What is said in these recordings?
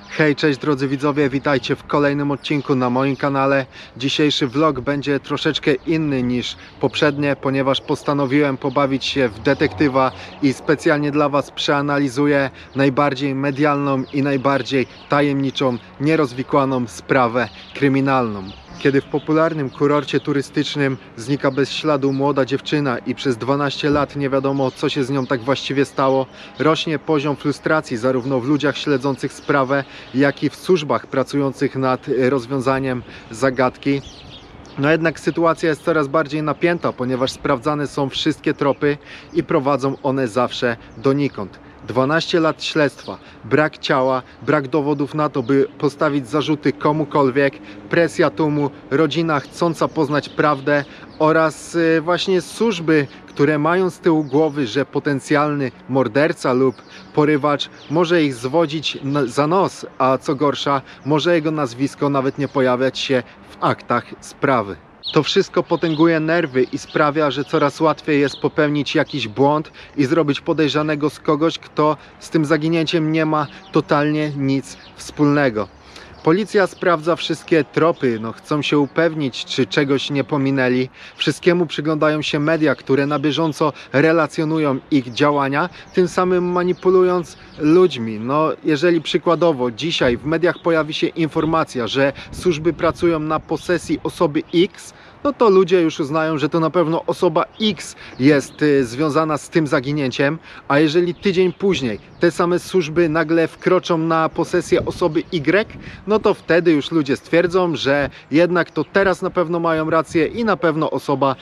Hej, cześć drodzy widzowie, witajcie w kolejnym odcinku na moim kanale. Dzisiejszy vlog będzie troszeczkę inny niż poprzednie, ponieważ postanowiłem pobawić się w detektywa i specjalnie dla Was przeanalizuję najbardziej medialną i najbardziej tajemniczą, nierozwikłaną sprawę kryminalną. Kiedy w popularnym kurorcie turystycznym znika bez śladu młoda dziewczyna i przez 12 lat nie wiadomo, co się z nią tak właściwie stało, rośnie poziom frustracji zarówno w ludziach śledzących sprawę, jak i w służbach pracujących nad rozwiązaniem zagadki. No jednak sytuacja jest coraz bardziej napięta, ponieważ sprawdzane są wszystkie tropy i prowadzą one zawsze donikąd. 12 lat śledztwa, brak ciała, brak dowodów na to, by postawić zarzuty komukolwiek, presja tłumu, rodzina chcąca poznać prawdę oraz właśnie służby, które mają z tyłu głowy, że potencjalny morderca lub porywacz może ich zwodzić za nos, a co gorsza, może jego nazwisko nawet nie pojawiać się w aktach sprawy. To wszystko potęguje nerwy i sprawia, że coraz łatwiej jest popełnić jakiś błąd i zrobić podejrzanego z kogoś, kto z tym zaginięciem nie ma totalnie nic wspólnego. Policja sprawdza wszystkie tropy, chcą się upewnić, czy czegoś nie pominęli. Wszystkiemu przyglądają się media, które na bieżąco relacjonują ich działania, tym samym manipulując ludźmi. Jeżeli przykładowo dzisiaj w mediach pojawi się informacja, że służby pracują na posesji osoby X, to ludzie już uznają, że to na pewno osoba X jest związana z tym zaginięciem, a jeżeli tydzień później te same służby nagle wkroczą na posesję osoby Y, to wtedy już ludzie stwierdzą, że jednak to teraz na pewno mają rację i na pewno osoba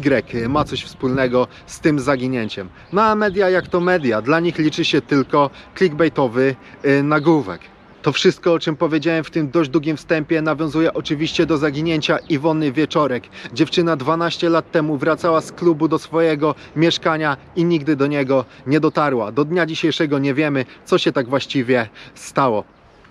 Y ma coś wspólnego z tym zaginięciem. A media jak to media, dla nich liczy się tylko clickbaitowy nagłówek. To wszystko, o czym powiedziałem w tym dość długim wstępie, nawiązuje oczywiście do zaginięcia Iwony Wieczorek. Dziewczyna 12 lat temu wracała z klubu do swojego mieszkania i nigdy do niego nie dotarła. Do dnia dzisiejszego nie wiemy, co się tak właściwie stało.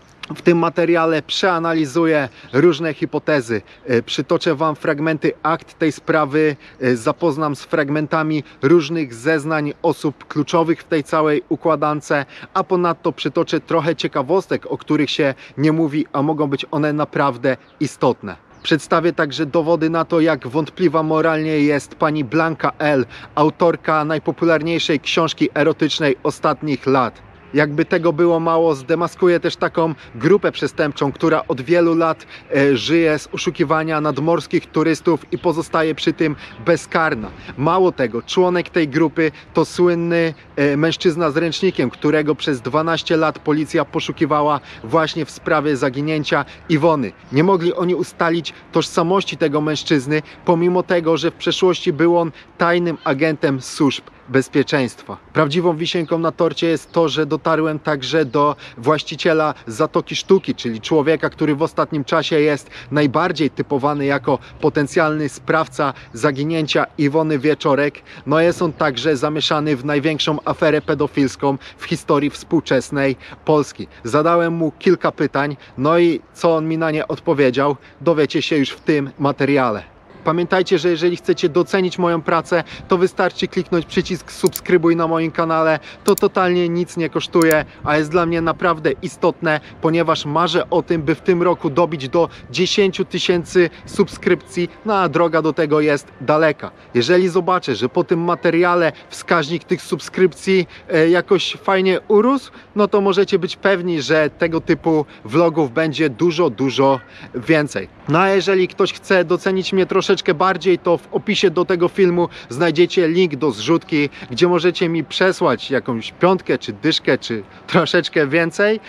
W tym materiale przeanalizuję różne hipotezy, przytoczę Wam fragmenty akt tej sprawy, zapoznam z fragmentami różnych zeznań osób kluczowych w tej całej układance, a ponadto przytoczę trochę ciekawostek, o których się nie mówi, a mogą być one naprawdę istotne. Przedstawię także dowody na to, jak wątpliwa moralnie jest pani Blanka L., autorka najpopularniejszej książki erotycznej ostatnich lat. Jakby tego było mało, zdemaskuję też taką grupę przestępczą, która od wielu lat żyje z oszukiwania nadmorskich turystów i pozostaje przy tym bezkarna. Mało tego, członek tej grupy to słynny mężczyzna z ręcznikiem, którego przez 12 lat policja poszukiwała właśnie w sprawie zaginięcia Iwony. Nie mogli oni ustalić tożsamości tego mężczyzny, pomimo tego, że w przeszłości był on tajnym agentem służb bezpieczeństwa. Prawdziwą wisienką na torcie jest to, że dotarłem także do właściciela Zatoki Sztuki, czyli człowieka, który w ostatnim czasie jest najbardziej typowany jako potencjalny sprawca zaginięcia Iwony Wieczorek. Jest on także zamieszany w największą aferę pedofilską w historii współczesnej Polski. Zadałem mu kilka pytań, i co on mi na nie odpowiedział, dowiecie się już w tym materiale. Pamiętajcie, że jeżeli chcecie docenić moją pracę, to wystarczy kliknąć przycisk subskrybuj na moim kanale. To totalnie nic nie kosztuje, a jest dla mnie naprawdę istotne, ponieważ marzę o tym, by w tym roku dobić do 10 000 subskrypcji, a droga do tego jest daleka. Jeżeli zobaczę, że po tym materiale wskaźnik tych subskrypcji jakoś fajnie urósł, to możecie być pewni, że tego typu vlogów będzie dużo więcej. A jeżeli ktoś chce docenić mnie troszeczkę bardziej, to w opisie do tego filmu znajdziecie link do zrzutki, gdzie możecie mi przesłać jakąś piątkę, czy dyszkę, czy troszeczkę więcej.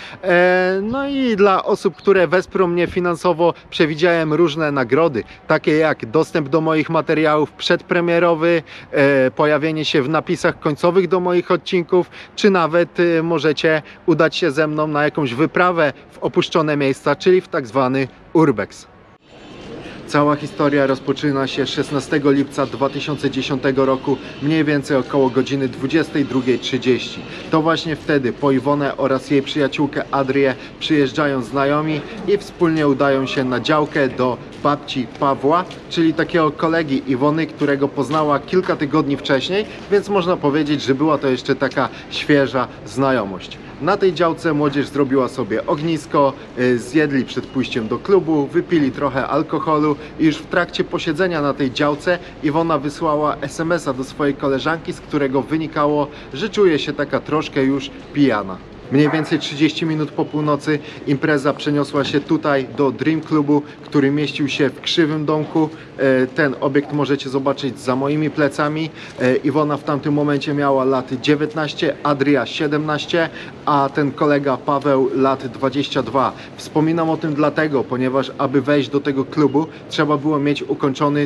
I dla osób, które wesprą mnie finansowo, przewidziałem różne nagrody, takie jak dostęp do moich materiałów przedpremierowy, pojawienie się w napisach końcowych do moich odcinków, czy nawet możecie udać się ze mną na jakąś wyprawę w opuszczone miejsca, czyli w tak zwany urbex. Cała historia rozpoczyna się 16 lipca 2010 roku, mniej więcej około godziny 22:30. To właśnie wtedy po Iwonę oraz jej przyjaciółkę Adrię przyjeżdżają znajomi i wspólnie udają się na działkę do babci Pawła, czyli takiego kolegi Iwony, którego poznała kilka tygodni wcześniej, więc można powiedzieć, że była to jeszcze taka świeża znajomość. Na tej działce młodzież zrobiła sobie ognisko, zjedli przed pójściem do klubu, wypili trochę alkoholu i już w trakcie posiedzenia na tej działce Iwona wysłała SMS-a do swojej koleżanki, z którego wynikało, że czuje się taka troszkę już pijana. Mniej więcej 30 minut po północy impreza przeniosła się tutaj do Dream Clubu, który mieścił się w Krzywym Domku. Ten obiekt możecie zobaczyć za moimi plecami. Iwona w tamtym momencie miała lat 19, Adria 17, a ten kolega Paweł lat 22. Wspominam o tym dlatego, ponieważ aby wejść do tego klubu trzeba było mieć ukończony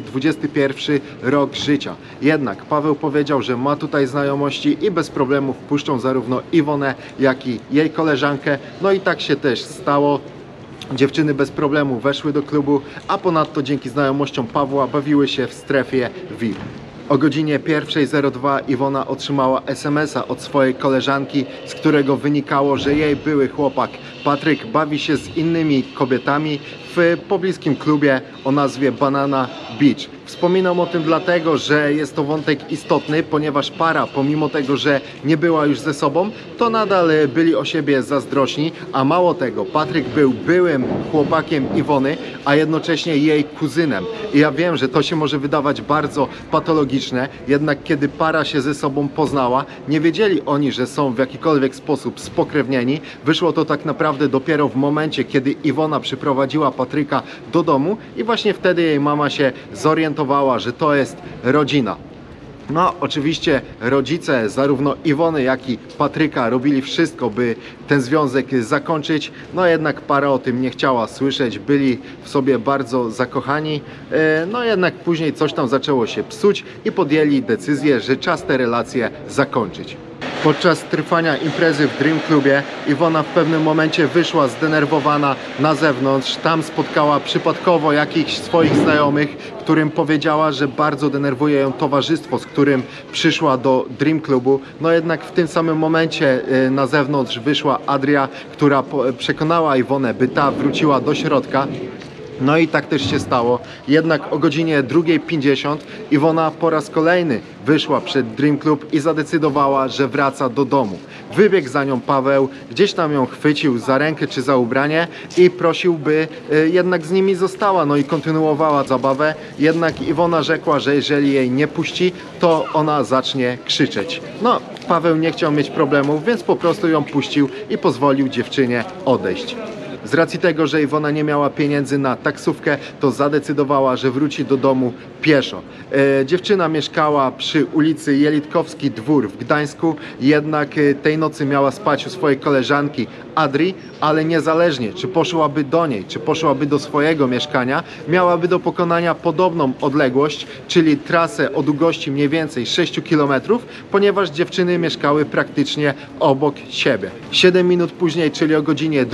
21 rok życia. Jednak Paweł powiedział, że ma tutaj znajomości i bez problemu wpuszczą zarówno Iwonę, jak i jej koleżankę. No i tak się też stało. Dziewczyny bez problemu weszły do klubu, a ponadto dzięki znajomościom Pawła bawiły się w strefie VIP. O godzinie 1:02 Iwona otrzymała SMS-a od swojej koleżanki, z którego wynikało, że jej były chłopak Patryk bawi się z innymi kobietami w pobliskim klubie o nazwie Banana Beach. Wspominam o tym dlatego, że jest to wątek istotny, ponieważ para, pomimo tego, że nie była już ze sobą, to nadal byli o siebie zazdrośni, a mało tego, Patryk był byłym chłopakiem Iwony, a jednocześnie jej kuzynem. I ja wiem, że to się może wydawać bardzo patologiczne, jednak kiedy para się ze sobą poznała, nie wiedzieli oni, że są w jakikolwiek sposób spokrewnieni. Wyszło to tak naprawdę dopiero w momencie, kiedy Iwona przyprowadziła Patryka do domu i właśnie wtedy jej mama się zorientowała, że to jest rodzina. No, oczywiście rodzice zarówno Iwony, jak i Patryka robili wszystko, by ten związek zakończyć. No jednak para o tym nie chciała słyszeć, byli w sobie bardzo zakochani. No jednak później coś tam zaczęło się psuć i podjęli decyzję, że czas te relacje zakończyć. Podczas trwania imprezy w Dream Clubie Iwona w pewnym momencie wyszła zdenerwowana na zewnątrz. Tam spotkała przypadkowo jakichś swoich znajomych, którym powiedziała, że bardzo denerwuje ją towarzystwo, z którym przyszła do Dream Clubu. No jednak w tym samym momencie na zewnątrz wyszła Adria, która przekonała Iwonę, by ta wróciła do środka. No i tak też się stało. Jednak o godzinie 2:50 Iwona po raz kolejny wyszła przed Dream Club i zadecydowała, że wraca do domu. Wybiegł za nią Paweł, gdzieś tam ją chwycił za rękę czy za ubranie i prosił, by jednak z nimi została, no i kontynuowała zabawę. Jednak Iwona rzekła, że jeżeli jej nie puści, to ona zacznie krzyczeć. No, Paweł nie chciał mieć problemów, więc po prostu ją puścił i pozwolił dziewczynie odejść. Z racji tego, że Iwona nie miała pieniędzy na taksówkę, to zadecydowała, że wróci do domu pieszo. Dziewczyna mieszkała przy ulicy Jelitkowski Dwór w Gdańsku, jednak tej nocy miała spać u swojej koleżanki Adrii, ale niezależnie czy poszłaby do niej, czy poszłaby do swojego mieszkania, miałaby do pokonania podobną odległość, czyli trasę o długości mniej więcej 6 km, ponieważ dziewczyny mieszkały praktycznie obok siebie. 7 minut później, czyli o godzinie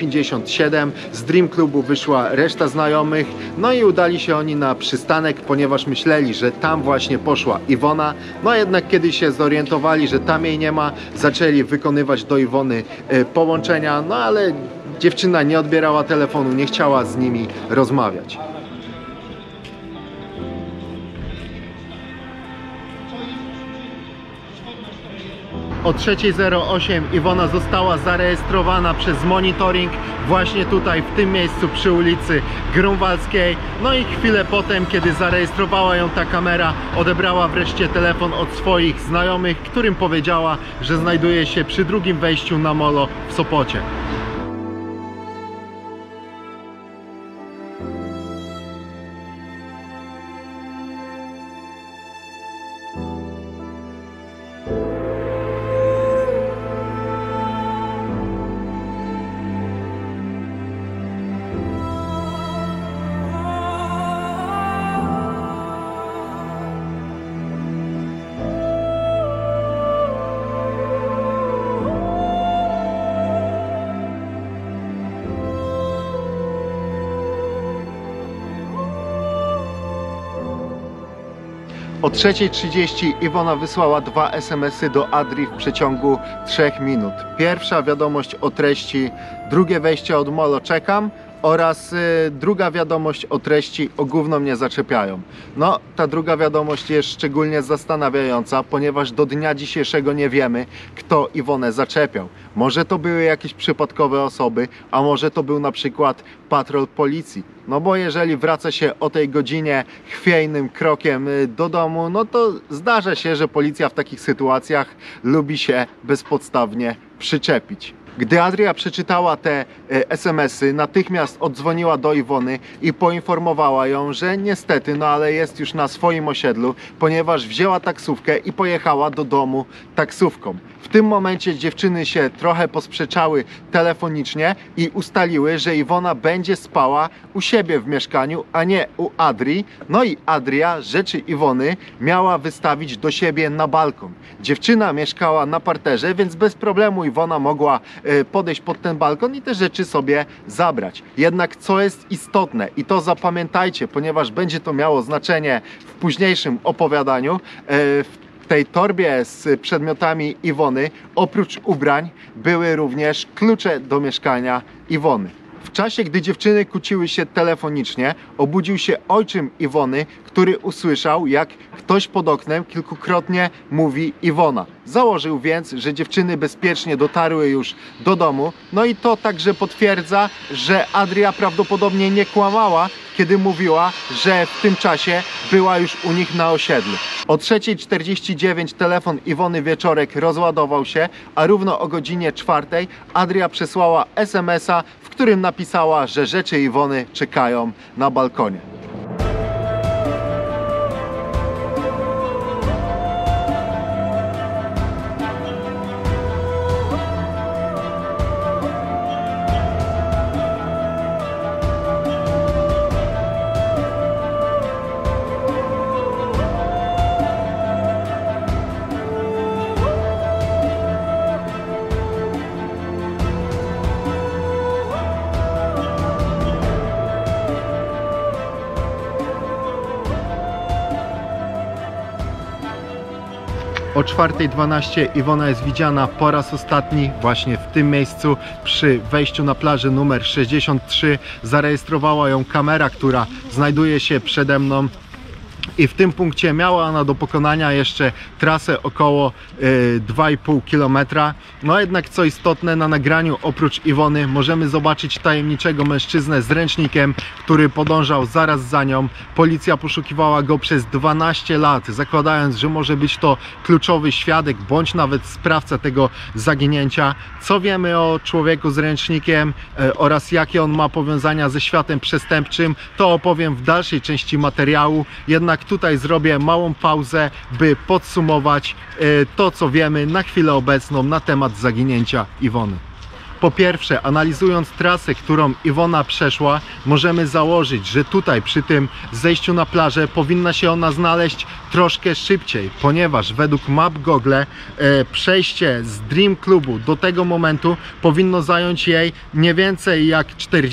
2:57 z Dream Clubu wyszła reszta znajomych, no i udali się oni na przystanek, ponieważ myśleli, że tam właśnie poszła Iwona. No jednak kiedy się zorientowali, że tam jej nie ma, zaczęli wykonywać do Iwony połączenia, no ale dziewczyna nie odbierała telefonu, nie chciała z nimi rozmawiać. O 3:08 Iwona została zarejestrowana przez monitoring właśnie tutaj w tym miejscu przy ulicy Grunwaldzkiej. No i chwilę potem, kiedy zarejestrowała ją ta kamera, odebrała wreszcie telefon od swoich znajomych, którym powiedziała, że znajduje się przy drugim wejściu na molo w Sopocie. O 3:30 Iwona wysłała 2 SMS-y do Adrii w przeciągu 3 minut. Pierwsza wiadomość o treści: drugie wejście od molo czekam, Oraz druga wiadomość o treści o gówno mnie zaczepiają. No, ta druga wiadomość jest szczególnie zastanawiająca, ponieważ do dnia dzisiejszego nie wiemy, kto Iwonę zaczepiał. Może to były jakieś przypadkowe osoby, a może to był na przykład patrol policji. No bo jeżeli wraca się o tej godzinie chwiejnym krokiem do domu, no to zdarza się, że policja w takich sytuacjach lubi się bezpodstawnie przyczepić. Gdy Adria przeczytała te SMS-y, natychmiast oddzwoniła do Iwony i poinformowała ją, że niestety, no ale jest już na swoim osiedlu, ponieważ wzięła taksówkę i pojechała do domu taksówką. W tym momencie dziewczyny się trochę posprzeczały telefonicznie i ustaliły, że Iwona będzie spała u siebie w mieszkaniu, a nie u Adrii. No i Adria rzeczy Iwony miała wystawić do siebie na balkon. Dziewczyna mieszkała na parterze, więc bez problemu Iwona mogła podejść pod ten balkon i te rzeczy sobie zabrać. Jednak co jest istotne, i to zapamiętajcie, ponieważ będzie to miało znaczenie w późniejszym opowiadaniu, w tej torbie z przedmiotami Iwony oprócz ubrań były również klucze do mieszkania Iwony. W czasie, gdy dziewczyny kłóciły się telefonicznie, obudził się ojczym Iwony, który usłyszał, jak ktoś pod oknem kilkukrotnie mówi Iwona. Założył więc, że dziewczyny bezpiecznie dotarły już do domu. No i to także potwierdza, że Adria prawdopodobnie nie kłamała, kiedy mówiła, że w tym czasie była już u nich na osiedlu. O 3:49 telefon Iwony Wieczorek rozładował się, a równo o godzinie 4 Adria przesłała SMS-a, w którym napisała, że rzeczy Iwony czekają na balkonie. O 4:12 Iwona jest widziana po raz ostatni właśnie w tym miejscu przy wejściu na plażę numer 63. Zarejestrowała ją kamera, która znajduje się przede mną. I w tym punkcie miała ona do pokonania jeszcze trasę około 2,5 km. No jednak co istotne, na nagraniu oprócz Iwony możemy zobaczyć tajemniczego mężczyznę z ręcznikiem, który podążał zaraz za nią. Policja poszukiwała go przez 12 lat, zakładając, że może być to kluczowy świadek bądź nawet sprawca tego zaginięcia. Co wiemy o człowieku z ręcznikiem oraz jakie on ma powiązania ze światem przestępczym, to opowiem w dalszej części materiału. Jednak tutaj zrobię małą pauzę, by podsumować to, co wiemy na chwilę obecną na temat zaginięcia Iwony. Po pierwsze, analizując trasę, którą Iwona przeszła, możemy założyć, że tutaj przy tym zejściu na plażę powinna się ona znaleźć troszkę szybciej, ponieważ według map Google przejście z Dream Clubu do tego momentu powinno zająć jej nie więcej jak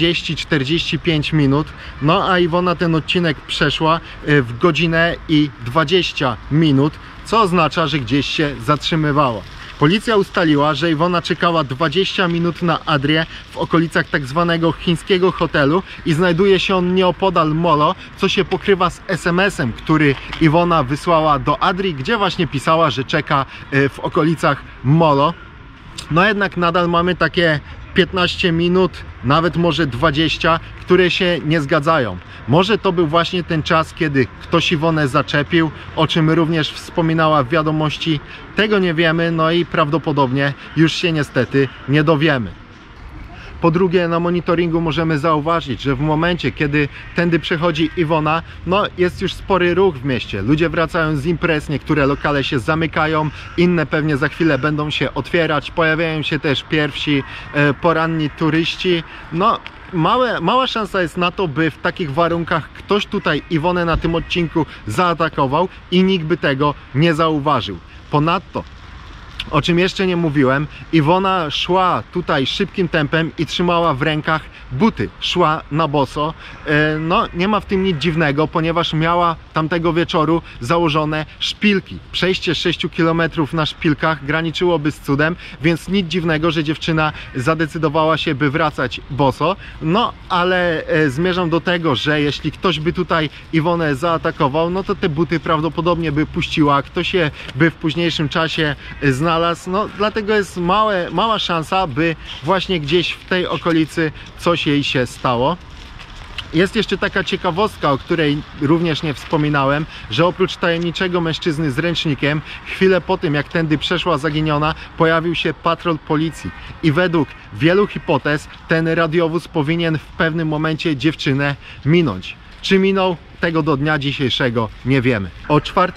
40-45 minut. No a Iwona ten odcinek przeszła w godzinę i 20 minut, co oznacza, że gdzieś się zatrzymywała. Policja ustaliła, że Iwona czekała 20 minut na Adrię w okolicach tak zwanego chińskiego hotelu i znajduje się on nieopodal molo, co się pokrywa z SMS-em, który Iwona wysłała do Adrii, gdzie właśnie pisała, że czeka w okolicach molo. No jednak nadal mamy takie 15 minut, nawet może 20, które się nie zgadzają. Może to był właśnie ten czas, kiedy ktoś Iwonę zaczepił, o czym również wspominała w wiadomości. Tego nie wiemy, no i prawdopodobnie już się niestety nie dowiemy. Po drugie, na monitoringu możemy zauważyć, że w momencie, kiedy tędy przechodzi Iwona, no jest już spory ruch w mieście. Ludzie wracają z imprez, niektóre lokale się zamykają, inne pewnie za chwilę będą się otwierać. Pojawiają się też pierwsi poranni turyści. No, mała szansa jest na to, by w takich warunkach ktoś tutaj Iwonę na tym odcinku zaatakował i nikt by tego nie zauważył. Ponadto O czym jeszcze nie mówiłem, Iwona szła tutaj szybkim tempem i trzymała w rękach buty. Szła na boso. No, nie ma w tym nic dziwnego, ponieważ miała tamtego wieczoru założone szpilki. Przejście 6 km na szpilkach graniczyłoby z cudem, więc nic dziwnego, że dziewczyna zadecydowała się, by wracać boso. No, ale zmierzam do tego, że jeśli ktoś by tutaj Iwonę zaatakował, no to te buty prawdopodobnie by puściła, ktoś je by w późniejszym czasie znalazł. No, dlatego jest mała szansa, by właśnie gdzieś w tej okolicy coś jej się stało. Jest jeszcze taka ciekawostka, o której również nie wspominałem, że oprócz tajemniczego mężczyzny z ręcznikiem, chwilę po tym jak tędy przeszła zaginiona, pojawił się patrol policji i według wielu hipotez ten radiowóz powinien w pewnym momencie dziewczynę minąć. Czy minął? Tego do dnia dzisiejszego nie wiemy. O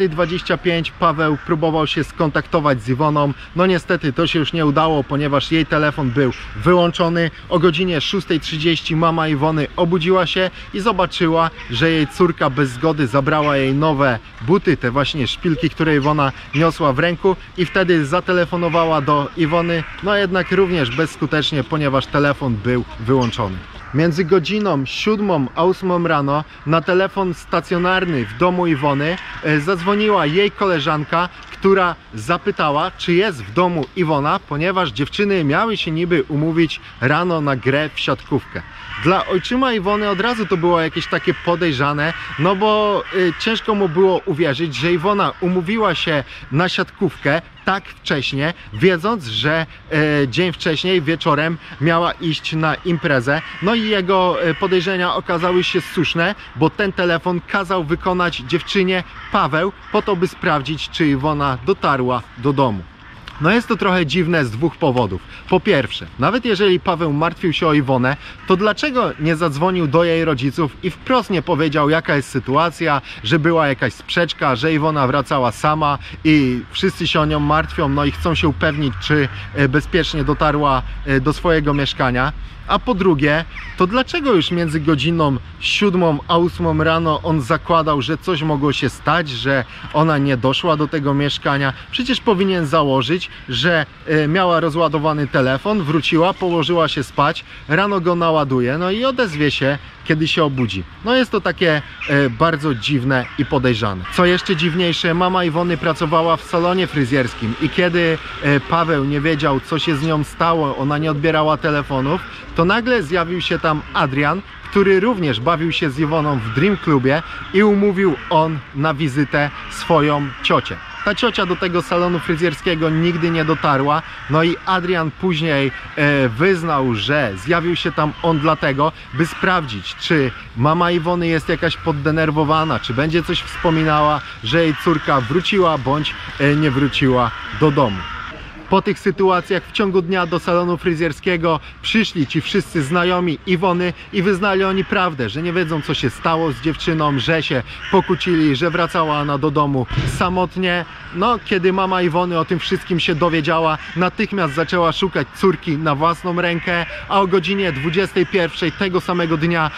4:25 Paweł próbował się skontaktować z Iwoną. No niestety to się już nie udało, ponieważ jej telefon był wyłączony. O godzinie 6:30 mama Iwony obudziła się i zobaczyła, że jej córka bez zgody zabrała jej nowe buty, te właśnie szpilki, które Iwona niosła w ręku, i wtedy zatelefonowała do Iwony, no jednak również bezskutecznie, ponieważ telefon był wyłączony. Między godziną 7 a 8 rano na telefon stacjonarny w domu Iwony zadzwoniła jej koleżanka, która zapytała, czy jest w domu Iwona, ponieważ dziewczyny miały się niby umówić rano na grę w siatkówkę. Dla ojczyma Iwony od razu to było jakieś takie podejrzane, no bo ciężko mu było uwierzyć, że Iwona umówiła się na siatkówkę tak wcześnie, wiedząc, że dzień wcześniej, wieczorem miała iść na imprezę. No i jego podejrzenia okazały się słuszne, bo ten telefon kazał wykonać dziewczynie Paweł po to, by sprawdzić, czy Iwona dotarła do domu. No jest to trochę dziwne z dwóch powodów. Po pierwsze, nawet jeżeli Paweł martwił się o Iwonę, to dlaczego nie zadzwonił do jej rodziców i wprost nie powiedział, jaka jest sytuacja, że była jakaś sprzeczka, że Iwona wracała sama i wszyscy się o nią martwią, no i chcą się upewnić, czy bezpiecznie dotarła do swojego mieszkania. A po drugie, to dlaczego już między godziną 7 a 8 rano on zakładał, że coś mogło się stać, że ona nie doszła do tego mieszkania? Przecież powinien założyć, że miała rozładowany telefon, wróciła, położyła się spać, rano go naładuje, no i odezwie się, kiedy się obudzi. No jest to takie bardzo dziwne i podejrzane. Co jeszcze dziwniejsze, mama Iwony pracowała w salonie fryzjerskim i kiedy Paweł nie wiedział, co się z nią stało, ona nie odbierała telefonów, to nagle zjawił się tam Adrian, który również bawił się z Iwoną w Dream Clubie i umówił on na wizytę swoją ciocię. Ta ciocia do tego salonu fryzjerskiego nigdy nie dotarła, no i Adrian później wyznał, że zjawił się tam on dlatego, by sprawdzić, czy mama Iwony jest jakaś poddenerwowana, czy będzie coś wspominała, że jej córka wróciła bądź nie wróciła do domu. Po tych sytuacjach w ciągu dnia do salonu fryzjerskiego przyszli ci wszyscy znajomi Iwony i wyznali oni prawdę, że nie wiedzą, co się stało z dziewczyną, że się pokłócili, że wracała ona do domu samotnie. No, kiedy mama Iwony o tym wszystkim się dowiedziała, natychmiast zaczęła szukać córki na własną rękę, a o godzinie 21 tego samego dnia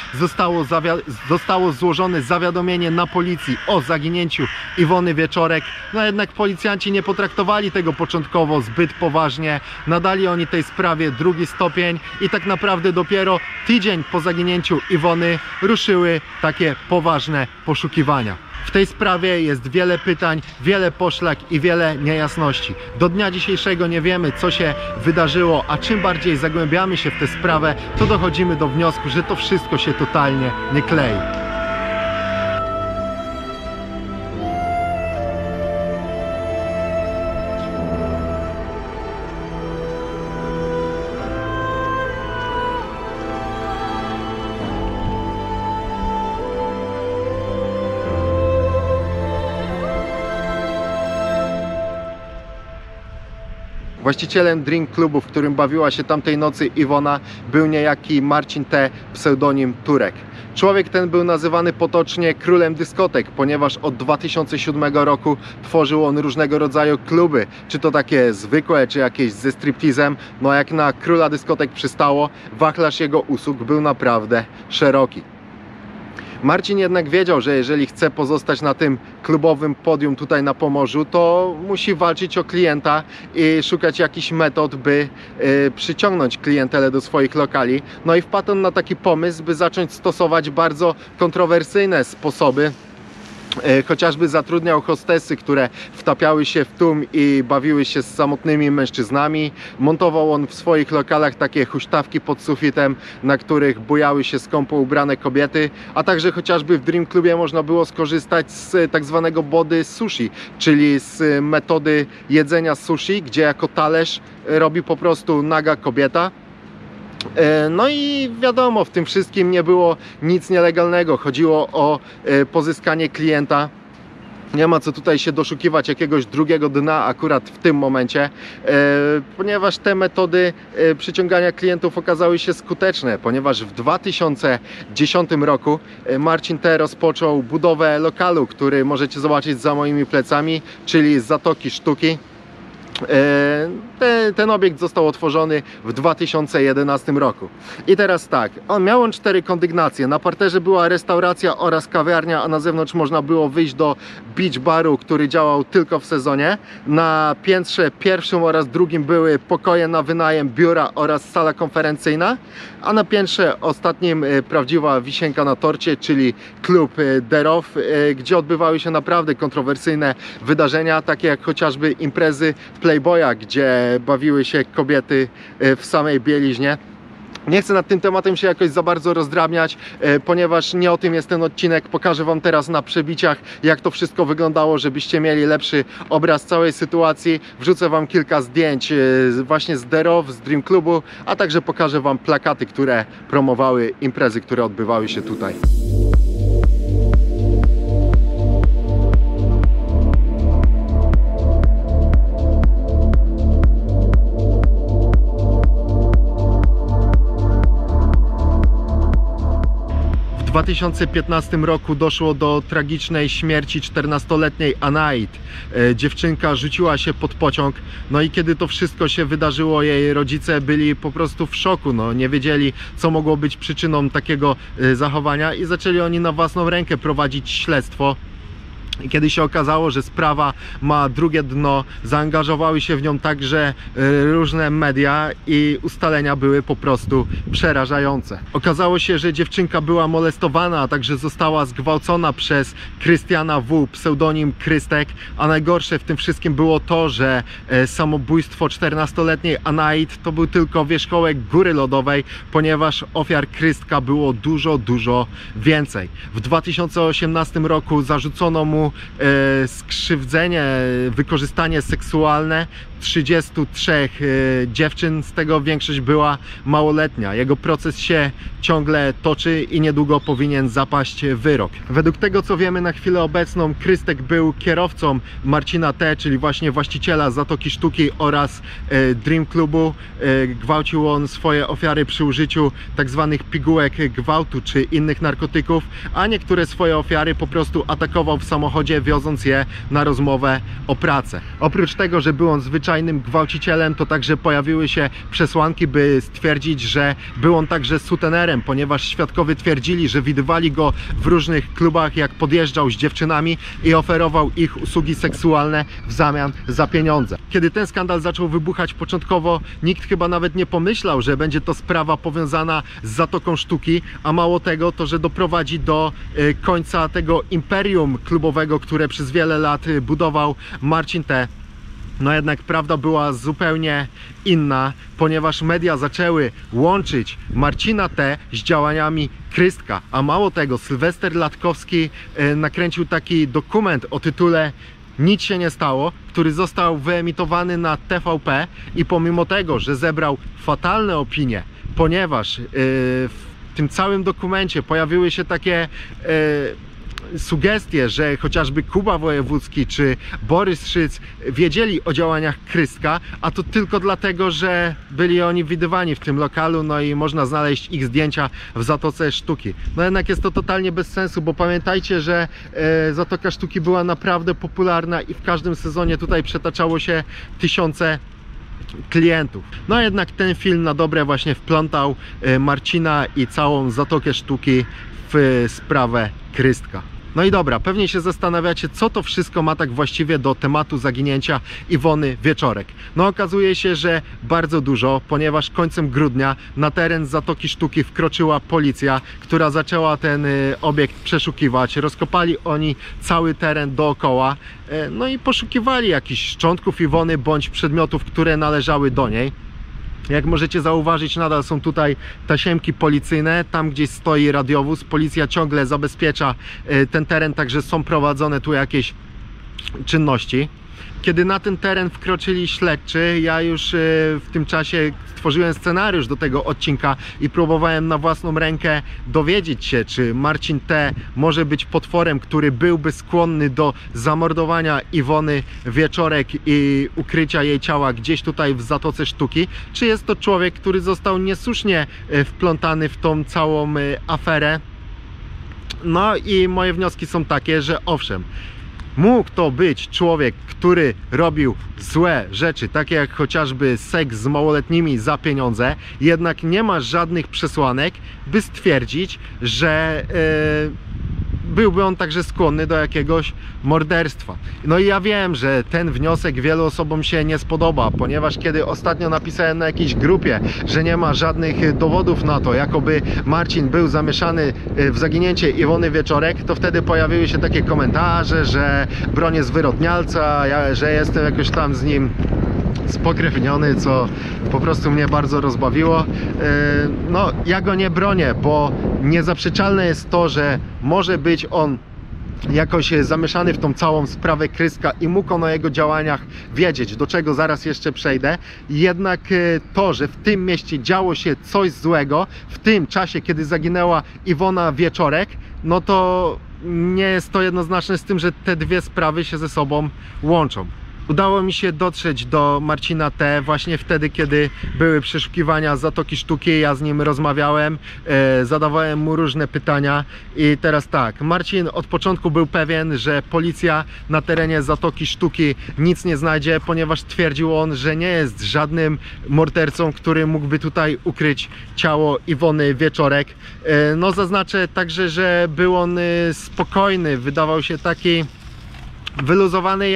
zostało złożone zawiadomienie na policji o zaginięciu Iwony Wieczorek. No jednak policjanci nie potraktowali tego początkowo zbyt poważnie, nadali oni tej sprawie 2. stopień i tak naprawdę dopiero tydzień po zaginięciu Iwony ruszyły takie poważne poszukiwania. W tej sprawie jest wiele pytań, wiele poszlak i wiele niejasności. Do dnia dzisiejszego nie wiemy, co się wydarzyło, a czym bardziej zagłębiamy się w tę sprawę, to dochodzimy do wniosku, że to wszystko się totalnie nie klei. Właścicielem Dream Clubu, w którym bawiła się tamtej nocy Iwona, był niejaki Marcin T., pseudonim Turek. Człowiek ten był nazywany potocznie królem dyskotek, ponieważ od 2007 roku tworzył on różnego rodzaju kluby, czy to takie zwykłe, czy jakieś ze striptizem. No jak na króla dyskotek przystało, wachlarz jego usług był naprawdę szeroki. Marcin jednak wiedział, że jeżeli chce pozostać na tym klubowym podium tutaj na Pomorzu, to musi walczyć o klienta i szukać jakichś metod, by przyciągnąć klientelę do swoich lokali. No i wpadł on na taki pomysł, by zacząć stosować bardzo kontrowersyjne sposoby. Chociażby zatrudniał hostesy, które wtapiały się w tłum i bawiły się z samotnymi mężczyznami. Montował on w swoich lokalach takie huśtawki pod sufitem, na których bujały się skąpo ubrane kobiety, a także chociażby w Dream Clubie można było skorzystać z tak zwanego body sushi, czyli z metody jedzenia sushi, gdzie jako talerz robi po prostu naga kobieta. No i wiadomo, w tym wszystkim nie było nic nielegalnego. Chodziło o pozyskanie klienta. Nie ma co tutaj się doszukiwać jakiegoś drugiego dna akurat w tym momencie, ponieważ te metody przyciągania klientów okazały się skuteczne, ponieważ w 2010 roku Marcin T. rozpoczął budowę lokalu, który możecie zobaczyć za moimi plecami, czyli Zatoki Sztuki. Ten obiekt został otworzony w 2011 roku. I teraz tak, miał on 4 kondygnacje. Na parterze była restauracja oraz kawiarnia, a na zewnątrz można było wyjść do beach baru, który działał tylko w sezonie. Na piętrze pierwszym oraz drugim były pokoje na wynajem, biura oraz sala konferencyjna, a na piętrze ostatnim prawdziwa wisienka na torcie, czyli klub Derow, gdzie odbywały się naprawdę kontrowersyjne wydarzenia, takie jak chociażby imprezy Playboya, gdzie bawiły się kobiety w samej bieliźnie. Nie chcę nad tym tematem się jakoś za bardzo rozdrabniać, ponieważ nie o tym jest ten odcinek. Pokażę Wam teraz na przebiciach, jak to wszystko wyglądało, żebyście mieli lepszy obraz całej sytuacji. Wrzucę Wam kilka zdjęć właśnie z Derow, z Dream Clubu, a także pokażę Wam plakaty, które promowały imprezy, które odbywały się tutaj. W 2015 roku doszło do tragicznej śmierci 14-letniej Anait. Dziewczynka rzuciła się pod pociąg, no i kiedy to wszystko się wydarzyło, jej rodzice byli po prostu w szoku, no, nie wiedzieli, co mogło być przyczyną takiego zachowania i zaczęli oni na własną rękę prowadzić śledztwo. I kiedy się okazało, że sprawa ma drugie dno, zaangażowały się w nią także różne media i ustalenia były po prostu przerażające. Okazało się, że dziewczynka była molestowana, a także została zgwałcona przez Krystiana W., pseudonim Krystek, a najgorsze w tym wszystkim było to, że samobójstwo 14-letniej Anait to był tylko wierzchołek góry lodowej, ponieważ ofiar Krystka było dużo więcej. W 2018 roku zarzucono mu skrzywdzenie, wykorzystanie seksualne 33 dziewczyn, z tego większość była małoletnia. Jego proces się ciągle toczy i niedługo powinien zapaść wyrok. Według tego, co wiemy na chwilę obecną, Krystek był kierowcą Marcina T., czyli właśnie właściciela Zatoki Sztuki oraz Dream Clubu. Gwałcił on swoje ofiary przy użyciu tak zwanych pigułek gwałtu czy innych narkotyków, a niektóre swoje ofiary po prostu atakował w samochodzie, wioząc je na rozmowę o pracę. Oprócz tego, że był on zwyczajnym gwałcicielem, to także pojawiły się przesłanki, by stwierdzić, że był on także sutenerem, ponieważ świadkowie twierdzili, że widywali go w różnych klubach, jak podjeżdżał z dziewczynami i oferował ich usługi seksualne w zamian za pieniądze. Kiedy ten skandal zaczął wybuchać początkowo, nikt chyba nawet nie pomyślał, że będzie to sprawa powiązana z Zatoką Sztuki, a mało tego, to że doprowadzi do końca tego imperium klubowego, które przez wiele lat budował Marcin T. No jednak prawda była zupełnie inna, ponieważ media zaczęły łączyć Marcina T. z działaniami Krystka, a mało tego, Sylwester Latkowski nakręcił taki dokument o tytule Nic się nie stało, który został wyemitowany na TVP i pomimo tego, że zebrał fatalne opinie, ponieważ w tym całym dokumencie pojawiły się takie sugestie, że chociażby Kuba Wojewódzki czy Borys Szyc wiedzieli o działaniach Krystka, a to tylko dlatego, że byli oni widywani w tym lokalu, no i można znaleźć ich zdjęcia w Zatoce Sztuki. No jednak jest to totalnie bez sensu, bo pamiętajcie, że Zatoka Sztuki była naprawdę popularna i w każdym sezonie tutaj przetaczało się tysiące klientów. No jednak ten film na dobre właśnie wplątał Marcina i całą Zatokę Sztuki w sprawę Krystka. No i dobra, pewnie się zastanawiacie, co to wszystko ma tak właściwie do tematu zaginięcia Iwony Wieczorek. No okazuje się, że bardzo dużo, ponieważ końcem grudnia na teren Zatoki Sztuki wkroczyła policja, która zaczęła ten obiekt przeszukiwać. Rozkopali oni cały teren dookoła, no i poszukiwali jakichś szczątków Iwony bądź przedmiotów, które należały do niej. Jak możecie zauważyć, nadal są tutaj tasiemki policyjne, tam gdzieś stoi radiowóz, policja ciągle zabezpiecza ten teren, także są prowadzone tu jakieś czynności. Kiedy na ten teren wkroczyli śledczy, ja już w tym czasie stworzyłem scenariusz do tego odcinka i próbowałem na własną rękę dowiedzieć się, czy Marcin T. może być potworem, który byłby skłonny do zamordowania Iwony Wieczorek i ukrycia jej ciała gdzieś tutaj w Zatoce Sztuki, czy jest to człowiek, który został niesłusznie wplątany w tą całą aferę. No i moje wnioski są takie, że owszem, mógł to być człowiek, który robił złe rzeczy, takie jak chociażby seks z małoletnimi za pieniądze, jednak nie ma żadnych przesłanek, by stwierdzić, że byłby on także skłonny do jakiegoś morderstwa. No i ja wiem, że ten wniosek wielu osobom się nie spodoba, ponieważ kiedy ostatnio napisałem na jakiejś grupie, że nie ma żadnych dowodów na to, jakoby Marcin był zamieszany w zaginięcie Iwony Wieczorek, to wtedy pojawiły się takie komentarze, że bronię zwyrodnialca, że jestem jakoś tam z nim spokrewniony, co po prostu mnie bardzo rozbawiło. No, ja go nie bronię, bo niezaprzeczalne jest to, że może być on jakoś zamieszany w tą całą sprawę Krystka i mógł on o jego działaniach wiedzieć, do czego zaraz jeszcze przejdę. Jednak to, że w tym mieście działo się coś złego w tym czasie, kiedy zaginęła Iwona Wieczorek, no to nie jest to jednoznaczne z tym, że te dwie sprawy się ze sobą łączą. Udało mi się dotrzeć do Marcina T. właśnie wtedy, kiedy były przeszukiwania Zatoki Sztuki. Ja z nim rozmawiałem, zadawałem mu różne pytania i teraz tak, Marcin od początku był pewien, że policja na terenie Zatoki Sztuki nic nie znajdzie, ponieważ twierdził on, że nie jest żadnym mordercą, który mógłby tutaj ukryć ciało Iwony Wieczorek. No zaznaczę także, że był on spokojny, wydawał się taki wyluzowany,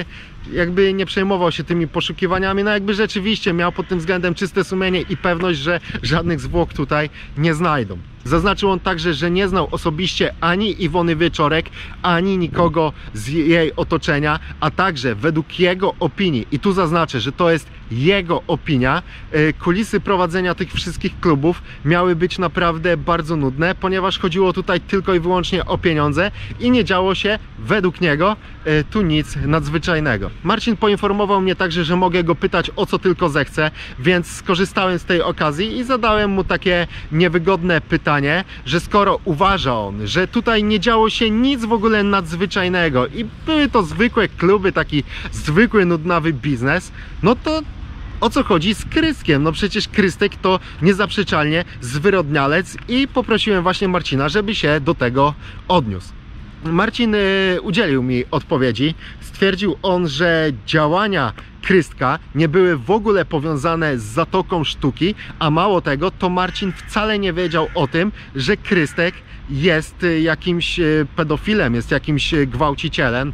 jakby nie przejmował się tymi poszukiwaniami, no jakby rzeczywiście miał pod tym względem czyste sumienie i pewność, że żadnych zwłok tutaj nie znajdą. Zaznaczył on także, że nie znał osobiście ani Iwony Wieczorek, ani nikogo z jej otoczenia, a także według jego opinii, i tu zaznaczę, że to jest jego opinia, kulisy prowadzenia tych wszystkich klubów miały być naprawdę bardzo nudne, ponieważ chodziło tutaj tylko i wyłącznie o pieniądze i nie działo się według niego tu nic nadzwyczajnego. Marcin poinformował mnie także, że mogę go pytać o co tylko zechcę, więc skorzystałem z tej okazji i zadałem mu takie niewygodne pytanie, że skoro uważa on, że tutaj nie działo się nic w ogóle nadzwyczajnego i były to zwykłe kluby, taki zwykły, nudnawy biznes, no to o co chodzi z Krystkiem? No przecież Krystek to niezaprzeczalnie zwyrodnialec i poprosiłem właśnie Marcina, żeby się do tego odniósł. Marcin udzielił mi odpowiedzi. Stwierdził on, że działania Krystka nie były w ogóle powiązane z Zatoką Sztuki, a mało tego, to Marcin wcale nie wiedział o tym, że Krystek jest jakimś pedofilem, jest jakimś gwałcicielem.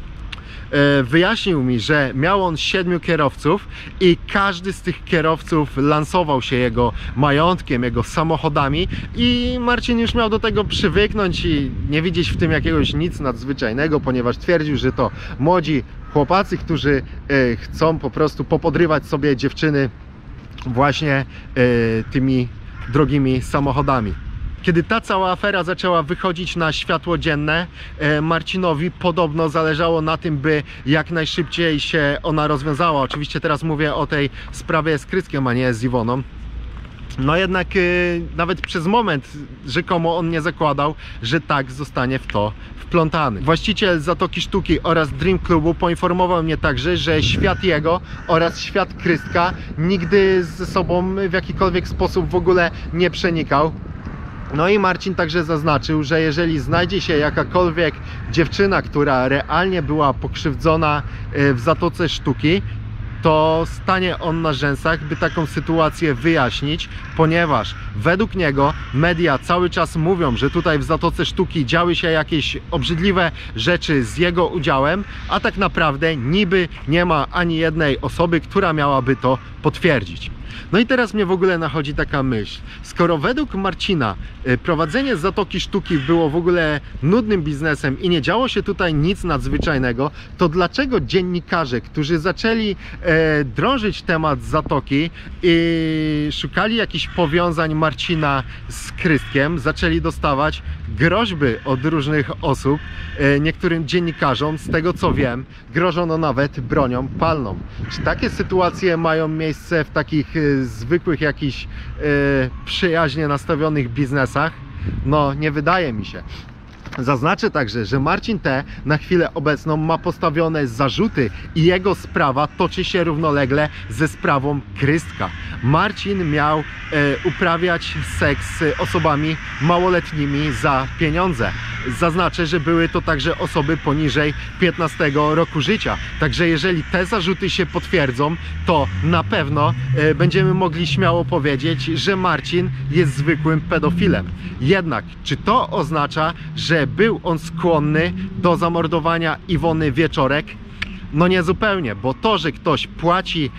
Wyjaśnił mi, że miał on 7 kierowców i każdy z tych kierowców lansował się jego majątkiem, jego samochodami i Marcin już miał do tego przywyknąć i nie widzieć w tym jakiegoś nic nadzwyczajnego, ponieważ twierdził, że to młodzi chłopacy, którzy chcą po prostu popodrywać sobie dziewczyny właśnie tymi drogimi samochodami. Kiedy ta cała afera zaczęła wychodzić na światło dzienne, Marcinowi podobno zależało na tym, by jak najszybciej się ona rozwiązała. Oczywiście teraz mówię o tej sprawie z Krystkiem, a nie z Iwoną. No jednak nawet przez moment rzekomo on nie zakładał, że tak zostanie w to wplątany. Właściciel Zatoki Sztuki oraz Dream Clubu poinformował mnie także, że świat jego oraz świat Krystka nigdy ze sobą w jakikolwiek sposób w ogóle nie przenikał. No i Marcin także zaznaczył, że jeżeli znajdzie się jakakolwiek dziewczyna, która realnie była pokrzywdzona w Zatoce Sztuki, to stanie on na rzęsach, by taką sytuację wyjaśnić, ponieważ według niego media cały czas mówią, że tutaj w Zatoce Sztuki działy się jakieś obrzydliwe rzeczy z jego udziałem, a tak naprawdę niby nie ma ani jednej osoby, która miałaby to potwierdzić. No i teraz mnie w ogóle nachodzi taka myśl, skoro według Marcina prowadzenie Zatoki Sztuki było w ogóle nudnym biznesem i nie działo się tutaj nic nadzwyczajnego, to dlaczego dziennikarze, którzy zaczęli drążyć temat Zatoki i szukali jakichś powiązań Marcina z Krystkiem, zaczęli dostawać groźby od różnych osób, niektórym dziennikarzom, z tego co wiem, grożono nawet bronią palną. Czy takie sytuacje mają miejsce w takich zwykłych jakichś przyjaźnie nastawionych biznesach? No, nie wydaje mi się. Zaznaczę także, że Marcin T. na chwilę obecną ma postawione zarzuty i jego sprawa toczy się równolegle ze sprawą Krystka. Marcin miał uprawiać seks z osobami małoletnimi za pieniądze. Zaznaczę, że były to także osoby poniżej 15 roku życia. Także jeżeli te zarzuty się potwierdzą, to na pewno będziemy mogli śmiało powiedzieć, że Marcin jest zwykłym pedofilem. Jednak czy to oznacza, że był on skłonny do zamordowania Iwony Wieczorek? No nie zupełnie, bo to, że ktoś płaci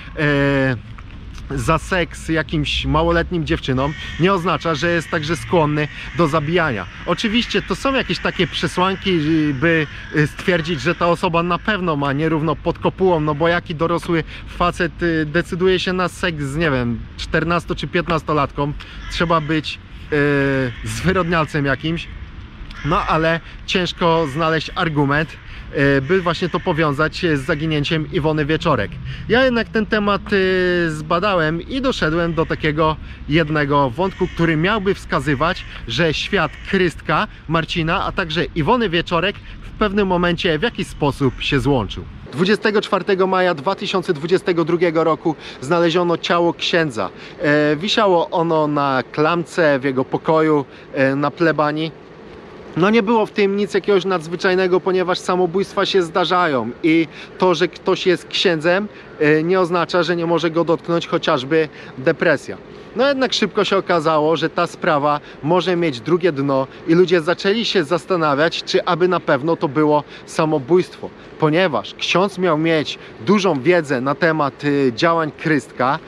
za seks jakimś małoletnim dziewczynom, nie oznacza, że jest także skłonny do zabijania. Oczywiście to są jakieś takie przesłanki, by stwierdzić, że ta osoba na pewno ma nierówno pod kopułą, no bo jaki dorosły facet decyduje się na seks z, nie wiem, 14 czy 15-latką, trzeba być zwyrodnialcem jakimś. No ale ciężko znaleźć argument, by właśnie to powiązać z zaginięciem Iwony Wieczorek. Ja jednak ten temat zbadałem i doszedłem do takiego jednego wątku, który miałby wskazywać, że świat Krystka, Marcina, a także Iwony Wieczorek w pewnym momencie w jakiś sposób się złączył. 24 maja 2022 roku znaleziono ciało księdza. Wisiało ono na klamce w jego pokoju na plebanii. No nie było w tym nic jakiegoś nadzwyczajnego, ponieważ samobójstwa się zdarzają i to, że ktoś jest księdzem, nie oznacza, że nie może go dotknąć chociażby depresja. No jednak szybko się okazało, że ta sprawa może mieć drugie dno i ludzie zaczęli się zastanawiać, czy aby na pewno to było samobójstwo. Ponieważ ksiądz miał mieć dużą wiedzę na temat działań Krystka,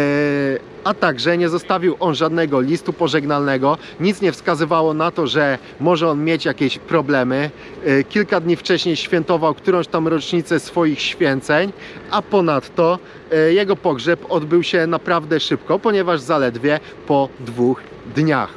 a także nie zostawił on żadnego listu pożegnalnego. Nic nie wskazywało na to, że może on mieć jakieś problemy. Kilka dni wcześniej świętował którąś tam rocznicę swoich święceń, a ponadto jego pogrzeb odbył się naprawdę szybko, ponieważ zaledwie po 2 dniach.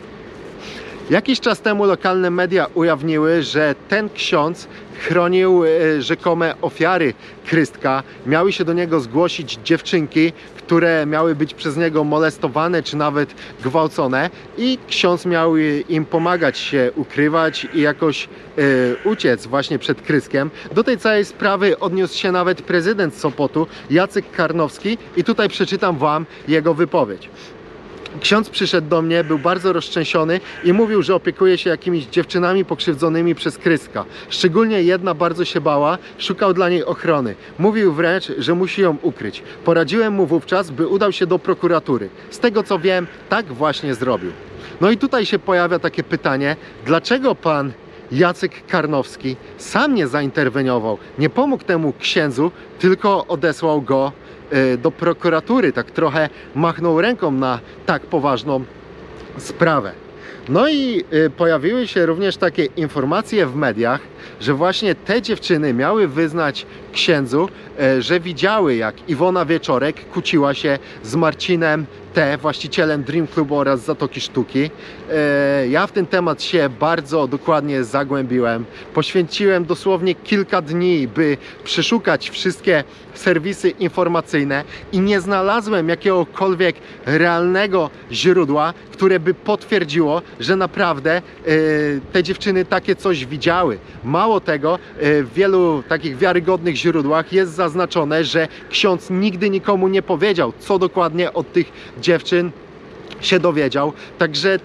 Jakiś czas temu lokalne media ujawniły, że ten ksiądz chronił rzekome ofiary Krystka. Miały się do niego zgłosić dziewczynki, które miały być przez niego molestowane czy nawet gwałcone i ksiądz miał im pomagać się ukrywać i jakoś uciec właśnie przed Krystkiem. Do tej całej sprawy odniósł się nawet prezydent Sopotu, Jacek Karnowski, i tutaj przeczytam wam jego wypowiedź. Ksiądz przyszedł do mnie, był bardzo roztrzęsiony i mówił, że opiekuje się jakimiś dziewczynami pokrzywdzonymi przez Krystka. Szczególnie jedna bardzo się bała, szukał dla niej ochrony. Mówił wręcz, że musi ją ukryć. Poradziłem mu wówczas, by udał się do prokuratury. Z tego co wiem, tak właśnie zrobił. No i tutaj się pojawia takie pytanie, dlaczego pan Jacek Karnowski sam nie zainterweniował, nie pomógł temu księdzu, tylko odesłał go do prokuratury, tak trochę machnął ręką na tak poważną sprawę. No i pojawiły się również takie informacje w mediach, że właśnie te dziewczyny miały wyznać księdzu, że widziały, jak Iwona Wieczorek kłóciła się z Marcinem T., właścicielem Dream Clubu oraz Zatoki Sztuki. Ja w ten temat się bardzo dokładnie zagłębiłem. Poświęciłem dosłownie kilka dni, by przeszukać wszystkie serwisy informacyjne i nie znalazłem jakiegokolwiek realnego źródła, które by potwierdziło, że naprawdę te dziewczyny takie coś widziały. Mało tego, w wielu takich wiarygodnych źródłach jest zaznaczone, że ksiądz nigdy nikomu nie powiedział, co dokładnie od tych dziewczyn się dowiedział. Także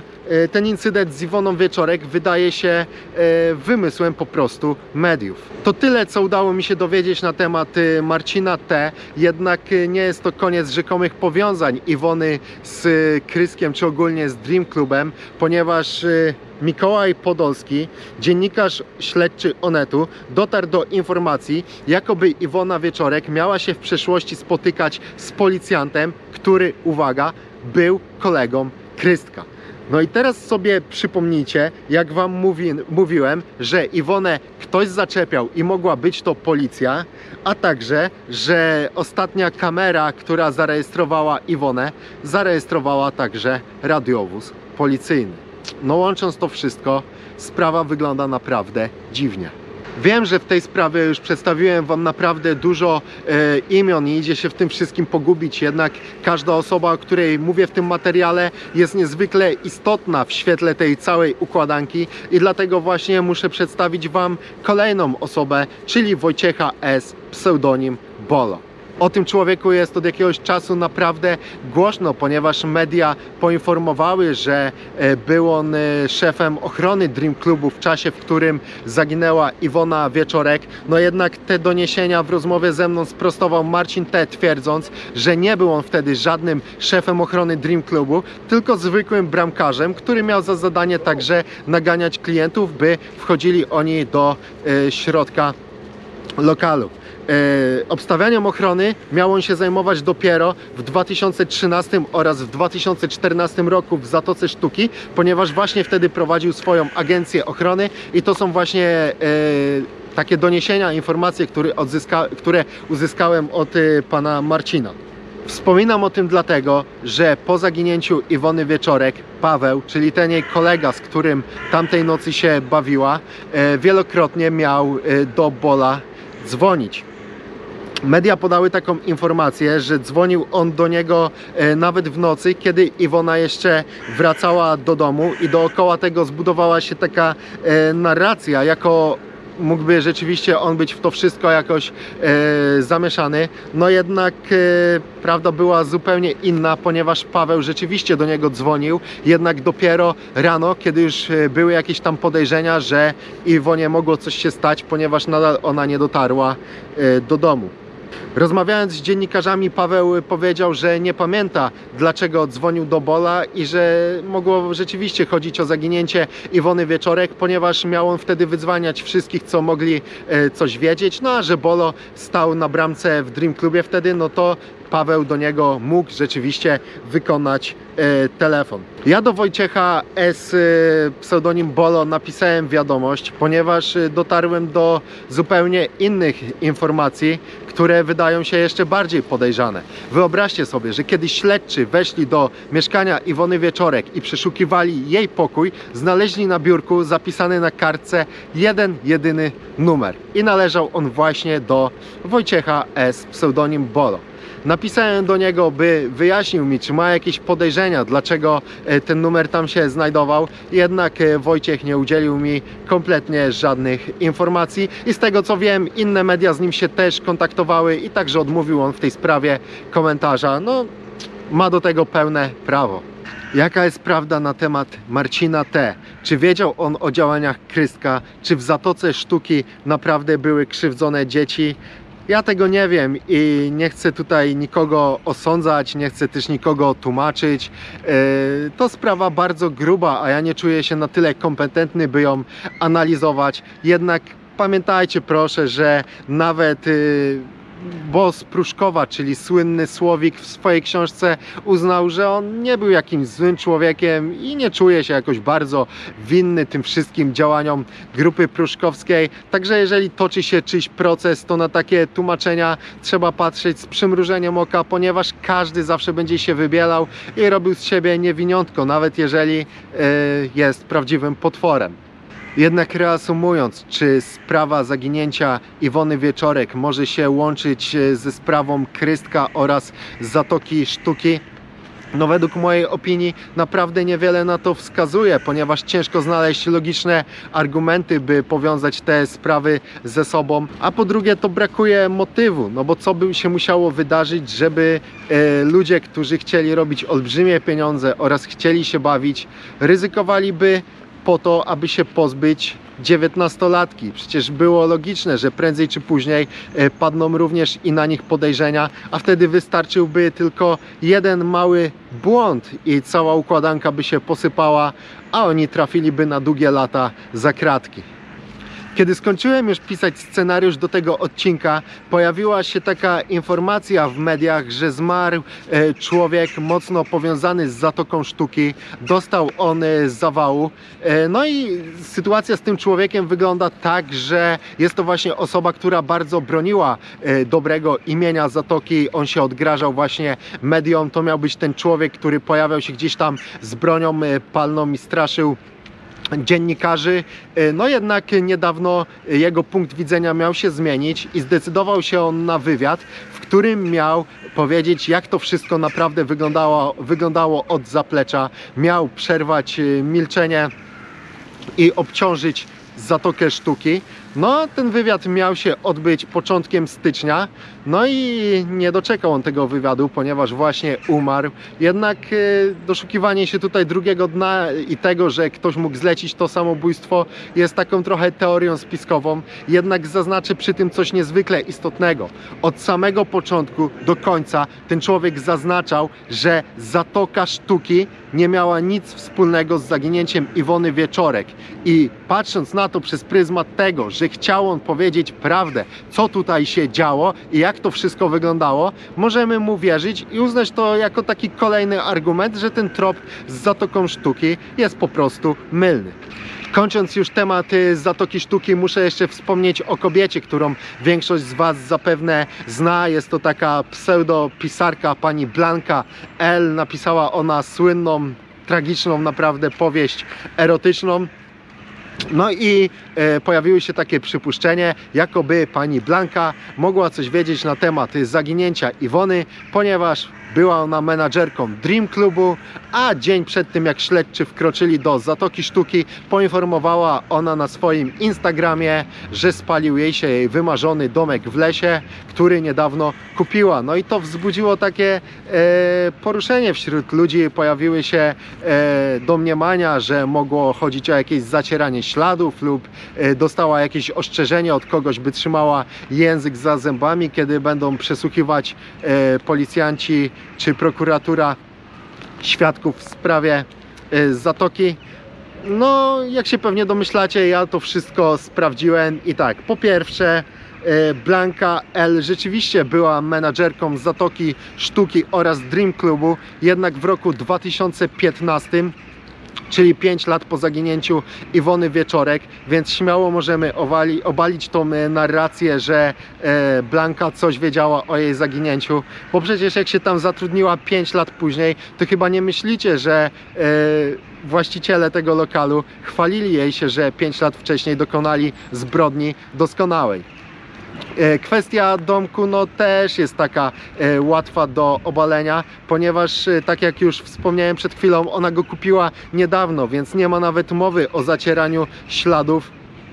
ten incydent z Iwoną Wieczorek wydaje się wymysłem po prostu mediów. To tyle, co udało mi się dowiedzieć na temat Marcina T. Jednak nie jest to koniec rzekomych powiązań Iwony z Kryskiem, czy ogólnie z Dream Clubem, ponieważ Mikołaj Podolski, dziennikarz śledczy Onetu, dotarł do informacji, jakoby Iwona Wieczorek miała się w przeszłości spotykać z policjantem, który, uwaga, był kolegą Krystka. No i teraz sobie przypomnijcie, jak wam mówiłem, że Iwonę ktoś zaczepiał i mogła być to policja, a także, że ostatnia kamera, która zarejestrowała Iwonę, zarejestrowała także radiowóz policyjny. No łącząc to wszystko, sprawa wygląda naprawdę dziwnie. Wiem, że w tej sprawie już przedstawiłem wam naprawdę dużo imion i idzie się w tym wszystkim pogubić, jednak każda osoba, o której mówię w tym materiale, jest niezwykle istotna w świetle tej całej układanki i dlatego właśnie muszę przedstawić wam kolejną osobę, czyli Wojciecha S., pseudonim Bolo. O tym człowieku jest od jakiegoś czasu naprawdę głośno, ponieważ media poinformowały, że był on szefem ochrony Dream Clubu w czasie, w którym zaginęła Iwona Wieczorek. No jednak te doniesienia w rozmowie ze mną sprostował Marcin T., twierdząc, że nie był on wtedy żadnym szefem ochrony Dream Clubu, tylko zwykłym bramkarzem, który miał za zadanie także naganiać klientów, by wchodzili oni do środka lokalu. Obstawianiem ochrony miał on się zajmować dopiero w 2013 oraz w 2014 roku w Zatoce Sztuki, ponieważ właśnie wtedy prowadził swoją agencję ochrony i to są właśnie takie doniesienia, informacje, które uzyskałem od pana Marcina. Wspominam o tym dlatego, że po zaginięciu Iwony Wieczorek Paweł, czyli ten jej kolega, z którym tamtej nocy się bawiła, wielokrotnie miał do Bola dzwonić. Media podały taką informację, że dzwonił on do niego nawet w nocy, kiedy Iwona jeszcze wracała do domu i dookoła tego zbudowała się taka narracja, jako mógłby rzeczywiście on być w to wszystko jakoś zamieszany. No jednak prawda była zupełnie inna, ponieważ Paweł rzeczywiście do niego dzwonił, jednak dopiero rano, kiedy już były jakieś tam podejrzenia, że Iwonie mogło coś się stać, ponieważ nadal ona nie dotarła do domu. Rozmawiając z dziennikarzami, Paweł powiedział, że nie pamięta, dlaczego dzwonił do Bola i że mogło rzeczywiście chodzić o zaginięcie Iwony Wieczorek, ponieważ miał on wtedy wydzwaniać wszystkich, co mogli coś wiedzieć. No a że Bolo stał na bramce w Dream Clubie wtedy, no to Paweł do niego mógł rzeczywiście wykonać telefon. Ja do Wojciecha S., pseudonim Bolo, napisałem wiadomość, ponieważ dotarłem do zupełnie innych informacji, które wydają się jeszcze bardziej podejrzane. Wyobraźcie sobie, że kiedy śledczy weszli do mieszkania Iwony Wieczorek i przeszukiwali jej pokój, znaleźli na biurku zapisany na kartce jeden jedyny numer i należał on właśnie do Wojciecha S., pseudonim Bolo. Napisałem do niego, by wyjaśnił mi, czy ma jakieś podejrzenia, dlaczego ten numer tam się znajdował. Jednak Wojciech nie udzielił mi kompletnie żadnych informacji i z tego co wiem, inne media z nim się też kontaktowały i także odmówił on w tej sprawie komentarza. No, ma do tego pełne prawo. Jaka jest prawda na temat Marcina T? Czy wiedział on o działaniach Krystka? Czy w Zatoce Sztuki naprawdę były krzywdzone dzieci? Ja tego nie wiem i nie chcę tutaj nikogo osądzać, nie chcę też nikogo tłumaczyć. To sprawa bardzo gruba, a ja nie czuję się na tyle kompetentny, by ją analizować. Jednak pamiętajcie proszę, że nawet Boss Pruszkowa, czyli słynny Słowik, w swojej książce uznał, że on nie był jakimś złym człowiekiem i nie czuje się jakoś bardzo winny tym wszystkim działaniom grupy pruszkowskiej. Także jeżeli toczy się czyjś proces, to na takie tłumaczenia trzeba patrzeć z przymrużeniem oka, ponieważ każdy zawsze będzie się wybielał i robił z siebie niewiniątko, nawet jeżeli jest prawdziwym potworem. Jednak reasumując, czy sprawa zaginięcia Iwony Wieczorek może się łączyć ze sprawą Krystka oraz Zatoki Sztuki? No według mojej opinii naprawdę niewiele na to wskazuje, ponieważ ciężko znaleźć logiczne argumenty, by powiązać te sprawy ze sobą, a po drugie to brakuje motywu, no bo co by się musiało wydarzyć, żeby ludzie, którzy chcieli robić olbrzymie pieniądze oraz chcieli się bawić, ryzykowaliby po to, aby się pozbyć 19-latki. Przecież było logiczne, że prędzej czy później padną również i na nich podejrzenia, a wtedy wystarczyłby tylko jeden mały błąd i cała układanka by się posypała, a oni trafiliby na długie lata za kratki. Kiedy skończyłem już pisać scenariusz do tego odcinka, pojawiła się taka informacja w mediach, że zmarł człowiek mocno powiązany z Zatoką Sztuki. Dostał on zawału. No i sytuacja z tym człowiekiem wygląda tak, że jest to właśnie osoba, która bardzo broniła dobrego imienia Zatoki. On się odgrażał właśnie mediom. To miał być ten człowiek, który pojawiał się gdzieś tam z bronią palną i straszył dziennikarzy. No jednak niedawno jego punkt widzenia miał się zmienić i zdecydował się on na wywiad, w którym miał powiedzieć, jak to wszystko naprawdę wyglądało od zaplecza. Miał przerwać milczenie i obciążyć Zatokę Sztuki. No, ten wywiad miał się odbyć początkiem stycznia, no i nie doczekał on tego wywiadu, ponieważ właśnie umarł. Jednak doszukiwanie się tutaj drugiego dna i tego, że ktoś mógł zlecić to samobójstwo, jest taką trochę teorią spiskową. Jednak zaznaczę przy tym coś niezwykle istotnego. Od samego początku do końca ten człowiek zaznaczał, że Zatoka Sztuki nie miała nic wspólnego z zaginięciem Iwony Wieczorek. I patrząc na to przez pryzmat tego, że chciał on powiedzieć prawdę, co tutaj się działo i jak to wszystko wyglądało, możemy mu wierzyć i uznać to jako taki kolejny argument, że ten trop z Zatoką Sztuki jest po prostu mylny. Kończąc już temat Zatoki Sztuki, muszę jeszcze wspomnieć o kobiecie, którą większość z Was zapewne zna. Jest to taka pseudopisarka, pani Blanka L. Napisała ona słynną, tragiczną naprawdę powieść erotyczną. No i pojawiło się takie przypuszczenie, jakoby pani Blanka mogła coś wiedzieć na temat zaginięcia Iwony, ponieważ była ona menadżerką Dream Clubu, a dzień przed tym, jak śledczy wkroczyli do Zatoki Sztuki, poinformowała ona na swoim Instagramie, że spalił jej wymarzony domek w lesie, który niedawno kupiła. No i to wzbudziło takie poruszenie wśród ludzi. Pojawiły się domniemania, że mogło chodzić o jakieś zacieranie śladów lub dostała jakieś ostrzeżenie od kogoś, by trzymała język za zębami, kiedy będą przesłuchiwać policjanci czy prokuratura świadków w sprawie Zatoki. No, jak się pewnie domyślacie, ja to wszystko sprawdziłem i tak, po pierwsze, Blanka L. rzeczywiście była menadżerką Zatoki Sztuki oraz Dream Clubu, jednak w roku 2015, czyli 5 lat po zaginięciu Iwony Wieczorek, więc śmiało możemy obalić tą narrację, że Blanka coś wiedziała o jej zaginięciu, bo przecież jak się tam zatrudniła 5 lat później, to chyba nie myślicie, że właściciele tego lokalu chwalili jej się, że 5 lat wcześniej dokonali zbrodni doskonałej. Kwestia domku no też jest taka łatwa do obalenia, ponieważ tak jak już wspomniałem przed chwilą, ona go kupiła niedawno, więc nie ma nawet mowy o zacieraniu śladów.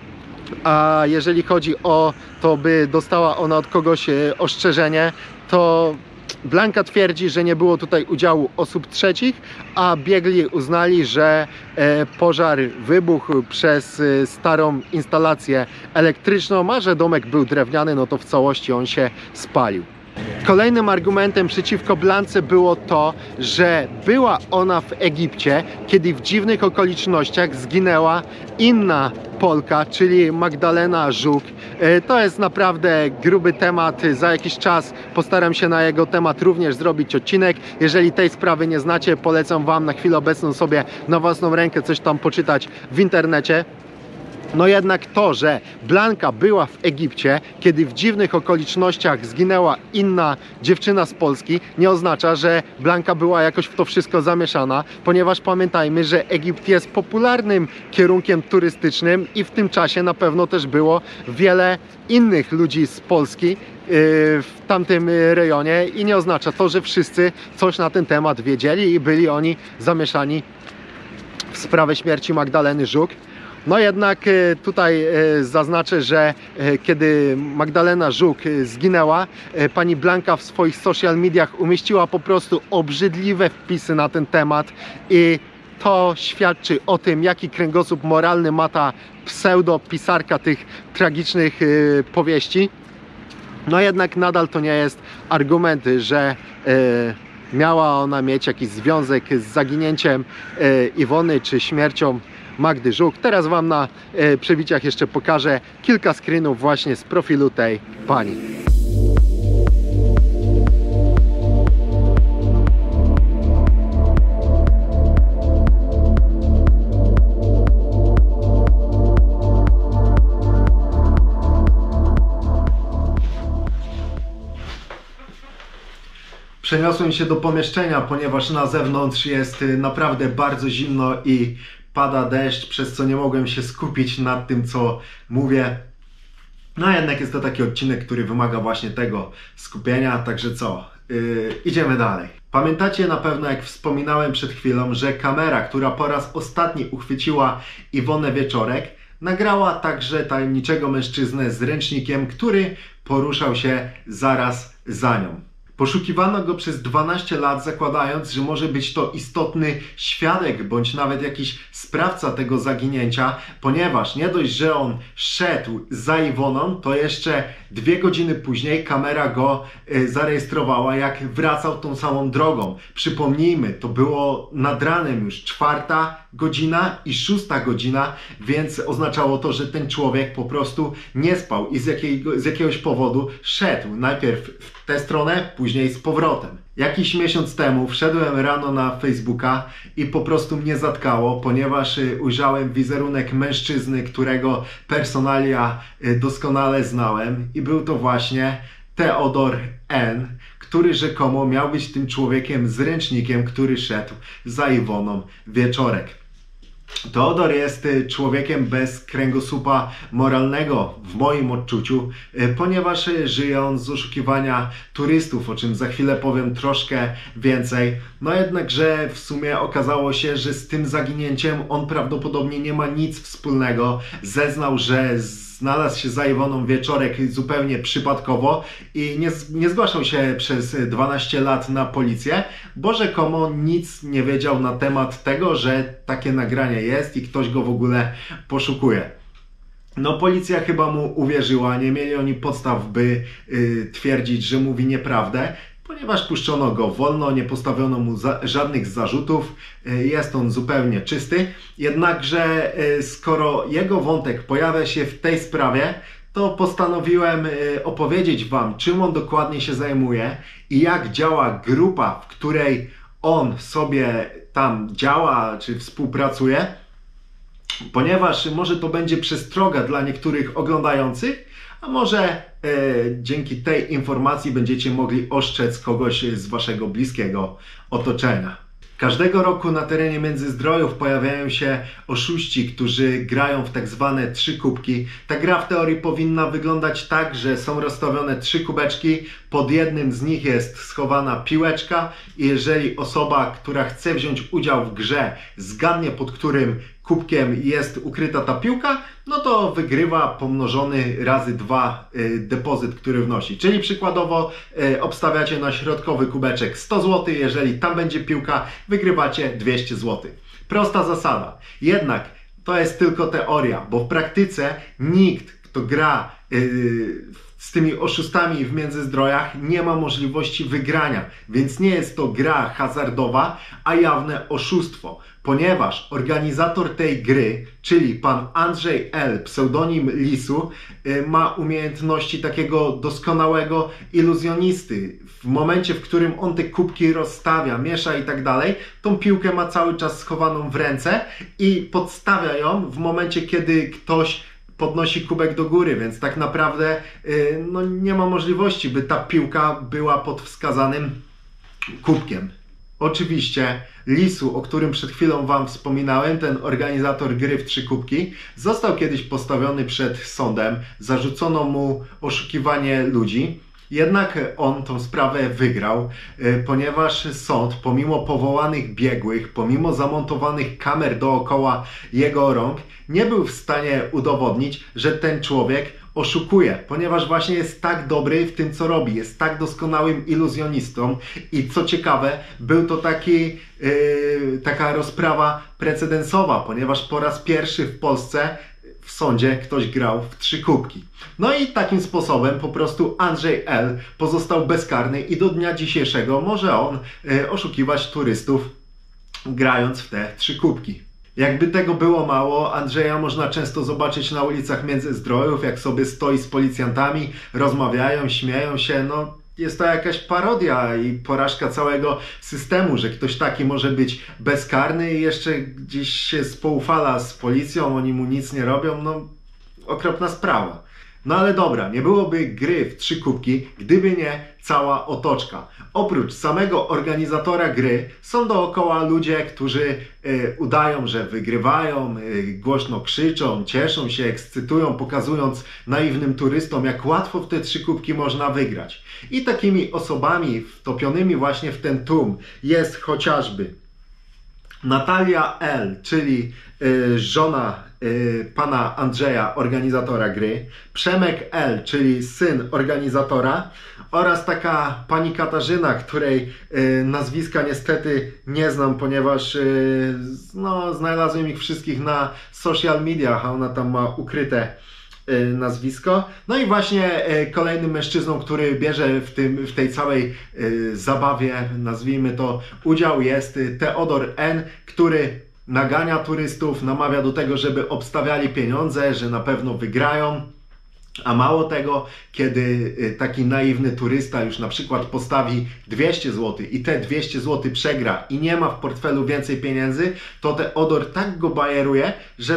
A jeżeli chodzi o to, by dostała ona od kogoś ostrzeżenie, to Blanka twierdzi, że nie było tutaj udziału osób trzecich, a biegli uznali, że pożar wybuchł przez starą instalację elektryczną, a że domek był drewniany, no to w całości on się spalił. Kolejnym argumentem przeciwko Blance było to, że była ona w Egipcie, kiedy w dziwnych okolicznościach zginęła inna Polka, czyli Magdalena Żuk. To jest naprawdę gruby temat. Za jakiś czas postaram się na jego temat również zrobić odcinek. Jeżeli tej sprawy nie znacie, polecam Wam na chwilę obecną sobie na własną rękę coś tam poczytać w internecie. No jednak to, że Blanka była w Egipcie, kiedy w dziwnych okolicznościach zginęła inna dziewczyna z Polski, nie oznacza, że Blanka była jakoś w to wszystko zamieszana, ponieważ pamiętajmy, że Egipt jest popularnym kierunkiem turystycznym i w tym czasie na pewno też było wiele innych ludzi z Polski w tamtym rejonie i nie oznacza to, że wszyscy coś na ten temat wiedzieli i byli oni zamieszani w sprawę śmierci Magdaleny Żuk. No jednak tutaj zaznaczę, że kiedy Magdalena Żuk zginęła, pani Blanka w swoich social mediach umieściła po prostu obrzydliwe wpisy na ten temat i to świadczy o tym, jaki kręgosłup moralny ma ta pseudo-pisarka tych tragicznych powieści. No jednak nadal to nie jest argument, że miała ona mieć jakiś związek z zaginięciem Iwony czy śmiercią Magdy Żuk. Teraz Wam na przebiciach jeszcze pokażę kilka screenów właśnie z profilu tej pani. Przeniosłem się do pomieszczenia, ponieważ na zewnątrz jest naprawdę bardzo zimno i pada deszcz, przez co nie mogłem się skupić nad tym, co mówię. No jednak jest to taki odcinek, który wymaga właśnie tego skupienia, także co? Idziemy dalej. Pamiętacie na pewno, jak wspominałem przed chwilą, że kamera, która po raz ostatni uchwyciła Iwonę Wieczorek, nagrała także tajemniczego mężczyznę z ręcznikiem, który poruszał się zaraz za nią. Poszukiwano go przez 12 lat, zakładając, że może być to istotny świadek, bądź nawet jakiś sprawca tego zaginięcia, ponieważ nie dość, że on szedł za Iwoną, to jeszcze 2 godziny później kamera go zarejestrowała, jak wracał tą samą drogą. Przypomnijmy, to było nad ranem już 4. godzina i 6. godzina, więc oznaczało to, że ten człowiek po prostu nie spał i z jakiegoś powodu szedł najpierw w tę stronę, później z powrotem. Jakiś miesiąc temu wszedłem rano na Facebooka i po prostu mnie zatkało, ponieważ ujrzałem wizerunek mężczyzny, którego personalia doskonale znałem i był to właśnie Teodor N., który rzekomo miał być tym człowiekiem z ręcznikiem, który szedł za Iwoną Wieczorek. Teodor jest człowiekiem bez kręgosłupa moralnego w moim odczuciu, ponieważ żyje on z oszukiwania turystów, o czym za chwilę powiem troszkę więcej. No jednakże w sumie okazało się, że z tym zaginięciem on prawdopodobnie nie ma nic wspólnego. Zeznał, że znalazł się za Iwoną Wieczorek zupełnie przypadkowo i nie zgłaszał się przez 12 lat na policję, bo rzekomo nic nie wiedział na temat tego, że takie nagranie jest i ktoś go w ogóle poszukuje. No policja chyba mu uwierzyła, nie mieli oni podstaw, by twierdzić, że mówi nieprawdę, ponieważ puszczono go wolno, nie postawiono mu żadnych zarzutów, jest on zupełnie czysty. Jednakże skoro jego wątek pojawia się w tej sprawie, to postanowiłem opowiedzieć Wam, czym on dokładnie się zajmuje i jak działa grupa, w której on sobie tam działa czy współpracuje, ponieważ może to będzie przestroga dla niektórych oglądających, a może dzięki tej informacji będziecie mogli ostrzec kogoś z Waszego bliskiego otoczenia. Każdego roku na terenie Międzyzdrojów pojawiają się oszuści, którzy grają w tak zwane 3 kubki. Ta gra w teorii powinna wyglądać tak, że są rozstawione 3 kubeczki, pod jednym z nich jest schowana piłeczka i jeżeli osoba, która chce wziąć udział w grze, zgadnie, pod którym kubkiem jest ukryta ta piłka, no to wygrywa pomnożony razy 2 depozyt, który wnosi. Czyli przykładowo obstawiacie na środkowy kubeczek 100 zł, jeżeli tam będzie piłka, wygrywacie 200 zł. Prosta zasada. Jednak to jest tylko teoria, bo w praktyce nikt, kto gra z tymi oszustami w Międzyzdrojach, nie ma możliwości wygrania, więc nie jest to gra hazardowa, a jawne oszustwo, ponieważ organizator tej gry, czyli pan Andrzej L., pseudonim Lisu, ma umiejętności takiego doskonałego iluzjonisty. w momencie, w którym on te kubki rozstawia, miesza i tak dalej, tą piłkę ma cały czas schowaną w ręce i podstawia ją w momencie, kiedy ktoś podnosi kubek do góry, więc tak naprawdę no, nie ma możliwości, by ta piłka była pod wskazanym kubkiem. Oczywiście Lisu, o którym przed chwilą Wam wspominałem, ten organizator gry w 3 kubki, został kiedyś postawiony przed sądem, zarzucono mu oszukiwanie ludzi. Jednak on tą sprawę wygrał, ponieważ sąd, pomimo powołanych biegłych, pomimo zamontowanych kamer dookoła jego rąk, nie był w stanie udowodnić, że ten człowiek oszukuje, ponieważ właśnie jest tak dobry w tym, co robi, jest tak doskonałym iluzjonistą i co ciekawe, był to taka rozprawa precedensowa, ponieważ po raz pierwszy w Polsce w sądzie ktoś grał w 3 kubki. No i takim sposobem po prostu Andrzej L. pozostał bezkarny i do dnia dzisiejszego może on oszukiwać turystów grając w te 3 kubki. Jakby tego było mało, Andrzeja można często zobaczyć na ulicach Międzyzdrojów, jak sobie stoi z policjantami, rozmawiają, śmieją się, no jest to jakaś parodia i porażka całego systemu, że ktoś taki może być bezkarny i jeszcze gdzieś się spoufala z policją, oni mu nic nie robią, no okropna sprawa. No ale dobra, nie byłoby gry w 3 kubki, gdyby nie cała otoczka. Oprócz samego organizatora gry są dookoła ludzie, którzy udają, że wygrywają, głośno krzyczą, cieszą się, ekscytują, pokazując naiwnym turystom, jak łatwo w te 3 kubki można wygrać. I takimi osobami wtopionymi właśnie w ten tłum jest chociażby Natalia L., czyli żona pana Andrzeja, organizatora gry, Przemek L., czyli syn organizatora, oraz taka pani Katarzyna, której nazwiska niestety nie znam, ponieważ no, znalazłem ich wszystkich na social mediach, a ona tam ma ukryte nazwisko. No i właśnie kolejnym mężczyzną, który bierze w tej całej zabawie, nazwijmy to, udział, jest Teodor N., który nagania turystów, namawia do tego, żeby obstawiali pieniądze, że na pewno wygrają. A mało tego, kiedy taki naiwny turysta już na przykład postawi 200 zł i te 200 zł przegra i nie ma w portfelu więcej pieniędzy, to Teodor tak go bajeruje,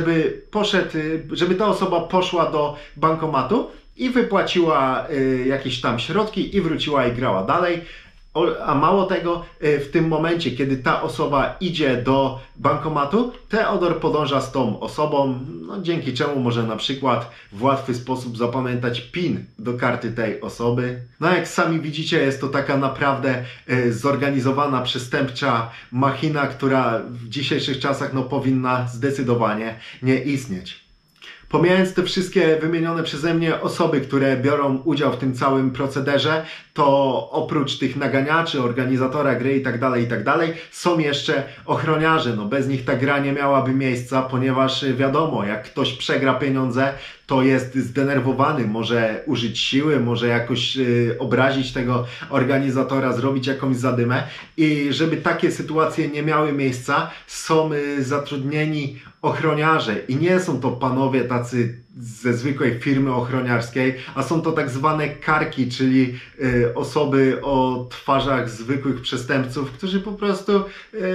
żeby ta osoba poszła do bankomatu i wypłaciła jakieś tam środki i wróciła i grała dalej. A mało tego, w tym momencie, kiedy ta osoba idzie do bankomatu, Teodor podąża z tą osobą, no, dzięki czemu może na przykład w łatwy sposób zapamiętać PIN do karty tej osoby. No jak sami widzicie, jest to taka naprawdę zorganizowana, przestępcza machina, która w dzisiejszych czasach no, powinna zdecydowanie nie istnieć. Pomijając te wszystkie wymienione przeze mnie osoby, które biorą udział w tym całym procederze, to oprócz tych naganiaczy, organizatora gry i tak dalej, są jeszcze ochroniarze. No bez nich ta gra nie miałaby miejsca, ponieważ wiadomo, jak ktoś przegra pieniądze, to jest zdenerwowany, może użyć siły, może jakoś obrazić tego organizatora, zrobić jakąś zadymę. I żeby takie sytuacje nie miały miejsca, są zatrudnieni ochroniarze. I nie są to panowie tacy ze zwykłej firmy ochroniarskiej, a są to tak zwane karki, czyli osoby o twarzach zwykłych przestępców, którzy po prostu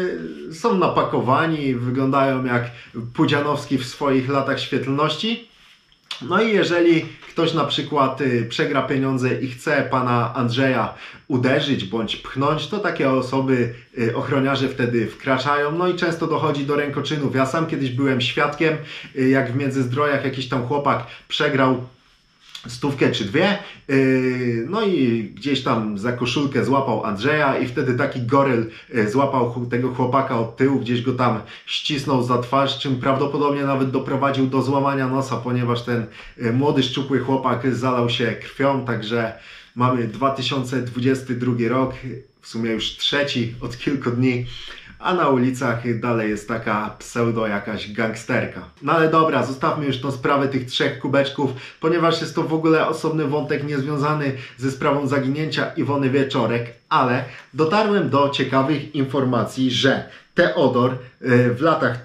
są napakowani, wyglądają jak Pudzianowski w swoich latach świetlności. No i jeżeli ktoś na przykład przegra pieniądze i chce pana Andrzeja uderzyć bądź pchnąć, to takie osoby, ochroniarze wtedy wkraczają, no i często dochodzi do rękoczynów. Ja sam kiedyś byłem świadkiem, jak w Międzyzdrojach jakiś tam chłopak przegrał 100 czy 2, no i gdzieś tam za koszulkę złapał Andrzeja i wtedy taki goryl złapał tego chłopaka od tyłu, gdzieś go tam ścisnął za twarz, czym prawdopodobnie nawet doprowadził do złamania nosa, ponieważ ten młody, szczupły chłopak zalał się krwią, także mamy 2022 rok, w sumie już 3 od kilku dni, a na ulicach dalej jest taka pseudo jakaś gangsterka. No ale dobra, zostawmy już tą sprawę tych 3 kubeczków, ponieważ jest to w ogóle osobny wątek niezwiązany ze sprawą zaginięcia Iwony Wieczorek, ale dotarłem do ciekawych informacji, że Teodor w latach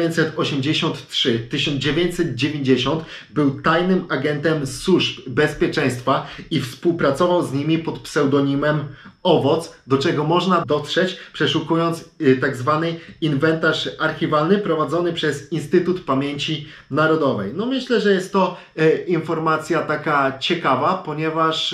1983-1990 był tajnym agentem służb bezpieczeństwa i współpracował z nimi pod pseudonimem Owoc, do czego można dotrzeć przeszukując tak zwany inwentarz archiwalny prowadzony przez Instytut Pamięci Narodowej. No myślę, że jest to informacja taka ciekawa, ponieważ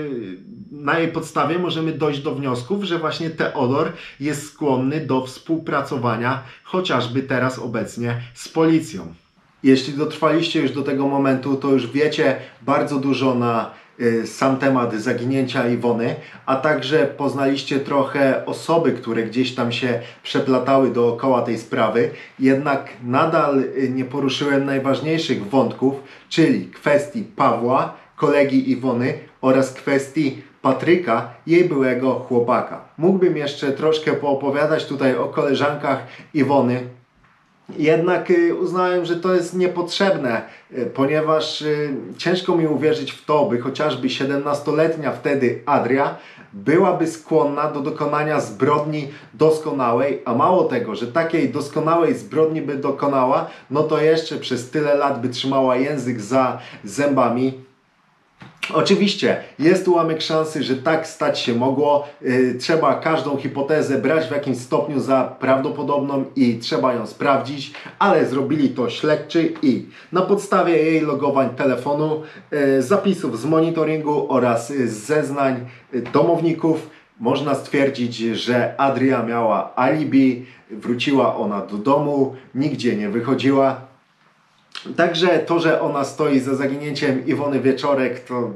na jej podstawie możemy dojść do wniosków, że właśnie Teodor jest skłonny do współpracowania chociażby teraz obecnie z policją. Jeśli dotrwaliście już do tego momentu, to już wiecie bardzo dużo na sam temat zaginięcia Iwony, a także poznaliście trochę osoby, które gdzieś tam się przeplatały dookoła tej sprawy, jednak nadal nie poruszyłem najważniejszych wątków, czyli kwestii Pawła, kolegi Iwony oraz kwestii Patryka, jej byłego chłopaka. Mógłbym jeszcze troszkę poopowiadać tutaj o koleżankach Iwony, jednak uznałem, że to jest niepotrzebne, ponieważ ciężko mi uwierzyć w to, by chociażby 17-letnia wtedy Adria byłaby skłonna do dokonania zbrodni doskonałej, a mało tego, że takiej doskonałej zbrodni by dokonała, no to jeszcze przez tyle lat by trzymała język za zębami. Oczywiście jest ułamek szansy, że tak stać się mogło. Trzeba każdą hipotezę brać w jakimś stopniu za prawdopodobną i trzeba ją sprawdzić, ale zrobili to śledczy i na podstawie jej logowań telefonu, zapisów z monitoringu oraz zeznań domowników można stwierdzić, że Adria miała alibi, wróciła ona do domu, nigdzie nie wychodziła. Także to, że ona stoi za zaginięciem Iwony Wieczorek, to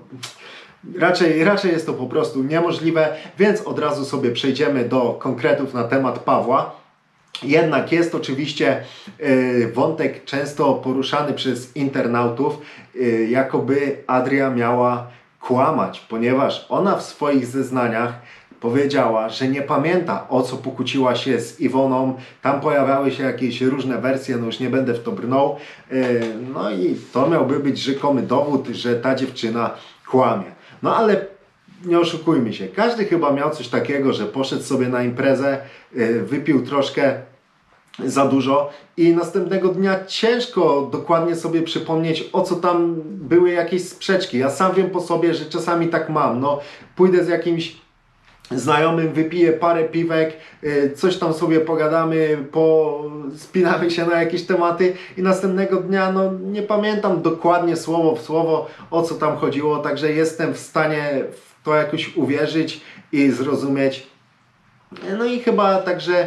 raczej jest to po prostu niemożliwe, więc od razu sobie przejdziemy do konkretów na temat Pawła. Jednak jest oczywiście wątek często poruszany przez internautów, jakoby Adria miała kłamać, ponieważ ona w swoich zeznaniach powiedziała, że nie pamięta, o co pokłóciła się z Iwoną. Tam pojawiały się jakieś różne wersje, no już nie będę w to brnął. No i to miałby być rzekomy dowód, że ta dziewczyna kłamie. No ale nie oszukujmy się, każdy chyba miał coś takiego, że poszedł sobie na imprezę, wypił troszkę za dużo i następnego dnia ciężko dokładnie sobie przypomnieć, o co tam były jakieś sprzeczki. Ja sam wiem po sobie, że czasami tak mam. No, pójdę z jakimś znajomym, wypiję parę piwek, coś tam sobie pogadamy, spinamy się na jakieś tematy i następnego dnia no, nie pamiętam dokładnie słowo w słowo, o co tam chodziło, także jestem w stanie w to jakoś uwierzyć i zrozumieć. No i chyba także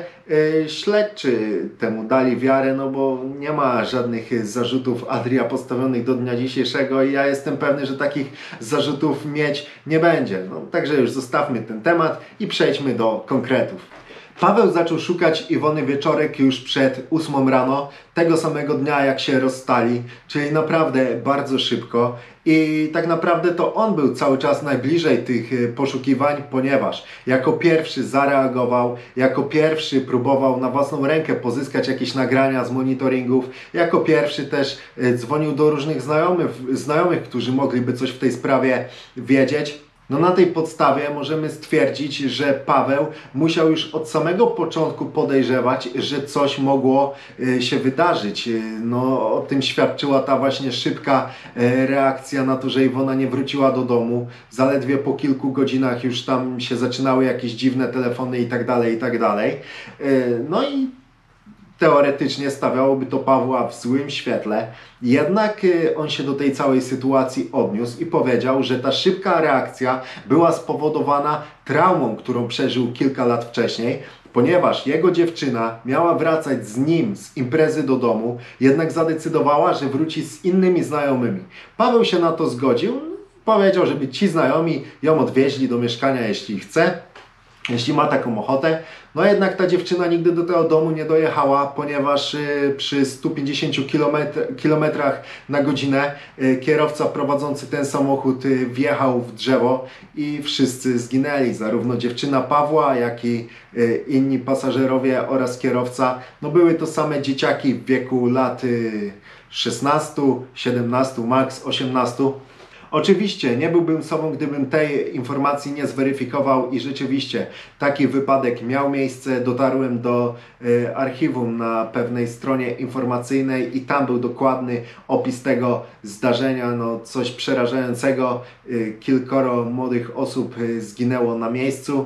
śledczy temu dali wiarę, no bo nie ma żadnych zarzutów Adria postawionych do dnia dzisiejszego i ja jestem pewny, że takich zarzutów mieć nie będzie. No, także już zostawmy ten temat i przejdźmy do konkretów. Paweł zaczął szukać Iwony Wieczorek już przed 8 rano, tego samego dnia jak się rozstali, czyli naprawdę bardzo szybko i tak naprawdę to on był cały czas najbliżej tych poszukiwań, ponieważ jako pierwszy zareagował, jako pierwszy próbował na własną rękę pozyskać jakieś nagrania z monitoringów, jako pierwszy też dzwonił do różnych znajomych, którzy mogliby coś w tej sprawie wiedzieć. No na tej podstawie możemy stwierdzić, że Paweł musiał już od samego początku podejrzewać, że coś mogło się wydarzyć. No o tym świadczyła ta właśnie szybka reakcja na to, że Iwona nie wróciła do domu. Zaledwie po kilku godzinach już tam się zaczynały jakieś dziwne telefony i tak dalej, i tak dalej. No i teoretycznie stawiałoby to Pawła w złym świetle, jednak on się do tej całej sytuacji odniósł i powiedział, że ta szybka reakcja była spowodowana traumą, którą przeżył kilka lat wcześniej, ponieważ jego dziewczyna miała wracać z nim z imprezy do domu, jednak zadecydowała, że wróci z innymi znajomymi. Paweł się na to zgodził, powiedział, żeby ci znajomi ją odwieźli do mieszkania, jeśli chce, jeśli ma taką ochotę. No jednak ta dziewczyna nigdy do tego domu nie dojechała, ponieważ przy 150 km na godzinę kierowca prowadzący ten samochód wjechał w drzewo i wszyscy zginęli. Zarówno dziewczyna Pawła, jak i inni pasażerowie oraz kierowca. No były to same dzieciaki w wieku lat 16, 17, max 18. Oczywiście nie byłbym sobą, gdybym tej informacji nie zweryfikował i rzeczywiście taki wypadek miał miejsce. Dotarłem do archiwum na pewnej stronie informacyjnej i tam był dokładny opis tego zdarzenia, no coś przerażającego. Kilkoro młodych osób zginęło na miejscu,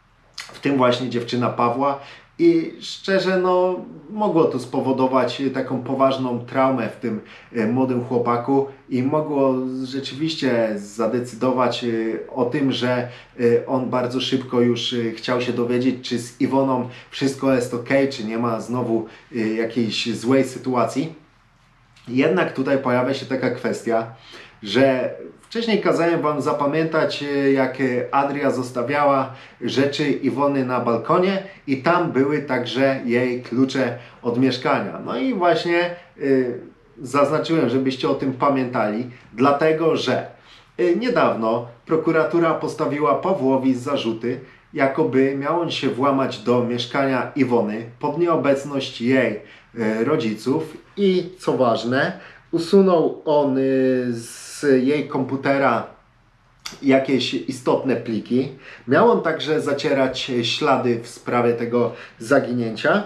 w tym właśnie dziewczyna Pawła. I szczerze, no, mogło to spowodować taką poważną traumę w tym młodym chłopaku i mogło rzeczywiście zadecydować o tym, że on bardzo szybko już chciał się dowiedzieć, czy z Iwoną wszystko jest ok, czy nie ma znowu jakiejś złej sytuacji. Jednak tutaj pojawia się taka kwestia, że wcześniej kazałem Wam zapamiętać, jak Adria zostawiała rzeczy Iwony na balkonie i tam były także jej klucze od mieszkania. No i właśnie zaznaczyłem, żebyście o tym pamiętali, dlatego że niedawno prokuratura postawiła Pawłowi zarzuty, jakoby miał on się włamać do mieszkania Iwony pod nieobecność jej rodziców i co ważne, usunął on z jej komputera jakieś istotne pliki. Miał on także zacierać ślady w sprawie tego zaginięcia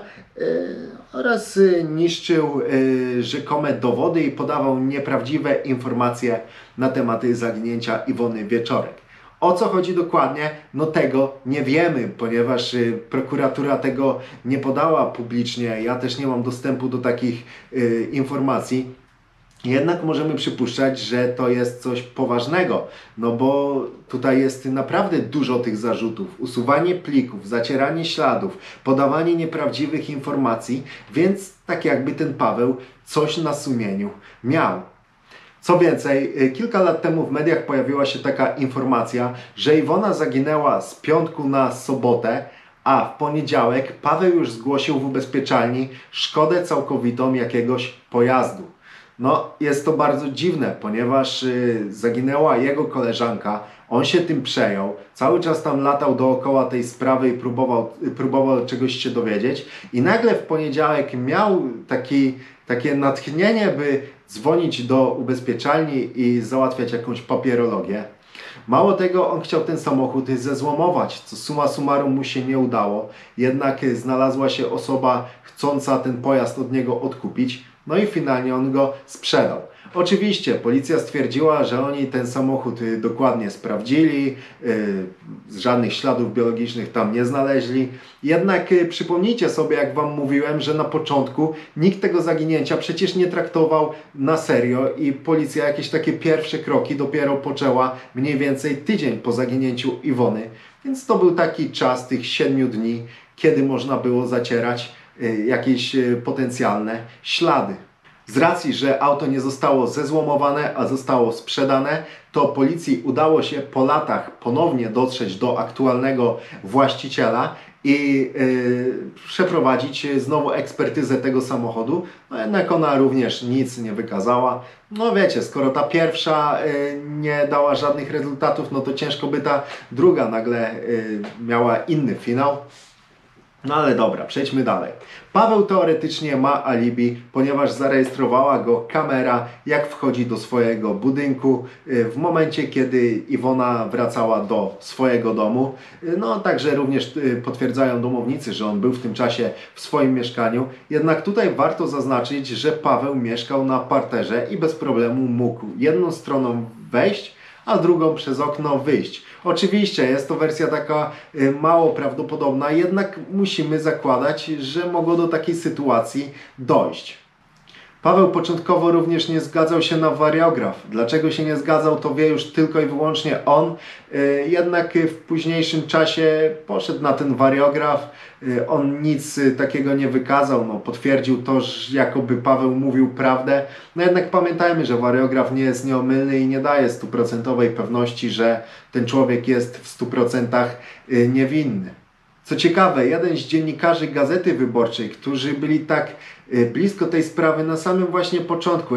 oraz niszczył rzekome dowody i podawał nieprawdziwe informacje na temat zaginięcia Iwony Wieczorek. O co chodzi dokładnie? No tego nie wiemy, ponieważ prokuratura tego nie podała publicznie. Ja też nie mam dostępu do takich informacji. Jednak możemy przypuszczać, że to jest coś poważnego, no bo tutaj jest naprawdę dużo tych zarzutów. Usuwanie plików, zacieranie śladów, podawanie nieprawdziwych informacji, więc tak jakby ten Paweł coś na sumieniu miał. Co więcej, kilka lat temu w mediach pojawiła się taka informacja, że Iwona zaginęła z piątku na sobotę, a w poniedziałek Paweł już zgłosił w ubezpieczalni szkodę całkowitą jakiegoś pojazdu. No, jest to bardzo dziwne, ponieważ zaginęła jego koleżanka, on się tym przejął, cały czas tam latał dookoła tej sprawy i próbował czegoś się dowiedzieć i nagle w poniedziałek miał takie natchnienie, by dzwonić do ubezpieczalni i załatwiać jakąś papierologię. Mało tego, on chciał ten samochód zezłomować, co summa summarum mu się nie udało, jednak znalazła się osoba chcąca ten pojazd od niego odkupić. No i finalnie on go sprzedał. Oczywiście policja stwierdziła, że oni ten samochód dokładnie sprawdzili, żadnych śladów biologicznych tam nie znaleźli. Jednak przypomnijcie sobie, jak Wam mówiłem, że na początku nikt tego zaginięcia przecież nie traktował na serio i policja jakieś takie pierwsze kroki dopiero poczęła mniej więcej tydzień po zaginięciu Iwony. Więc to był taki czas tych 7 dni, kiedy można było zacierać jakieś potencjalne ślady. Z racji, że auto nie zostało zezłomowane, a zostało sprzedane, to policji udało się po latach ponownie dotrzeć do aktualnego właściciela i przeprowadzić znowu ekspertyzę tego samochodu. No jednak ona również nic nie wykazała. No wiecie, skoro ta pierwsza nie dała żadnych rezultatów, no to ciężko by ta druga nagle miała inny finał. No ale dobra, przejdźmy dalej. Paweł teoretycznie ma alibi, ponieważ zarejestrowała go kamera, jak wchodzi do swojego budynku w momencie, kiedy Iwona wracała do swojego domu. No także również potwierdzają domownicy, że on był w tym czasie w swoim mieszkaniu. Jednak tutaj warto zaznaczyć, że Paweł mieszkał na parterze i bez problemu mógł jedną stroną wejść, a drugą przez okno wyjść. Oczywiście jest to wersja taka mało prawdopodobna, jednak musimy zakładać, że mogło do takiej sytuacji dojść. Paweł początkowo również nie zgadzał się na wariograf. Dlaczego się nie zgadzał, to wie już tylko i wyłącznie on. Jednak w późniejszym czasie poszedł na ten wariograf. On nic takiego nie wykazał. No, potwierdził to, że jakoby Paweł mówił prawdę. No jednak pamiętajmy, że wariograf nie jest nieomylny i nie daje stuprocentowej pewności, że ten człowiek jest w 100% niewinny. Co ciekawe, jeden z dziennikarzy Gazety Wyborczej, którzy byli tak blisko tej sprawy na samym właśnie początku,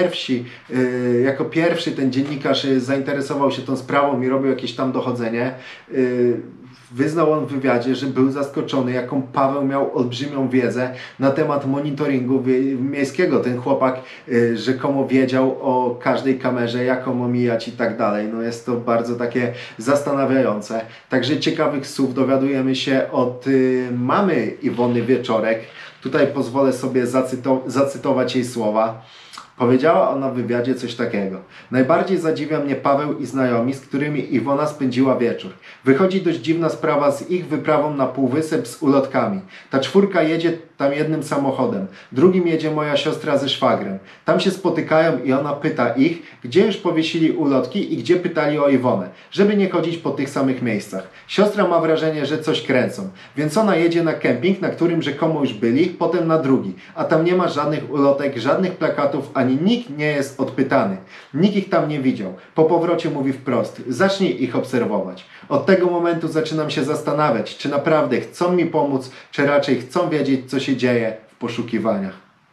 jako pierwszy ten dziennikarz zainteresował się tą sprawą i robił jakieś tam dochodzenie, wyznał on w wywiadzie, że był zaskoczony, jaką Paweł miał olbrzymią wiedzę na temat monitoringu miejskiego. Ten chłopak rzekomo wiedział o każdej kamerze, jaką omijać i tak dalej. No jest to bardzo takie zastanawiające. Także ciekawych słów dowiadujemy się od mamy Iwony Wieczorek. Tutaj pozwolę sobie zacytować jej słowa. Powiedziała ona w wywiadzie coś takiego. Najbardziej zadziwia mnie Paweł i znajomi, z którymi Iwona spędziła wieczór. Wychodzi dość dziwna sprawa z ich wyprawą na półwysep z ulotkami. Ta czwórka jedzie tam jednym samochodem, drugim jedzie moja siostra ze szwagrem. Tam się spotykają i ona pyta ich, gdzie już powiesili ulotki i gdzie pytali o Iwonę, żeby nie chodzić po tych samych miejscach. Siostra ma wrażenie, że coś kręcą, więc ona jedzie na kemping, na którym rzekomo już byli, potem na drugi, a tam nie ma żadnych ulotek, żadnych plakatów, ani nikt nie jest odpytany. Nikt ich tam nie widział. Po powrocie mówi wprost, zacznij ich obserwować. Od tego momentu zaczynam się zastanawiać, czy naprawdę chcą mi pomóc, czy raczej chcą wiedzieć, co się dzieje w poszukiwaniach.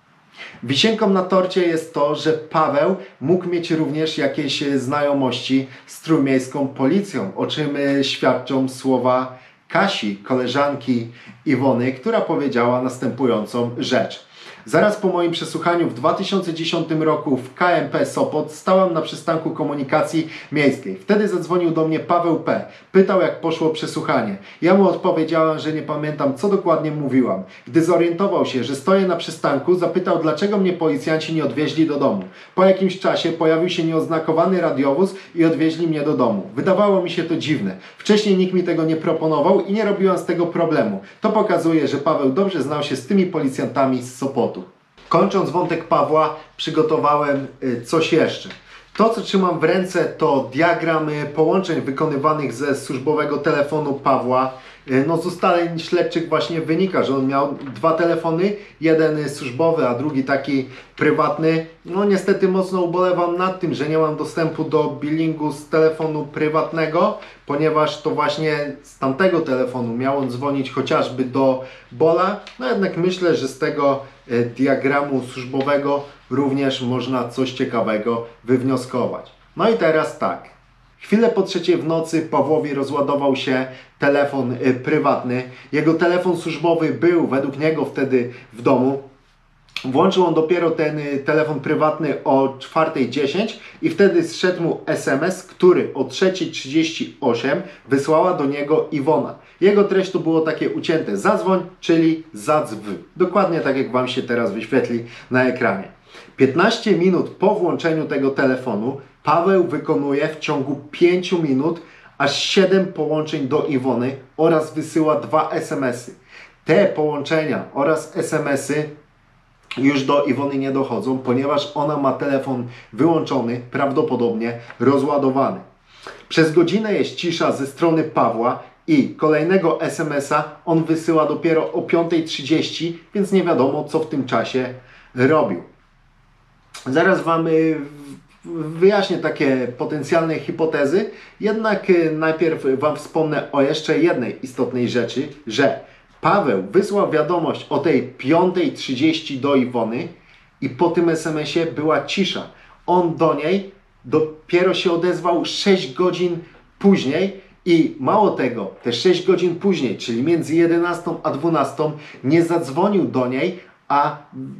Wisienką na torcie jest to, że Paweł mógł mieć również jakieś znajomości z trójmiejską policją, o czym świadczą słowa Kasi, koleżanki Iwony, która powiedziała następującą rzecz. Zaraz po moim przesłuchaniu w 2010 roku w KMP Sopot stałam na przystanku komunikacji miejskiej. Wtedy zadzwonił do mnie Paweł P. Pytał, jak poszło przesłuchanie. Ja mu odpowiedziałam, że nie pamiętam, co dokładnie mówiłam. Gdy zorientował się, że stoję na przystanku, zapytał, dlaczego mnie policjanci nie odwieźli do domu. Po jakimś czasie pojawił się nieoznakowany radiowóz i odwieźli mnie do domu. Wydawało mi się to dziwne. Wcześniej nikt mi tego nie proponował i nie robiłam z tego problemu. To pokazuje, że Paweł dobrze znał się z tymi policjantami z Sopotu. Kończąc wątek Pawła, przygotowałem coś jeszcze. To, co trzymam w ręce, to diagram połączeń wykonywanych ze służbowego telefonu Pawła. No, z ustaleń śledczych właśnie wynika, że on miał dwa telefony, jeden służbowy, a drugi taki prywatny. No niestety mocno ubolewam nad tym, że nie mam dostępu do billingu z telefonu prywatnego, ponieważ to właśnie z tamtego telefonu miał on dzwonić chociażby do Bola. No jednak myślę, że z tego diagramu służbowego również można coś ciekawego wywnioskować. No i teraz tak. Chwilę po 3 w nocy Pawłowi rozładował się telefon prywatny. Jego telefon służbowy był według niego wtedy w domu. Włączył on dopiero ten telefon prywatny o 4:10 i wtedy zszedł mu SMS, który o 3:38 wysłała do niego Iwona. Jego treść to było takie ucięte: zadzwoń, czyli zadzw. Dokładnie tak, jak Wam się teraz wyświetli na ekranie. 15 minut po włączeniu tego telefonu Paweł wykonuje w ciągu 5 minut aż 7 połączeń do Iwony oraz wysyła 2 SMS-y. Te połączenia oraz SMS-y już do Iwony nie dochodzą, ponieważ ona ma telefon wyłączony, prawdopodobnie rozładowany. Przez godzinę jest cisza ze strony Pawła i kolejnego SMS-a on wysyła dopiero o 5:30, więc nie wiadomo, co w tym czasie robił. Zaraz Wam wyjaśnię takie potencjalne hipotezy, jednak najpierw Wam wspomnę o jeszcze jednej istotnej rzeczy, że Paweł wysłał wiadomość o tej 5:30 do Iwony i po tym SMS-ie była cisza. On do niej dopiero się odezwał 6 godzin później i mało tego, te 6 godzin później, czyli między 11 a 12 nie zadzwonił do niej, a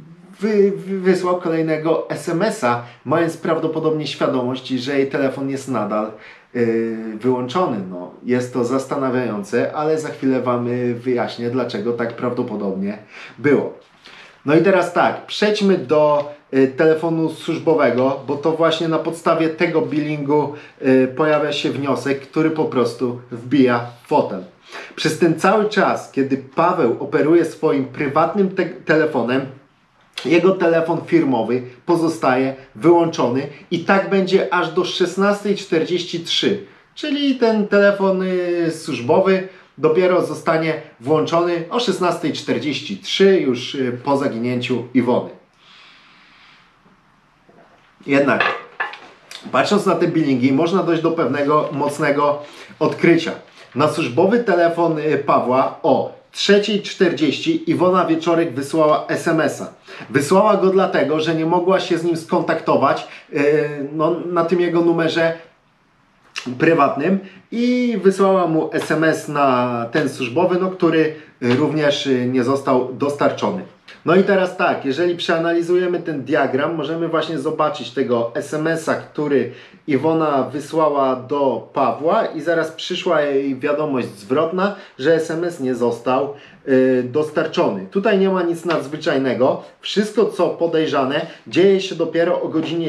wysłał kolejnego SMS-a, mając prawdopodobnie świadomość, że jej telefon jest nadal wyłączony. No, jest to zastanawiające, ale za chwilę Wam wyjaśnię, dlaczego tak prawdopodobnie było. No i teraz tak, przejdźmy do telefonu służbowego, bo to właśnie na podstawie tego billingu pojawia się wniosek, który po prostu wbija w fotel. Przez ten cały czas, kiedy Paweł operuje swoim prywatnym telefonem, jego telefon firmowy pozostaje wyłączony i tak będzie aż do 16:43, czyli ten telefon służbowy dopiero zostanie włączony o 16:43 już po zaginięciu Iwony. Jednak patrząc na te billingi można dojść do pewnego mocnego odkrycia. Na służbowy telefon Pawła o 3:40 Iwona Wieczorek wysłała SMS-a. Wysłała go dlatego, że nie mogła się z nim skontaktować na tym jego numerze prywatnym i wysłała mu SMS na ten służbowy, no, który również nie został dostarczony. No i teraz tak, jeżeli przeanalizujemy ten diagram, możemy właśnie zobaczyć tego SMS-a, który Iwona wysłała do Pawła i zaraz przyszła jej wiadomość zwrotna, że SMS nie został dostarczony. Tutaj nie ma nic nadzwyczajnego. Wszystko co podejrzane dzieje się dopiero o godzinie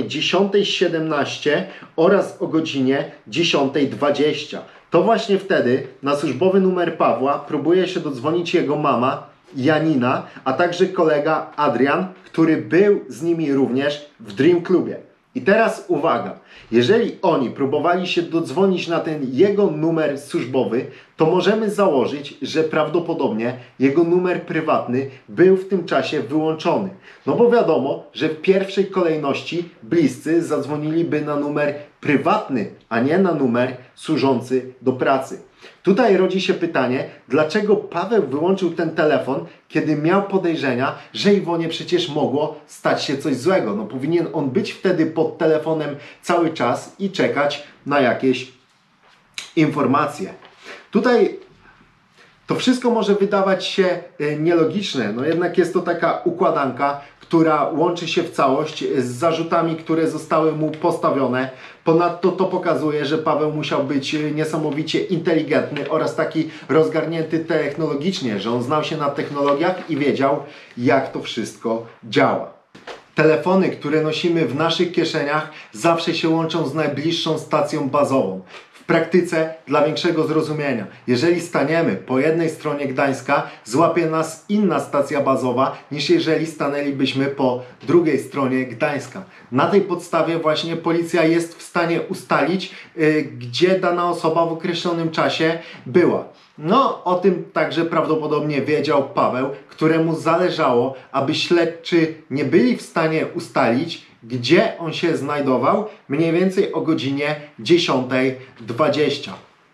10:17 oraz o godzinie 10:20. To właśnie wtedy na służbowy numer Pawła próbuje się dodzwonić jego mama Janina, a także kolega Adrian, który był z nimi również w Dream Clubie. I teraz uwaga, jeżeli oni próbowali się dodzwonić na ten jego numer służbowy, to możemy założyć, że prawdopodobnie jego numer prywatny był w tym czasie wyłączony. No bo wiadomo, że w pierwszej kolejności bliscy zadzwoniliby na numer prywatny, a nie na numer służący do pracy. Tutaj rodzi się pytanie, dlaczego Paweł wyłączył ten telefon, kiedy miał podejrzenia, że Iwonie przecież mogło stać się coś złego. No powinien on być wtedy pod telefonem cały czas i czekać na jakieś informacje. Tutaj to wszystko może wydawać się nielogiczne, no jednak jest to taka układanka, która łączy się w całość z zarzutami, które zostały mu postawione. Ponadto to pokazuje, że Paweł musiał być niesamowicie inteligentny oraz taki rozgarnięty technologicznie, że on znał się na technologiach i wiedział, jak to wszystko działa. Telefony, które nosimy w naszych kieszeniach, zawsze się łączą z najbliższą stacją bazową. W praktyce dla większego zrozumienia. Jeżeli staniemy po jednej stronie Gdańska, złapie nas inna stacja bazowa, niż jeżeli stanęlibyśmy po drugiej stronie Gdańska. Na tej podstawie właśnie policja jest w stanie ustalić, gdzie dana osoba w określonym czasie była. No, o tym także prawdopodobnie wiedział Paweł, któremu zależało, aby śledczy nie byli w stanie ustalić, gdzie on się znajdował, mniej więcej o godzinie 10:20.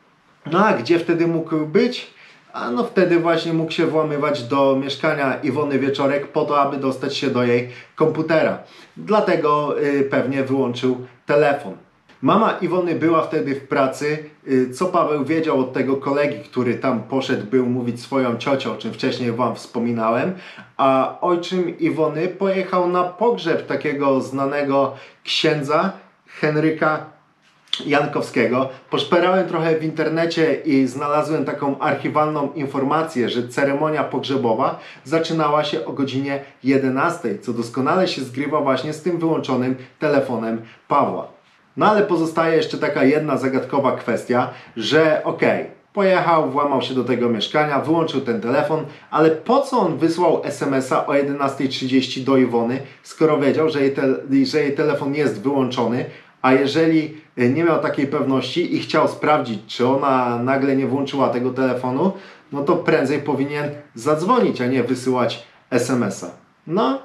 No a gdzie wtedy mógł być? A no wtedy właśnie mógł się włamywać do mieszkania Iwony Wieczorek po to, aby dostać się do jej komputera. Dlatego pewnie wyłączył telefon. Mama Iwony była wtedy w pracy, co Paweł wiedział od tego kolegi, który tam poszedł, był mówić swoją ciocią, o czym wcześniej Wam wspominałem, a ojczym Iwony pojechał na pogrzeb takiego znanego księdza Henryka Jankowskiego. Poszperałem trochę w internecie i znalazłem taką archiwalną informację, że ceremonia pogrzebowa zaczynała się o godzinie 11, co doskonale się zgrywa właśnie z tym wyłączonym telefonem Pawła. No ale pozostaje jeszcze taka jedna zagadkowa kwestia, że pojechał, włamał się do tego mieszkania, wyłączył ten telefon, ale po co on wysłał SMS-a o 11:30 do Iwony, skoro wiedział, że jej telefon jest wyłączony, a jeżeli nie miał takiej pewności i chciał sprawdzić, czy ona nagle nie włączyła tego telefonu, no to prędzej powinien zadzwonić, a nie wysyłać SMS-a. No,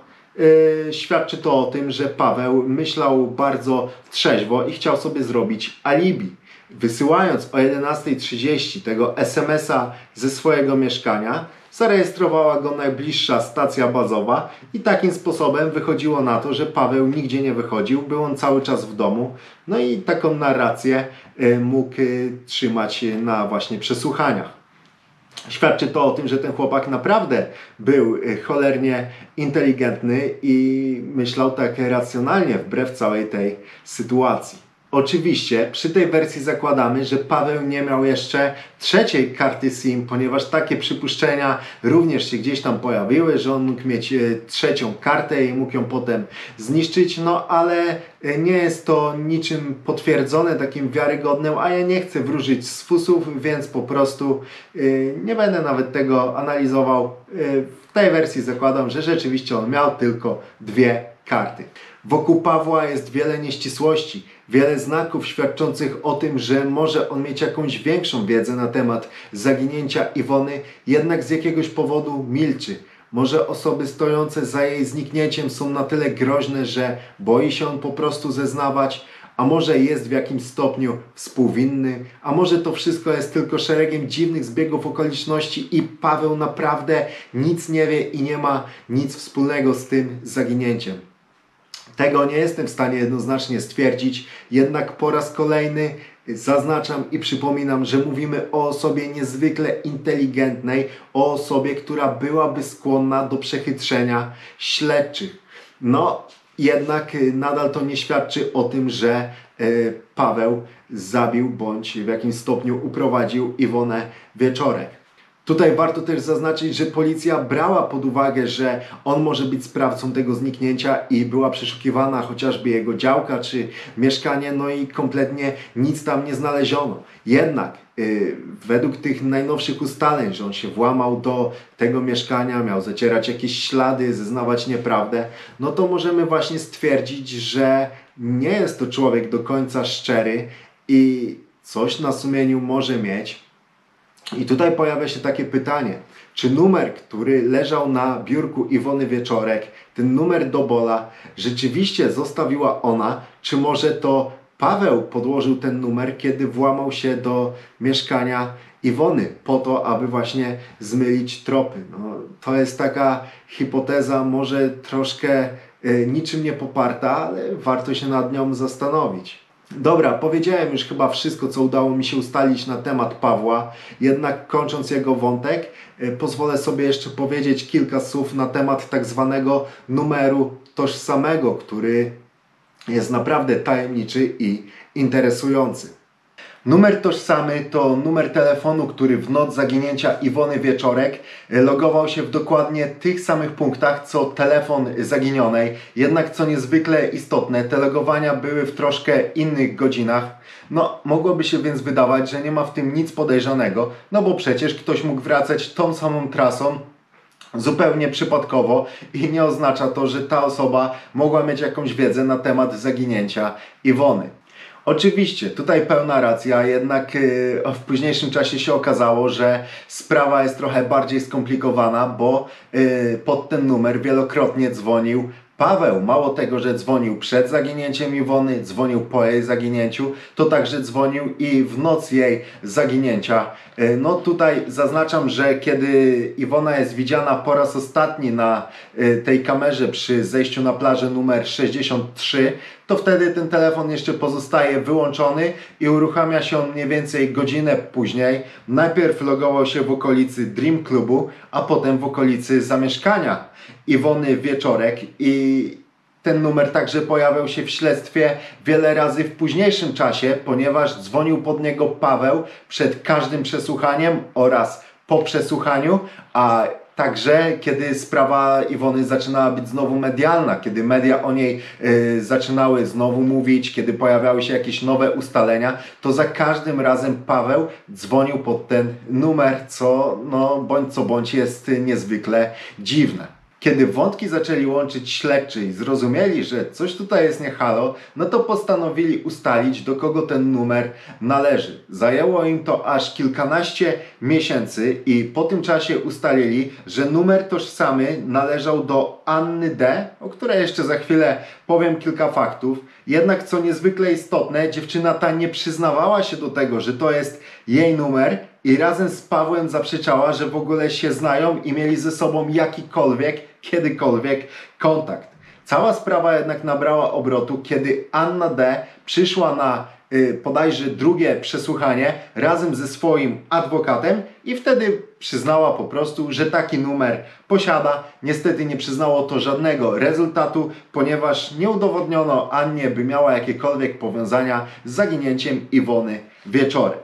świadczy to o tym, że Paweł myślał bardzo trzeźwo i chciał sobie zrobić alibi. Wysyłając o 11:30 tego SMS-a ze swojego mieszkania, zarejestrowała go najbliższa stacja bazowa i takim sposobem wychodziło na to, że Paweł nigdzie nie wychodził, był on cały czas w domu, no i taką narrację mógł trzymać na właśnie przesłuchaniach. Świadczy to o tym, że ten chłopak naprawdę był cholernie inteligentny i myślał tak racjonalnie wbrew całej tej sytuacji. Oczywiście przy tej wersji zakładamy, że Paweł nie miał jeszcze trzeciej karty SIM, ponieważ takie przypuszczenia również się gdzieś tam pojawiły, że on mógł mieć trzecią kartę i mógł ją potem zniszczyć, no ale nie jest to niczym potwierdzone, takim wiarygodnym, a ja nie chcę wróżyć z fusów, więc po prostu nie będę nawet tego analizował. W tej wersji zakładam, że rzeczywiście on miał tylko dwie karty. Wokół Pawła jest wiele nieścisłości, wiele znaków świadczących o tym, że może on mieć jakąś większą wiedzę na temat zaginięcia Iwony, jednak z jakiegoś powodu milczy. Może osoby stojące za jej zniknięciem są na tyle groźne, że boi się on po prostu zeznawać, a może jest w jakimś stopniu współwinny, a może to wszystko jest tylko szeregiem dziwnych zbiegów okoliczności i Paweł naprawdę nic nie wie i nie ma nic wspólnego z tym zaginięciem. Tego nie jestem w stanie jednoznacznie stwierdzić, jednak po raz kolejny Zaznaczam i przypominam, że mówimy o osobie niezwykle inteligentnej, o osobie, która byłaby skłonna do przechytrzenia śledczych. No, jednak nadal to nie świadczy o tym, że Paweł zabił bądź w jakimś stopniu uprowadził Iwonę Wieczorek. Tutaj warto też zaznaczyć, że policja brała pod uwagę, że on może być sprawcą tego zniknięcia i była przeszukiwana chociażby jego działka czy mieszkanie, no i kompletnie nic tam nie znaleziono. Jednak według tych najnowszych ustaleń, że on się włamał do tego mieszkania, miał zacierać jakieś ślady, zeznawać nieprawdę, no to możemy właśnie stwierdzić, że nie jest to człowiek do końca szczery i coś na sumieniu może mieć. I tutaj pojawia się takie pytanie, czy numer, który leżał na biurku Iwony Wieczorek, ten numer do Bola, rzeczywiście zostawiła ona, czy może to Paweł podłożył ten numer, kiedy włamał się do mieszkania Iwony, po to, aby właśnie zmylić tropy. No, to jest taka hipoteza, może troszkę niczym nie poparta, ale warto się nad nią zastanowić. Dobra, powiedziałem już chyba wszystko, co udało mi się ustalić na temat Pawła, jednak kończąc jego wątek, pozwolę sobie jeszcze powiedzieć kilka słów na temat tak zwanego numeru tożsamego, który jest naprawdę tajemniczy i interesujący. Numer tożsamy to numer telefonu, który w noc zaginięcia Iwony Wieczorek logował się w dokładnie tych samych punktach, co telefon zaginionej. Jednak co niezwykle istotne, te logowania były w troszkę innych godzinach. No, mogłoby się więc wydawać, że nie ma w tym nic podejrzanego, no bo przecież ktoś mógł wracać tą samą trasą zupełnie przypadkowo i nie oznacza to, że ta osoba mogła mieć jakąś wiedzę na temat zaginięcia Iwony. Oczywiście, tutaj pełna racja, jednak w późniejszym czasie się okazało, że sprawa jest trochę bardziej skomplikowana, bo pod ten numer wielokrotnie dzwonił Paweł. Mało tego, że dzwonił przed zaginięciem Iwony, dzwonił po jej zaginięciu, to także dzwonił i w noc jej zaginięcia. No tutaj zaznaczam, że kiedy Iwona jest widziana po raz ostatni na tej kamerze przy zejściu na plażę numer 63, to wtedy ten telefon jeszcze pozostaje wyłączony i uruchamia się on mniej więcej godzinę później. Najpierw logował się w okolicy Dream Clubu, a potem w okolicy zamieszkania Iwony Wieczorek i ten numer także pojawiał się w śledztwie wiele razy w późniejszym czasie, ponieważ dzwonił pod niego Paweł przed każdym przesłuchaniem oraz po przesłuchaniu, a także kiedy sprawa Iwony zaczynała być znowu medialna, kiedy media o niej zaczynały znowu mówić, kiedy pojawiały się jakieś nowe ustalenia, to za każdym razem Paweł dzwonił pod ten numer, co no bądź co bądź jest niezwykle dziwne. Kiedy wątki zaczęli łączyć śledczy i zrozumieli, że coś tutaj jest nie halo, no to postanowili ustalić, do kogo ten numer należy. Zajęło im to aż kilkanaście miesięcy i po tym czasie ustalili, że numer tożsamy należał do Anny D., o której jeszcze za chwilę powiem kilka faktów. Jednak co niezwykle istotne, dziewczyna ta nie przyznawała się do tego, że to jest jej numer i razem z Pawłem zaprzeczała, że w ogóle się znają i mieli ze sobą jakikolwiek, kiedykolwiek kontakt. Cała sprawa jednak nabrała obrotu, kiedy Anna D. przyszła na bodajże drugie przesłuchanie razem ze swoim adwokatem i wtedy przyznała po prostu, że taki numer posiada. Niestety nie przyznało to żadnego rezultatu, ponieważ nie udowodniono Annie, by miała jakiekolwiek powiązania z zaginięciem Iwony Wieczorek.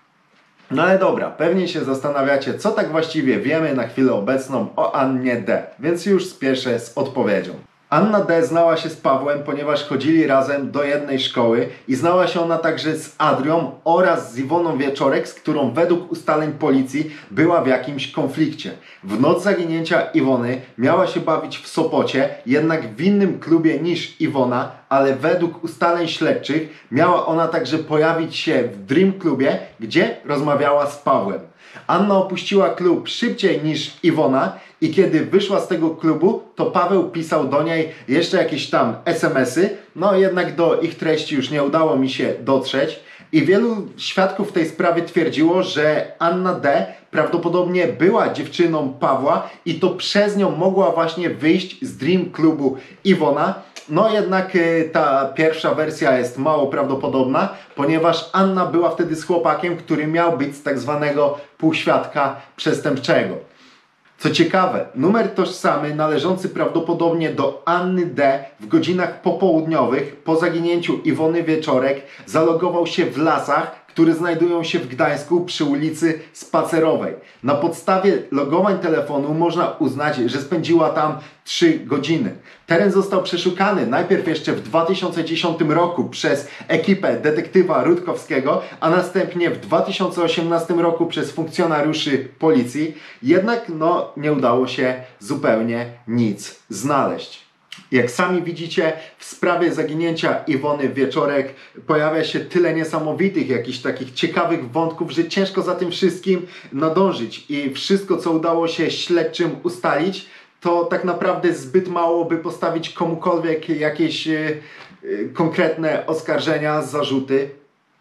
No ale dobra, pewnie się zastanawiacie, co tak właściwie wiemy na chwilę obecną o Annie D., więc już spieszę z odpowiedzią. Anna D. znała się z Pawłem, ponieważ chodzili razem do jednej szkoły i znała się ona także z Adrią oraz z Iwoną Wieczorek, z którą według ustaleń policji była w jakimś konflikcie. W noc zaginięcia Iwony miała się bawić w Sopocie, jednak w innym klubie niż Iwona, ale według ustaleń śledczych miała ona także pojawić się w Dream Clubie, gdzie rozmawiała z Pawłem. Anna opuściła klub szybciej niż Iwona i kiedy wyszła z tego klubu, to Paweł pisał do niej jeszcze jakieś tam SMS-y, no jednak do ich treści już nie udało mi się dotrzeć i wielu świadków w tej sprawie twierdziło, że Anna D. prawdopodobnie była dziewczyną Pawła i to przez nią mogła właśnie wyjść z Dream Clubu Iwona. No jednak ta pierwsza wersja jest mało prawdopodobna, ponieważ Anna była wtedy z chłopakiem, który miał być z tak zwanego półświadka przestępczego. Co ciekawe, numer tożsamy należący prawdopodobnie do Anny D. w godzinach popołudniowych po zaginięciu Iwony Wieczorek zalogował się w Lasach, które znajdują się w Gdańsku przy ulicy Spacerowej. Na podstawie logowań telefonu można uznać, że spędziła tam 3 godziny. Teren został przeszukany najpierw jeszcze w 2010 roku przez ekipę detektywa Rutkowskiego, a następnie w 2018 roku przez funkcjonariuszy policji. Jednak nie udało się zupełnie nic znaleźć. Jak sami widzicie, w sprawie zaginięcia Iwony Wieczorek pojawia się tyle niesamowitych, jakichś takich ciekawych wątków, że ciężko za tym wszystkim nadążyć. I wszystko, co udało się śledczym ustalić, to tak naprawdę zbyt mało, by postawić komukolwiek jakieś konkretne oskarżenia, zarzuty.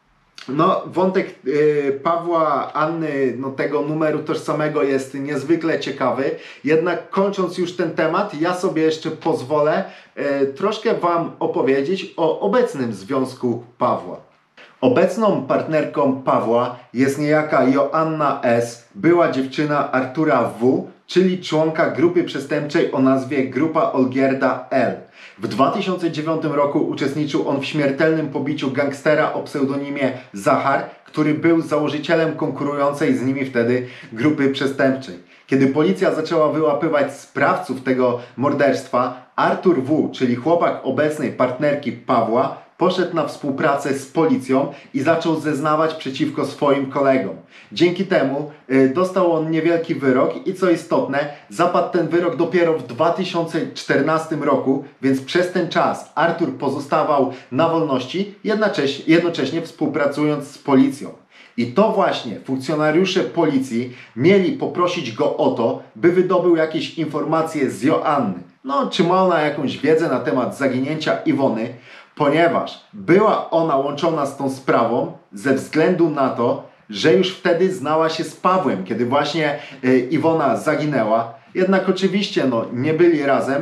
Wątek Pawła, Anny, tego numeru tożsamego jest niezwykle ciekawy. Jednak kończąc już ten temat, ja sobie jeszcze pozwolę troszkę Wam opowiedzieć o obecnym związku Pawła. Obecną partnerką Pawła jest niejaka Joanna S., była dziewczyna Artura W., czyli członka grupy przestępczej o nazwie Grupa Olgierda L. W 2009 roku uczestniczył on w śmiertelnym pobiciu gangstera o pseudonimie Zachar, który był założycielem konkurującej z nimi wtedy grupy przestępczej. Kiedy policja zaczęła wyłapywać sprawców tego morderstwa, Artur W., czyli chłopak obecnej partnerki Pawła, poszedł na współpracę z policją i zaczął zeznawać przeciwko swoim kolegom. Dzięki temu dostał on niewielki wyrok i co istotne, zapadł ten wyrok dopiero w 2014 roku, więc przez ten czas Artur pozostawał na wolności, jednocześnie współpracując z policją. I to właśnie funkcjonariusze policji mieli poprosić go o to, by wydobył jakieś informacje z Joanny. Czy ma ona jakąś wiedzę na temat zaginięcia Iwony, ponieważ była ona łączona z tą sprawą ze względu na to, że już wtedy znała się z Pawłem, kiedy właśnie Iwona zaginęła. Jednak oczywiście nie byli razem,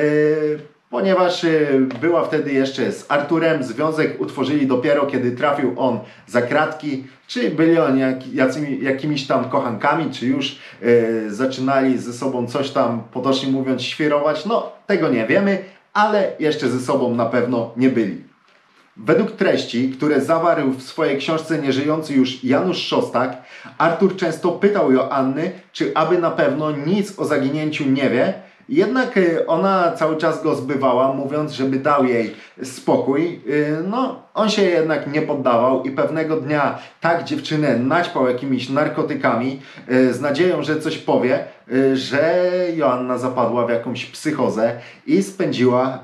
ponieważ była wtedy jeszcze z Arturem. Związek utworzyli dopiero, kiedy trafił on za kratki. Czy byli oni jakimiś tam kochankami, czy już zaczynali ze sobą coś tam, potocznie mówiąc, świrować, tego nie wiemy, ale jeszcze ze sobą na pewno nie byli. Według treści, które zawarł w swojej książce nieżyjący już Janusz Szostak, Artur często pytał Joanny, czy aby na pewno nic o zaginięciu nie wie, jednak ona cały czas go zbywała, mówiąc, żeby dał jej spokój. On się jednak nie poddawał i pewnego dnia tak dziewczynę naćpał jakimiś narkotykami z nadzieją, że coś powie, że Joanna zapadła w jakąś psychozę i spędziła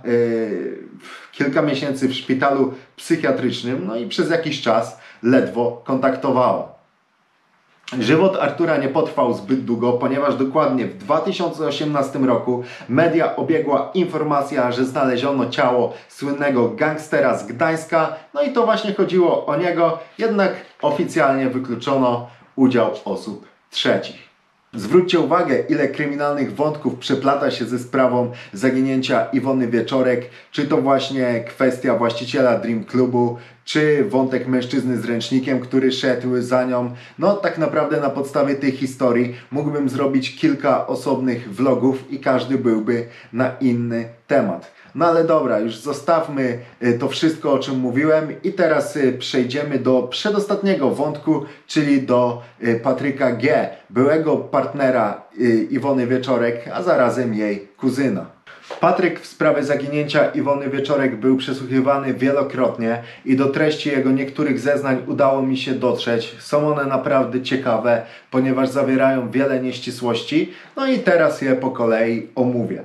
kilka miesięcy w szpitalu psychiatrycznym, i przez jakiś czas ledwo kontaktowała. Żywot Artura nie potrwał zbyt długo, ponieważ dokładnie w 2018 roku media obiegła informacja, że znaleziono ciało słynnego gangstera z Gdańska. I to właśnie chodziło o niego, jednak oficjalnie wykluczono udział osób trzecich. Zwróćcie uwagę, ile kryminalnych wątków przeplata się ze sprawą zaginięcia Iwony Wieczorek, czy to właśnie kwestia właściciela Dream Clubu, czy wątek mężczyzny z ręcznikiem, który szedł za nią. Tak naprawdę na podstawie tej historii mógłbym zrobić kilka osobnych vlogów i każdy byłby na inny temat. Ale dobra, już zostawmy to wszystko, o czym mówiłem i teraz przejdziemy do przedostatniego wątku, czyli do Patryka G., byłego partnera Iwony Wieczorek, a zarazem jej kuzyna. Patryk w sprawie zaginięcia Iwony Wieczorek był przesłuchiwany wielokrotnie i do treści jego niektórych zeznań udało mi się dotrzeć. Są one naprawdę ciekawe, ponieważ zawierają wiele nieścisłości, i teraz je po kolei omówię.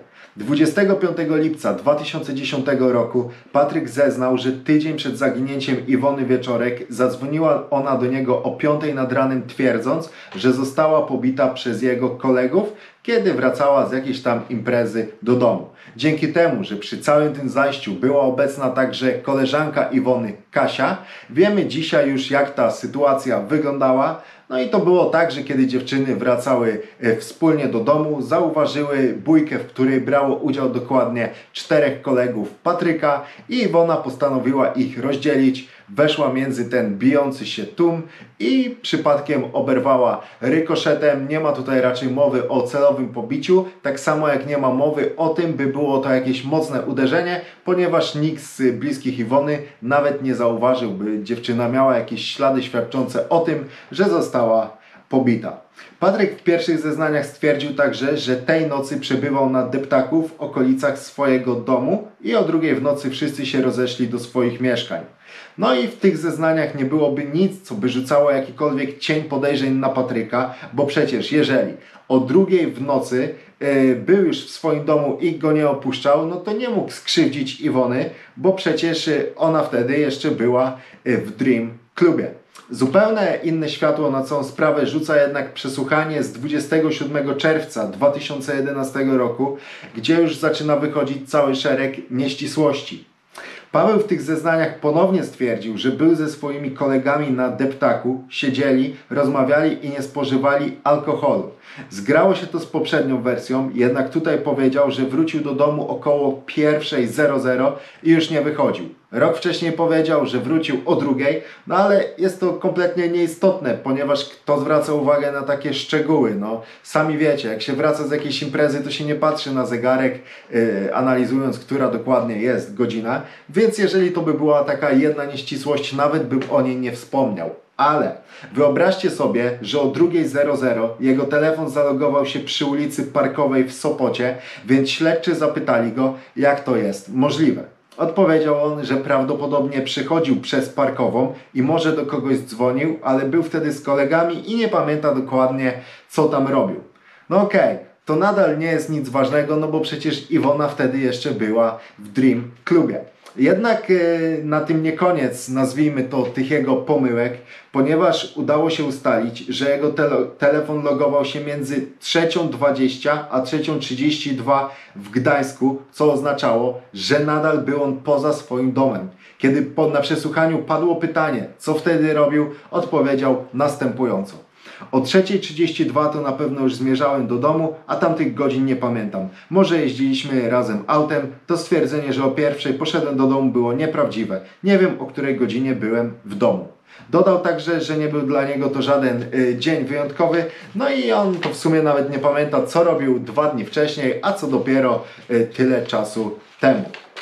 25 lipca 2010 roku Patryk zeznał, że tydzień przed zaginięciem Iwony Wieczorek zadzwoniła ona do niego o 5 nad ranem, twierdząc, że została pobita przez jego kolegów, kiedy wracała z jakiejś tam imprezy do domu. Dzięki temu, że przy całym tym zajściu była obecna także koleżanka Iwony, Kasia, wiemy dzisiaj już, jak ta sytuacja wyglądała. No i to było tak, że kiedy dziewczyny wracały wspólnie do domu, zauważyły bójkę, w której brało udział dokładnie 4 kolegów Patryka i Iwona postanowiła ich rozdzielić. Weszła między ten bijący się tłum i przypadkiem oberwała rykoszetem. Nie ma tutaj raczej mowy o celowym pobiciu, tak samo jak nie ma mowy o tym, by było to jakieś mocne uderzenie, ponieważ nikt z bliskich Iwony nawet nie zauważył, by dziewczyna miała jakieś ślady świadczące o tym, że została pobita. Patryk w pierwszych zeznaniach stwierdził także, że tej nocy przebywał na deptaku w okolicach swojego domu i o 2 w nocy wszyscy się rozeszli do swoich mieszkań. No i w tych zeznaniach nie byłoby nic, co by rzucało jakikolwiek cień podejrzeń na Patryka, bo przecież jeżeli o 2 w nocy był już w swoim domu i go nie opuszczał, no to nie mógł skrzywdzić Iwony, bo przecież ona wtedy jeszcze była w Dream Clubie. Zupełnie inne światło na całą sprawę rzuca jednak przesłuchanie z 27 czerwca 2011 roku, gdzie już zaczyna wychodzić cały szereg nieścisłości. Paweł w tych zeznaniach ponownie stwierdził, że był ze swoimi kolegami na deptaku, siedzieli, rozmawiali i nie spożywali alkoholu. Zgrało się to z poprzednią wersją, jednak tutaj powiedział, że wrócił do domu około 1:00 i już nie wychodził. Rok wcześniej powiedział, że wrócił o 2:00, no ale jest to kompletnie nieistotne, ponieważ kto zwraca uwagę na takie szczegóły? No, sami wiecie, jak się wraca z jakiejś imprezy, to się nie patrzy na zegarek, analizując, która dokładnie jest godzina, więc jeżeli to by była taka jedna nieścisłość, nawet bym o niej nie wspomniał. Ale wyobraźcie sobie, że o 2:00 jego telefon zalogował się przy ulicy Parkowej w Sopocie, więc śledczy zapytali go, jak to jest możliwe. Odpowiedział on, że prawdopodobnie przechodził przez Parkową i może do kogoś dzwonił, ale był wtedy z kolegami i nie pamięta dokładnie, co tam robił. No okej, to nadal nie jest nic ważnego, no bo przecież Iwona wtedy jeszcze była w Dream Clubie. Jednak na tym nie koniec, nazwijmy to, tych jego pomyłek, ponieważ udało się ustalić, że jego telefon logował się między 3:20 a 3:32 w Gdańsku, co oznaczało, że nadal był on poza swoim domem. Kiedy na przesłuchaniu padło pytanie, co wtedy robił, odpowiedział następująco. O 3:32 to na pewno już zmierzałem do domu, a tamtych godzin nie pamiętam. Może jeździliśmy razem autem, to stwierdzenie, że o 1:00 poszedłem do domu było nieprawdziwe. Nie wiem, o której godzinie byłem w domu. Dodał także, że nie był dla niego to żaden dzień wyjątkowy, no i on to w sumie nawet nie pamięta, co robił 2 dni wcześniej, a co dopiero tyle czasu temu.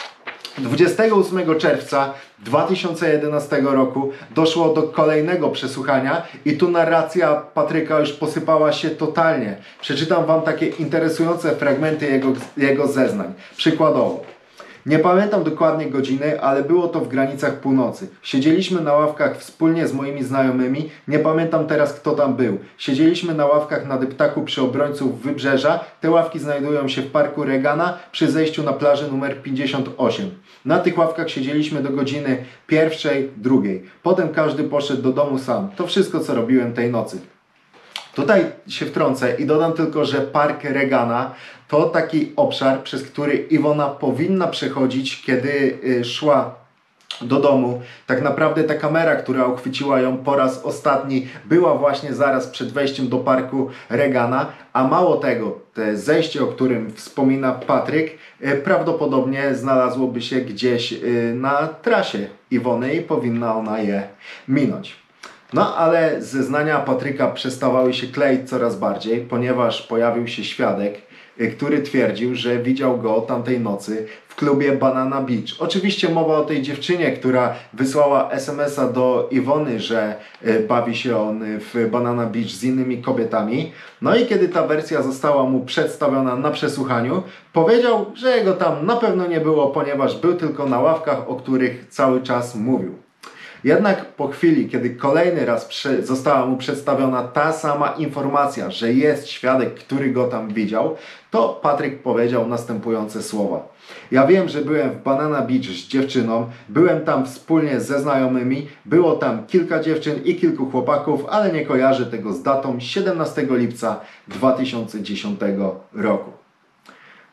28 czerwca 2011 roku doszło do kolejnego przesłuchania i tu narracja Patryka już posypała się totalnie. Przeczytam Wam takie interesujące fragmenty jego zeznań. Przykładowo. Nie pamiętam dokładnie godziny, ale było to w granicach północy. Siedzieliśmy na ławkach wspólnie z moimi znajomymi, nie pamiętam teraz kto tam był. Siedzieliśmy na ławkach na deptaku przy obrońcu Wybrzeża, te ławki znajdują się w parku Regana przy zejściu na plażę numer 58. Na tych ławkach siedzieliśmy do godziny 1:00, 2:00. Potem każdy poszedł do domu sam. To wszystko co robiłem tej nocy. Tutaj się wtrącę i dodam tylko, że park Regana to taki obszar, przez który Iwona powinna przechodzić, kiedy szła do domu. Tak naprawdę ta kamera, która uchwyciła ją po raz ostatni, była właśnie zaraz przed wejściem do parku Regana, a mało tego, te zejście, o którym wspomina Patryk, prawdopodobnie znalazłoby się gdzieś na trasie Iwony i powinna ona je minąć. No ale zeznania Patryka przestawały się kleić coraz bardziej, ponieważ pojawił się świadek, który twierdził, że widział go tamtej nocy w klubie Banana Beach. Oczywiście mowa o tej dziewczynie, która wysłała SMS-a do Iwony, że bawi się on w Banana Beach z innymi kobietami. No i kiedy ta wersja została mu przedstawiona na przesłuchaniu, powiedział, że jego tam na pewno nie było, ponieważ był tylko na ławkach, o których cały czas mówił. Jednak po chwili, kiedy kolejny raz została mu przedstawiona ta sama informacja, że jest świadek, który go tam widział, to Patryk powiedział następujące słowa. Ja wiem, że byłem w Banana Beach z dziewczyną, byłem tam wspólnie ze znajomymi, było tam kilka dziewczyn i kilku chłopaków, ale nie kojarzę tego z datą 17 lipca 2010 roku.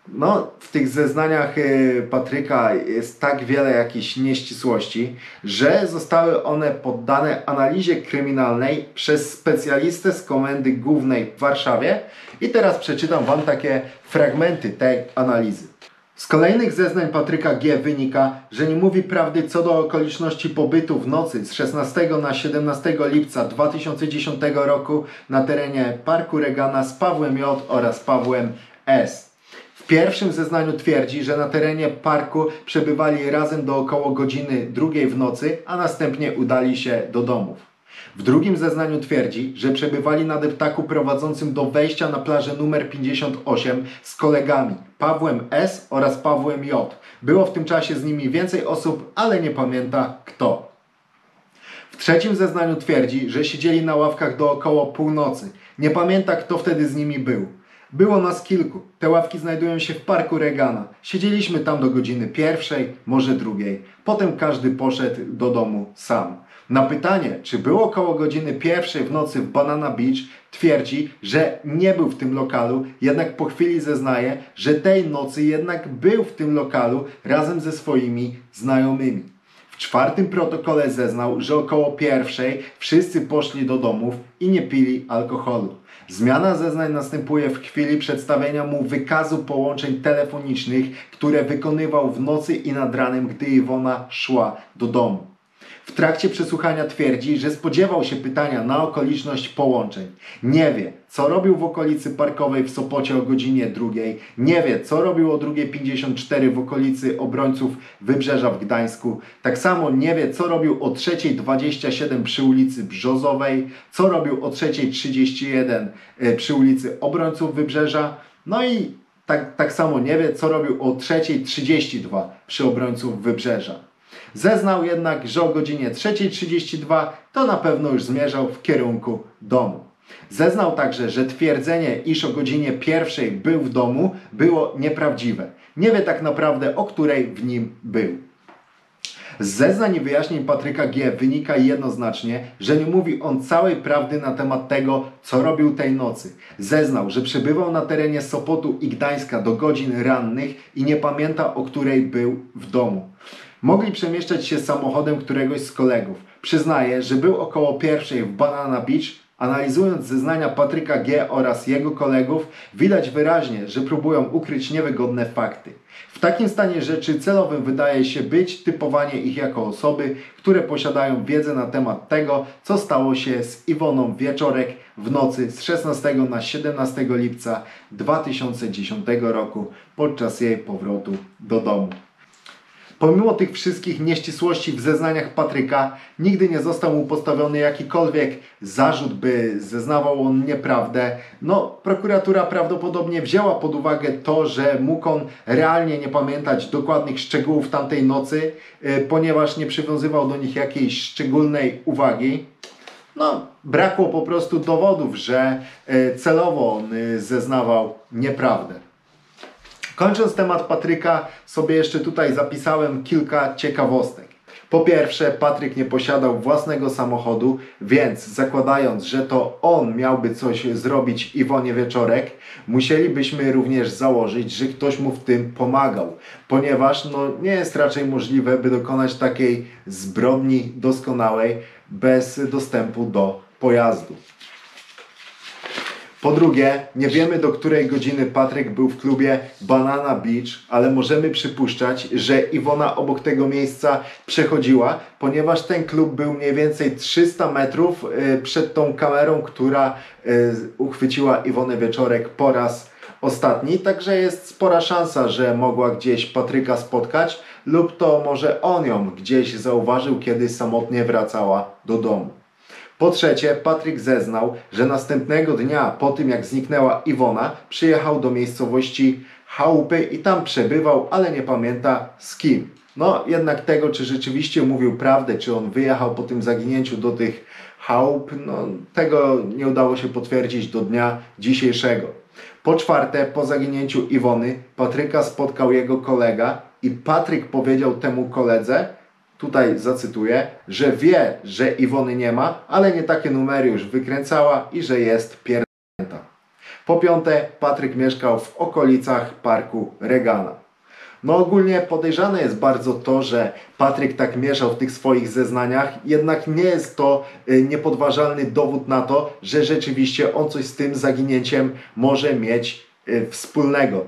No, w tych zeznaniach Patryka jest tak wiele jakichś nieścisłości, że zostały one poddane analizie kryminalnej przez specjalistę z Komendy Głównej w Warszawie i teraz przeczytam Wam takie fragmenty tej analizy. Z kolejnych zeznań Patryka G. wynika, że nie mówi prawdy co do okoliczności pobytu w nocy z 16 na 17 lipca 2010 roku na terenie Parku Regana z Pawłem J. oraz Pawłem S. W pierwszym zeznaniu twierdzi, że na terenie parku przebywali razem do około godziny 2 w nocy, a następnie udali się do domów. W drugim zeznaniu twierdzi, że przebywali na deptaku prowadzącym do wejścia na plażę numer 58 z kolegami Pawłem S. oraz Pawłem J. Było w tym czasie z nimi więcej osób, ale nie pamięta kto. W trzecim zeznaniu twierdzi, że siedzieli na ławkach do około północy. Nie pamięta kto wtedy z nimi był. Było nas kilku. Te ławki znajdują się w Parku Regana. Siedzieliśmy tam do godziny 1, może 2. Potem każdy poszedł do domu sam. Na pytanie, czy było około godziny 1 w nocy w Banana Beach, twierdzi, że nie był w tym lokalu, jednak po chwili zeznaje, że tej nocy jednak był w tym lokalu razem ze swoimi znajomymi. W czwartym protokole zeznał, że około 1 wszyscy poszli do domów i nie pili alkoholu. Zmiana zeznań następuje w chwili przedstawienia mu wykazu połączeń telefonicznych, które wykonywał w nocy i nad ranem, gdy Iwona szła do domu. W trakcie przesłuchania twierdzi, że spodziewał się pytania na okoliczność połączeń. Nie wie, co robił w okolicy Parkowej w Sopocie o godzinie 2. Nie wie, co robił o 2:54 w okolicy Obrońców Wybrzeża w Gdańsku. Tak samo nie wie, co robił o 3:27 przy ulicy Brzozowej, co robił o 3:31 przy ulicy Obrońców Wybrzeża. No i tak samo nie wie, co robił o 3:32 przy Obrońców Wybrzeża. Zeznał jednak, że o godzinie 3:32 to na pewno już zmierzał w kierunku domu. Zeznał także, że twierdzenie, iż o godzinie 1 był w domu, było nieprawdziwe. Nie wie tak naprawdę, o której w nim był. Z zeznań i wyjaśnień Patryka G. wynika jednoznacznie, że nie mówi on całej prawdy na temat tego, co robił tej nocy. Zeznał, że przebywał na terenie Sopotu i Gdańska do godzin rannych i nie pamięta, o której był w domu. Mogli przemieszczać się samochodem któregoś z kolegów. Przyznaje, że był około 1 w Banana Beach. Analizując zeznania Patryka G. oraz jego kolegów, widać wyraźnie, że próbują ukryć niewygodne fakty. W takim stanie rzeczy celowym wydaje się być typowanie ich jako osoby, które posiadają wiedzę na temat tego, co stało się z Iwoną Wieczorek w nocy z 16 na 17 lipca 2010 roku podczas jej powrotu do domu. Pomimo tych wszystkich nieścisłości w zeznaniach Patryka, nigdy nie został mu postawiony jakikolwiek zarzut, by zeznawał on nieprawdę. No, prokuratura prawdopodobnie wzięła pod uwagę to, że mógł on realnie nie pamiętać dokładnych szczegółów tamtej nocy, ponieważ nie przywiązywał do nich jakiejś szczególnej uwagi. No, brakło po prostu dowodów, że celowo on zeznawał nieprawdę. Kończąc temat Patryka, sobie jeszcze tutaj zapisałem kilka ciekawostek. Po pierwsze, Patryk nie posiadał własnego samochodu, więc zakładając, że to on miałby coś zrobić Iwonie Wieczorek, musielibyśmy również założyć, że ktoś mu w tym pomagał, ponieważ nie jest raczej możliwe, by dokonać takiej zbrodni doskonałej bez dostępu do pojazdu. Po drugie, nie wiemy, do której godziny Patryk był w klubie Banana Beach, ale możemy przypuszczać, że Iwona obok tego miejsca przechodziła, ponieważ ten klub był mniej więcej 300 metrów przed tą kamerą, która uchwyciła Iwonę Wieczorek po raz ostatni. Także jest spora szansa, że mogła gdzieś Patryka spotkać lub to może on ją gdzieś zauważył, kiedy samotnie wracała do domu. Po trzecie, Patryk zeznał, że następnego dnia po tym jak zniknęła Iwona, przyjechał do miejscowości Chałupy i tam przebywał, ale nie pamięta z kim. No jednak tego, czy rzeczywiście mówił prawdę, czy on wyjechał po tym zaginięciu do tych chałup, tego nie udało się potwierdzić do dnia dzisiejszego. Po czwarte, po zaginięciu Iwony, Patryka spotkał jego kolega i Patryk powiedział temu koledze, tutaj zacytuję, że wie, że Iwony nie ma, ale nie takie numery już wykręcała i że jest pierdolnięta. Po piąte, Patryk mieszkał w okolicach parku Reagana. No ogólnie podejrzane jest bardzo to, że Patryk tak mieszał w tych swoich zeznaniach, jednak nie jest to niepodważalny dowód na to, że rzeczywiście on coś z tym zaginięciem może mieć wspólnego.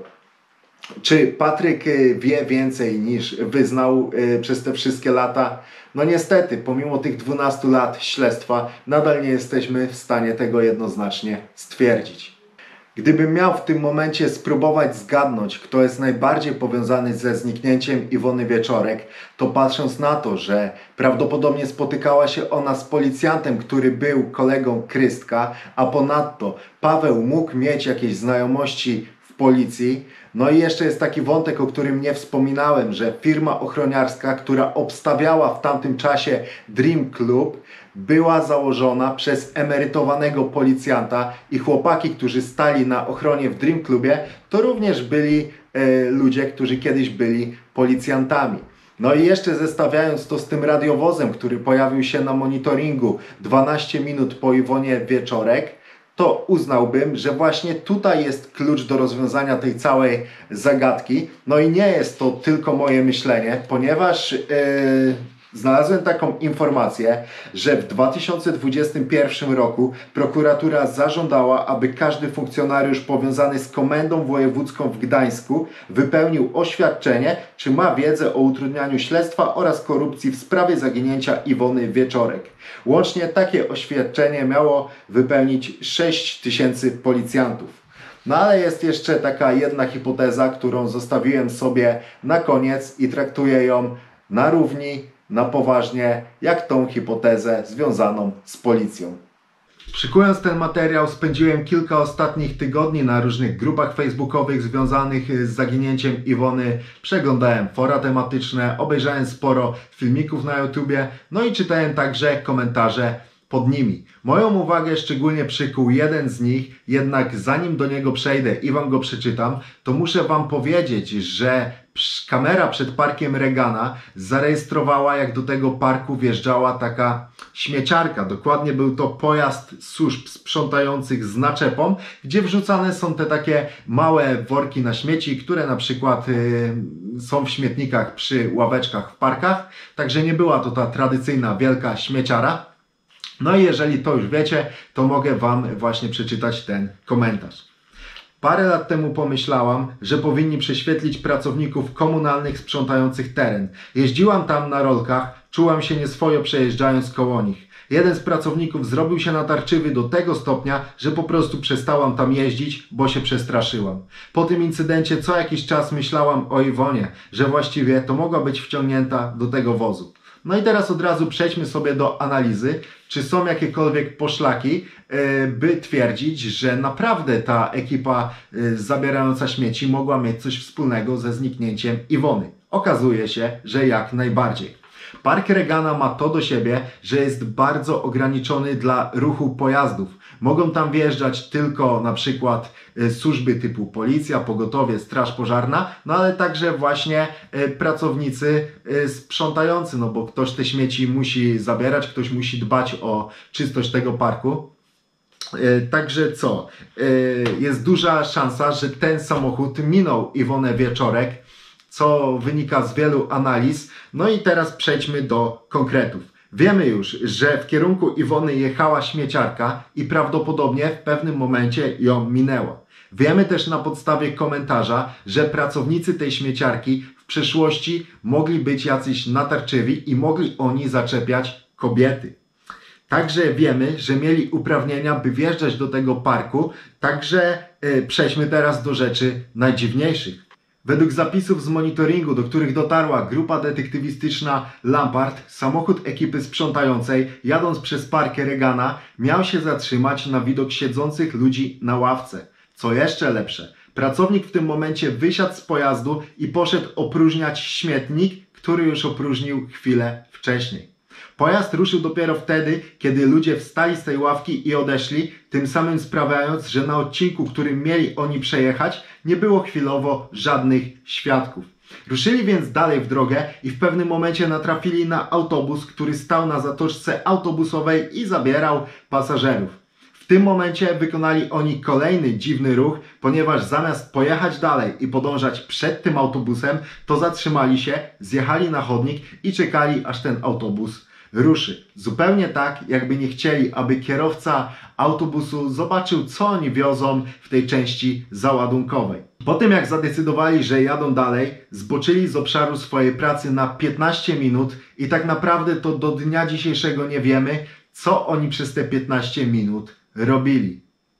Czy Patryk wie więcej niż wyznał przez te wszystkie lata? No niestety, pomimo tych 12 lat śledztwa, nadal nie jesteśmy w stanie tego jednoznacznie stwierdzić. Gdybym miał w tym momencie spróbować zgadnąć, kto jest najbardziej powiązany ze zniknięciem Iwony Wieczorek, to patrząc na to, że prawdopodobnie spotykała się ona z policjantem, który był kolegą Krystka, a ponadto Paweł mógł mieć jakieś znajomości w policji. No i jeszcze jest taki wątek, o którym nie wspominałem, że firma ochroniarska, która obstawiała w tamtym czasie Dream Club, była założona przez emerytowanego policjanta i chłopaki, którzy stali na ochronie w Dream Clubie, to również byli ludzie, którzy kiedyś byli policjantami. No i jeszcze zestawiając to z tym radiowozem, który pojawił się na monitoringu 12 minut po Iwonie Wieczorek, to uznałbym, że właśnie tutaj jest klucz do rozwiązania tej całej zagadki. No i nie jest to tylko moje myślenie, ponieważ znalazłem taką informację, że w 2021 roku prokuratura zażądała, aby każdy funkcjonariusz powiązany z Komendą Wojewódzką w Gdańsku wypełnił oświadczenie, czy ma wiedzę o utrudnianiu śledztwa oraz korupcji w sprawie zaginięcia Iwony Wieczorek. Łącznie takie oświadczenie miało wypełnić 6000 policjantów. No ale jest jeszcze taka jedna hipoteza, którą zostawiłem sobie na koniec i traktuję ją na równi, na poważnie, jak tą hipotezę związaną z policją. Szykując ten materiał, spędziłem kilka ostatnich tygodni na różnych grupach facebookowych związanych z zaginięciem Iwony. Przeglądałem fora tematyczne, obejrzałem sporo filmików na YouTubie, no i czytałem także komentarze pod nimi. Moją uwagę szczególnie przykuł jeden z nich, jednak zanim do niego przejdę i Wam go przeczytam, to muszę Wam powiedzieć, że kamera przed parkiem Reagana zarejestrowała, jak do tego parku wjeżdżała taka śmieciarka. Dokładnie był to pojazd służb sprzątających z naczepą, gdzie wrzucane są te takie małe worki na śmieci, które na przykład są w śmietnikach przy ławeczkach w parkach. Także nie była to ta tradycyjna wielka śmieciara. No i jeżeli to już wiecie, to mogę Wam właśnie przeczytać ten komentarz. Parę lat temu pomyślałam, że powinni prześwietlić pracowników komunalnych sprzątających teren. Jeździłam tam na rolkach, czułam się nieswojo przejeżdżając koło nich. Jeden z pracowników zrobił się natarczywy do tego stopnia, że po prostu przestałam tam jeździć, bo się przestraszyłam. Po tym incydencie co jakiś czas myślałam o Iwonie, że właściwie to mogła być wciągnięta do tego wozu. No i teraz od razu przejdźmy sobie do analizy, czy są jakiekolwiek poszlaki, by twierdzić, że naprawdę ta ekipa zabierająca śmieci mogła mieć coś wspólnego ze zniknięciem Iwony. Okazuje się, że jak najbardziej. Park Reagana ma to do siebie, że jest bardzo ograniczony dla ruchu pojazdów. Mogą tam wjeżdżać tylko na przykład służby typu policja, pogotowie, straż pożarna, no ale także właśnie pracownicy sprzątający, no bo ktoś te śmieci musi zabierać, ktoś musi dbać o czystość tego parku. Także co? Jest duża szansa, że ten samochód minął Iwonę Wieczorek, co wynika z wielu analiz. No i teraz przejdźmy do konkretów. Wiemy już, że w kierunku Iwony jechała śmieciarka i prawdopodobnie w pewnym momencie ją minęła. Wiemy też na podstawie komentarza, że pracownicy tej śmieciarki w przeszłości mogli być jacyś natarczywi i mogli oni zaczepiać kobiety. Także wiemy, że mieli uprawnienia, by wjeżdżać do tego parku. Także przejdźmy teraz do rzeczy najdziwniejszych. Według zapisów z monitoringu, do których dotarła grupa detektywistyczna Lampart, samochód ekipy sprzątającej, jadąc przez park Reagana, miał się zatrzymać na widok siedzących ludzi na ławce. Co jeszcze lepsze, pracownik w tym momencie wysiadł z pojazdu i poszedł opróżniać śmietnik, który już opróżnił chwilę wcześniej. Pojazd ruszył dopiero wtedy, kiedy ludzie wstali z tej ławki i odeszli, tym samym sprawiając, że na odcinku, którym mieli oni przejechać, nie było chwilowo żadnych świadków. Ruszyli więc dalej w drogę i w pewnym momencie natrafili na autobus, który stał na zatoczce autobusowej i zabierał pasażerów. W tym momencie wykonali oni kolejny dziwny ruch, ponieważ zamiast pojechać dalej i podążać przed tym autobusem, to zatrzymali się, zjechali na chodnik i czekali, aż ten autobus ruszy. Zupełnie tak, jakby nie chcieli, aby kierowca autobusu zobaczył, co oni wiozą w tej części załadunkowej. Po tym, jak zadecydowali, że jadą dalej, zboczyli z obszaru swojej pracy na 15 minut i tak naprawdę to do dnia dzisiejszego nie wiemy, co oni przez te 15 minut robili.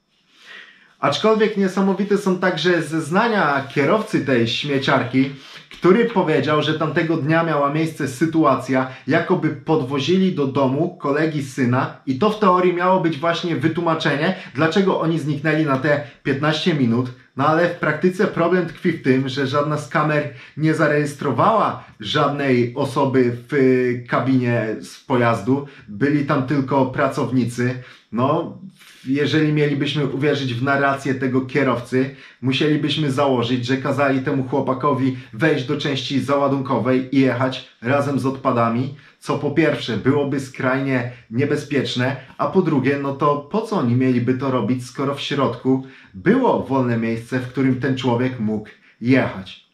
Aczkolwiek niesamowite są także zeznania kierowcy tej śmieciarki, który powiedział, że tamtego dnia miała miejsce sytuacja, jakoby podwozili do domu kolegi syna i to w teorii miało być właśnie wytłumaczenie, dlaczego oni zniknęli na te 15 minut. No ale w praktyce problem tkwi w tym, że żadna z kamer nie zarejestrowała żadnej osoby w kabinie z pojazdu. Byli tam tylko pracownicy. No, jeżeli mielibyśmy uwierzyć w narrację tego kierowcy, musielibyśmy założyć, że kazali temu chłopakowi wejść do części załadunkowej i jechać razem z odpadami, co po pierwsze byłoby skrajnie niebezpieczne, a po drugie, no to po co oni mieliby to robić, skoro w środku było wolne miejsce, w którym ten człowiek mógł jechać.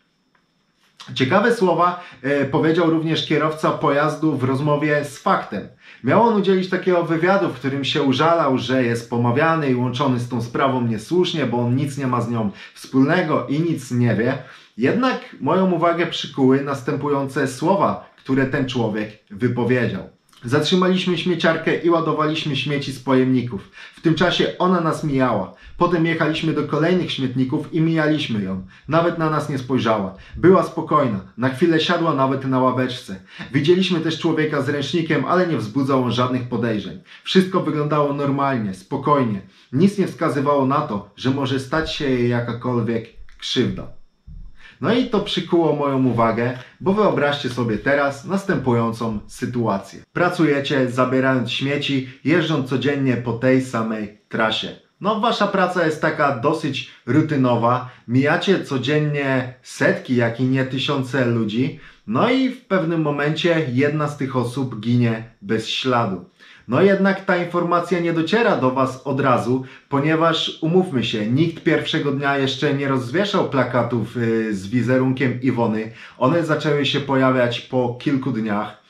Ciekawe słowa powiedział również kierowca pojazdu w rozmowie z Faktem. Miał on udzielić takiego wywiadu, w którym się użalał, że jest pomawiany i łączony z tą sprawą niesłusznie, bo on nic nie ma z nią wspólnego i nic nie wie. Jednak moją uwagę przykuły następujące słowa, które ten człowiek wypowiedział. Zatrzymaliśmy śmieciarkę i ładowaliśmy śmieci z pojemników. W tym czasie ona nas mijała. Potem jechaliśmy do kolejnych śmietników i mijaliśmy ją. Nawet na nas nie spojrzała. Była spokojna. Na chwilę siadła nawet na ławeczce. Widzieliśmy też człowieka z ręcznikiem, ale nie wzbudzał on żadnych podejrzeń. Wszystko wyglądało normalnie, spokojnie. Nic nie wskazywało na to, że może stać się jej jakakolwiek krzywda. No i to przykuło moją uwagę, bo wyobraźcie sobie teraz następującą sytuację. Pracujecie zabierając śmieci, jeżdżąc codziennie po tej samej trasie. No wasza praca jest taka dosyć rutynowa, mijacie codziennie setki, jak i nie tysiące ludzi, no i w pewnym momencie jedna z tych osób ginie bez śladu. No jednak ta informacja nie dociera do was od razu, ponieważ umówmy się, nikt pierwszego dnia jeszcze nie rozwieszał plakatów z wizerunkiem Iwony. One zaczęły się pojawiać po kilku dniach.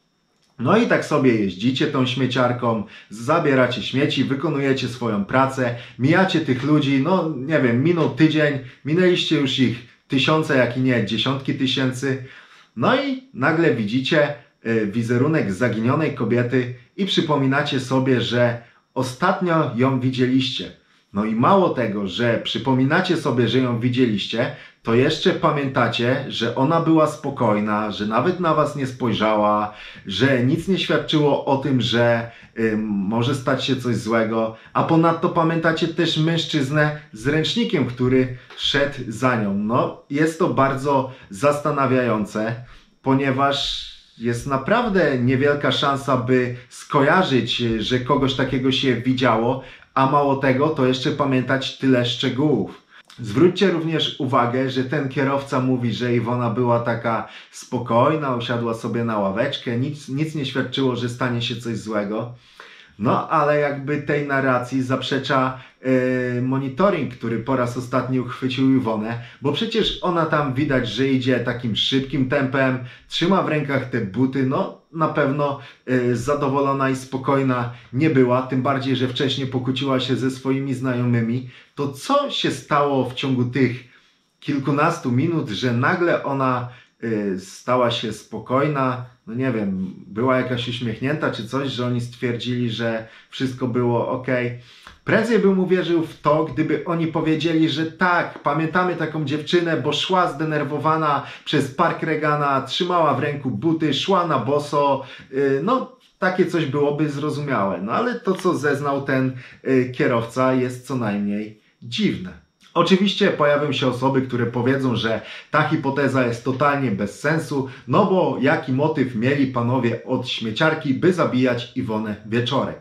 No i tak sobie jeździcie tą śmieciarką, zabieracie śmieci, wykonujecie swoją pracę, mijacie tych ludzi, no nie wiem, minął tydzień, minęliście już ich tysiące, jak i nie, dziesiątki tysięcy. No i nagle widzicie wizerunek zaginionej kobiety i przypominacie sobie, że ostatnio ją widzieliście. No i mało tego, że przypominacie sobie, że ją widzieliście, to jeszcze pamiętacie, że ona była spokojna, że nawet na was nie spojrzała, że nic nie świadczyło o tym, że może stać się coś złego, a ponadto pamiętacie też mężczyznę z ręcznikiem, który szedł za nią. No, jest to bardzo zastanawiające, ponieważ jest naprawdę niewielka szansa, by skojarzyć, że kogoś takiego się widziało, a mało tego, to jeszcze pamiętać tyle szczegółów. Zwróćcie również uwagę, że ten kierowca mówi, że Iwona była taka spokojna, usiadła sobie na ławeczkę, nic nie świadczyło, że stanie się coś złego. No ale jakby tej narracji zaprzecza monitoring, który po raz ostatni uchwycił Iwonę, bo przecież ona tam widać, że idzie takim szybkim tempem, trzyma w rękach te buty, no na pewno zadowolona i spokojna nie była, tym bardziej, że wcześniej pokłóciła się ze swoimi znajomymi. To co się stało w ciągu tych kilkunastu minut, że nagle ona stała się spokojna, no nie wiem, była jakaś uśmiechnięta czy coś, że oni stwierdzili, że wszystko było ok. Prędzej bym uwierzył w to, gdyby oni powiedzieli, że tak, pamiętamy taką dziewczynę, bo szła zdenerwowana przez Park Regana, trzymała w ręku buty, szła na boso, no takie coś byłoby zrozumiałe. No ale to, co zeznał ten kierowca, jest co najmniej dziwne. Oczywiście pojawią się osoby, które powiedzą, że ta hipoteza jest totalnie bez sensu, no bo jaki motyw mieli panowie od śmieciarki, by zabijać Iwonę Wieczorek?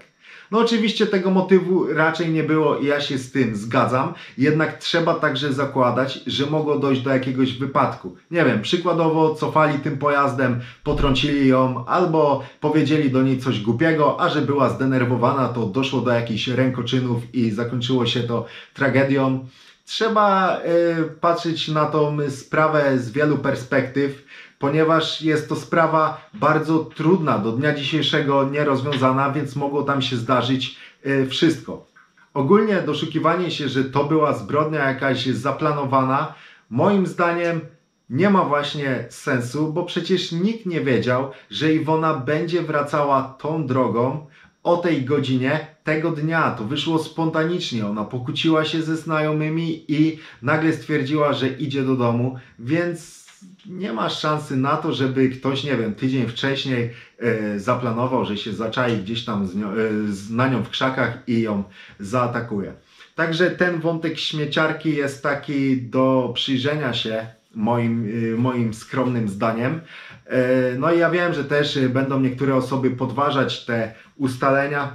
No oczywiście tego motywu raczej nie było i ja się z tym zgadzam, jednak trzeba także zakładać, że mogło dojść do jakiegoś wypadku. Nie wiem, przykładowo cofali tym pojazdem, potrącili ją albo powiedzieli do niej coś głupiego, a że była zdenerwowana, to doszło do jakichś rękoczynów i zakończyło się to tragedią. Trzeba patrzeć na tą sprawę z wielu perspektyw, ponieważ jest to sprawa bardzo trudna, do dnia dzisiejszego nierozwiązana, więc mogło tam się zdarzyć wszystko. Ogólnie doszukiwanie się, że to była zbrodnia jakaś zaplanowana, moim zdaniem nie ma właśnie sensu, bo przecież nikt nie wiedział, że Iwona będzie wracała tą drogą o tej godzinie tego dnia. To wyszło spontanicznie. Ona pokłóciła się ze znajomymi i nagle stwierdziła, że idzie do domu, więc nie ma szansy na to, żeby ktoś, nie wiem, tydzień wcześniej zaplanował, że się zaczai gdzieś tam na nią w krzakach i ją zaatakuje. Także ten wątek śmieciarki jest taki do przyjrzenia się moim skromnym zdaniem. No i ja wiem, że też będą niektóre osoby podważać te ustalenia,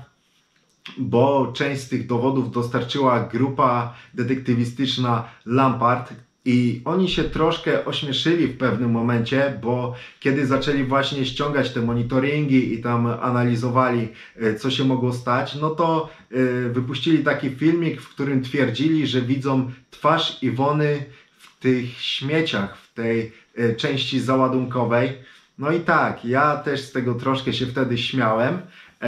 bo część z tych dowodów dostarczyła grupa detektywistyczna Lampard i oni się troszkę ośmieszyli w pewnym momencie, bo kiedy zaczęli właśnie ściągać te monitoringi i tam analizowali, co się mogło stać, no to wypuścili taki filmik, w którym twierdzili, że widzą twarz Iwony w tych śmieciach, w tej części załadunkowej. No i tak, ja też z tego troszkę się wtedy śmiałem,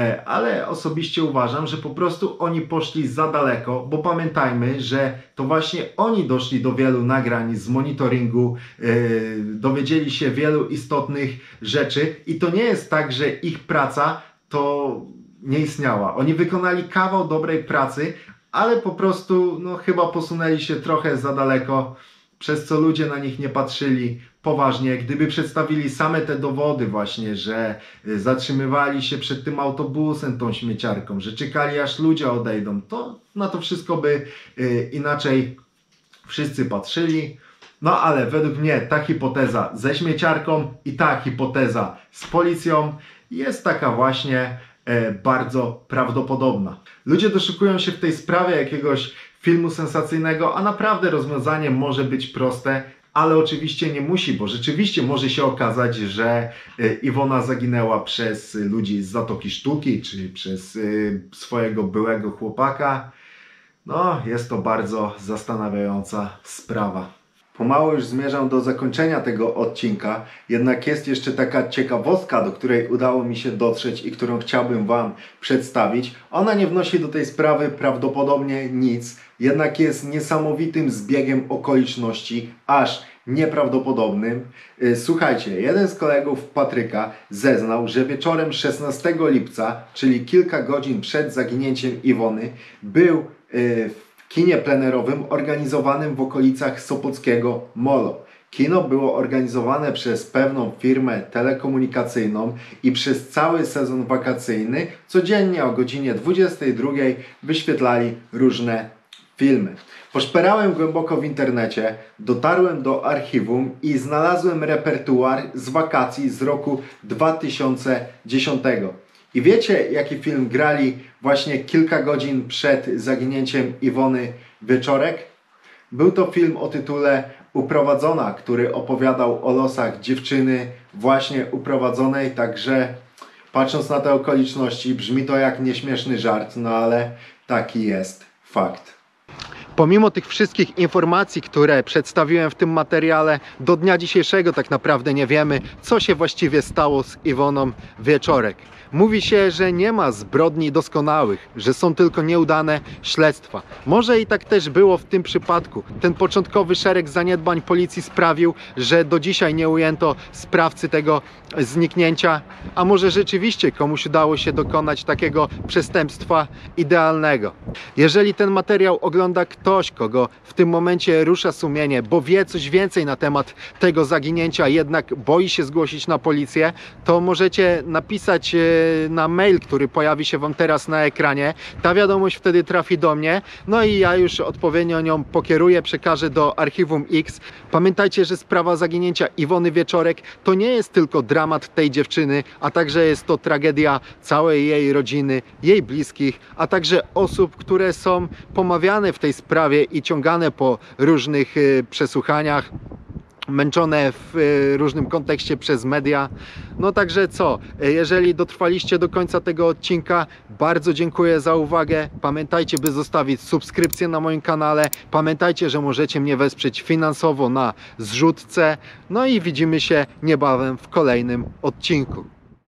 ale osobiście uważam, że po prostu oni poszli za daleko, bo pamiętajmy, że to właśnie oni doszli do wielu nagrań z monitoringu, dowiedzieli się wielu istotnych rzeczy i to nie jest tak, że ich praca to nie istniała. Oni wykonali kawał dobrej pracy, ale po prostu no, chyba posunęli się trochę za daleko, przez co ludzie na nich nie patrzyli poważnie. Gdyby przedstawili same te dowody właśnie, że zatrzymywali się przed tym autobusem, tą śmieciarką, że czekali aż ludzie odejdą, to na to wszystko by inaczej wszyscy patrzyli. No ale według mnie ta hipoteza ze śmieciarką i ta hipoteza z policją jest taka właśnie bardzo prawdopodobna. Ludzie doszukują się w tej sprawie jakiegoś filmu sensacyjnego, a naprawdę rozwiązanie może być proste, ale oczywiście nie musi, bo rzeczywiście może się okazać, że Iwona zaginęła przez ludzi z Zatoki Sztuki, czy przez swojego byłego chłopaka. No, jest to bardzo zastanawiająca sprawa. Pomału już zmierzam do zakończenia tego odcinka, jednak jest jeszcze taka ciekawostka, do której udało mi się dotrzeć i którą chciałbym Wam przedstawić. Ona nie wnosi do tej sprawy prawdopodobnie nic, jednak jest niesamowitym zbiegiem okoliczności, aż nieprawdopodobnym. Słuchajcie, jeden z kolegów Patryka zeznał, że wieczorem 16 lipca, czyli kilka godzin przed zaginięciem Iwony, był w kinie plenerowym organizowanym w okolicach Sopockiego Molo. Kino było organizowane przez pewną firmę telekomunikacyjną i przez cały sezon wakacyjny codziennie o godzinie 22 wyświetlali różne filmy. Poszperałem głęboko w internecie, dotarłem do archiwum i znalazłem repertuar z wakacji z roku 2010. I wiecie, jaki film grali właśnie kilka godzin przed zaginięciem Iwony Wieczorek? Był to film o tytule Uprowadzona, który opowiadał o losach dziewczyny właśnie uprowadzonej, także patrząc na te okoliczności brzmi to jak nieśmieszny żart, no ale taki jest fakt. Pomimo tych wszystkich informacji, które przedstawiłem w tym materiale, do dnia dzisiejszego tak naprawdę nie wiemy, co się właściwie stało z Iwoną Wieczorek. Mówi się, że nie ma zbrodni doskonałych, że są tylko nieudane śledztwa. Może i tak też było w tym przypadku. Ten początkowy szereg zaniedbań policji sprawił, że do dzisiaj nie ujęto sprawcy tego zniknięcia, a może rzeczywiście komuś udało się dokonać takiego przestępstwa idealnego. Jeżeli ten materiał ogląda ktoś ktoś, kogo w tym momencie rusza sumienie, bo wie coś więcej na temat tego zaginięcia, jednak boi się zgłosić na policję, to możecie napisać na mail, który pojawi się Wam teraz na ekranie. Ta wiadomość wtedy trafi do mnie, no i ja już odpowiednio nią pokieruję, przekażę do Archiwum X. Pamiętajcie, że sprawa zaginięcia Iwony Wieczorek to nie jest tylko dramat tej dziewczyny, a także jest to tragedia całej jej rodziny, jej bliskich, a także osób, które są pomawiane w tej sprawie i ciągane po różnych przesłuchaniach, męczone w różnym kontekście przez media. No także co, jeżeli dotrwaliście do końca tego odcinka, bardzo dziękuję za uwagę. Pamiętajcie, by zostawić subskrypcję na moim kanale. Pamiętajcie, że możecie mnie wesprzeć finansowo na zrzutce. No i widzimy się niebawem w kolejnym odcinku.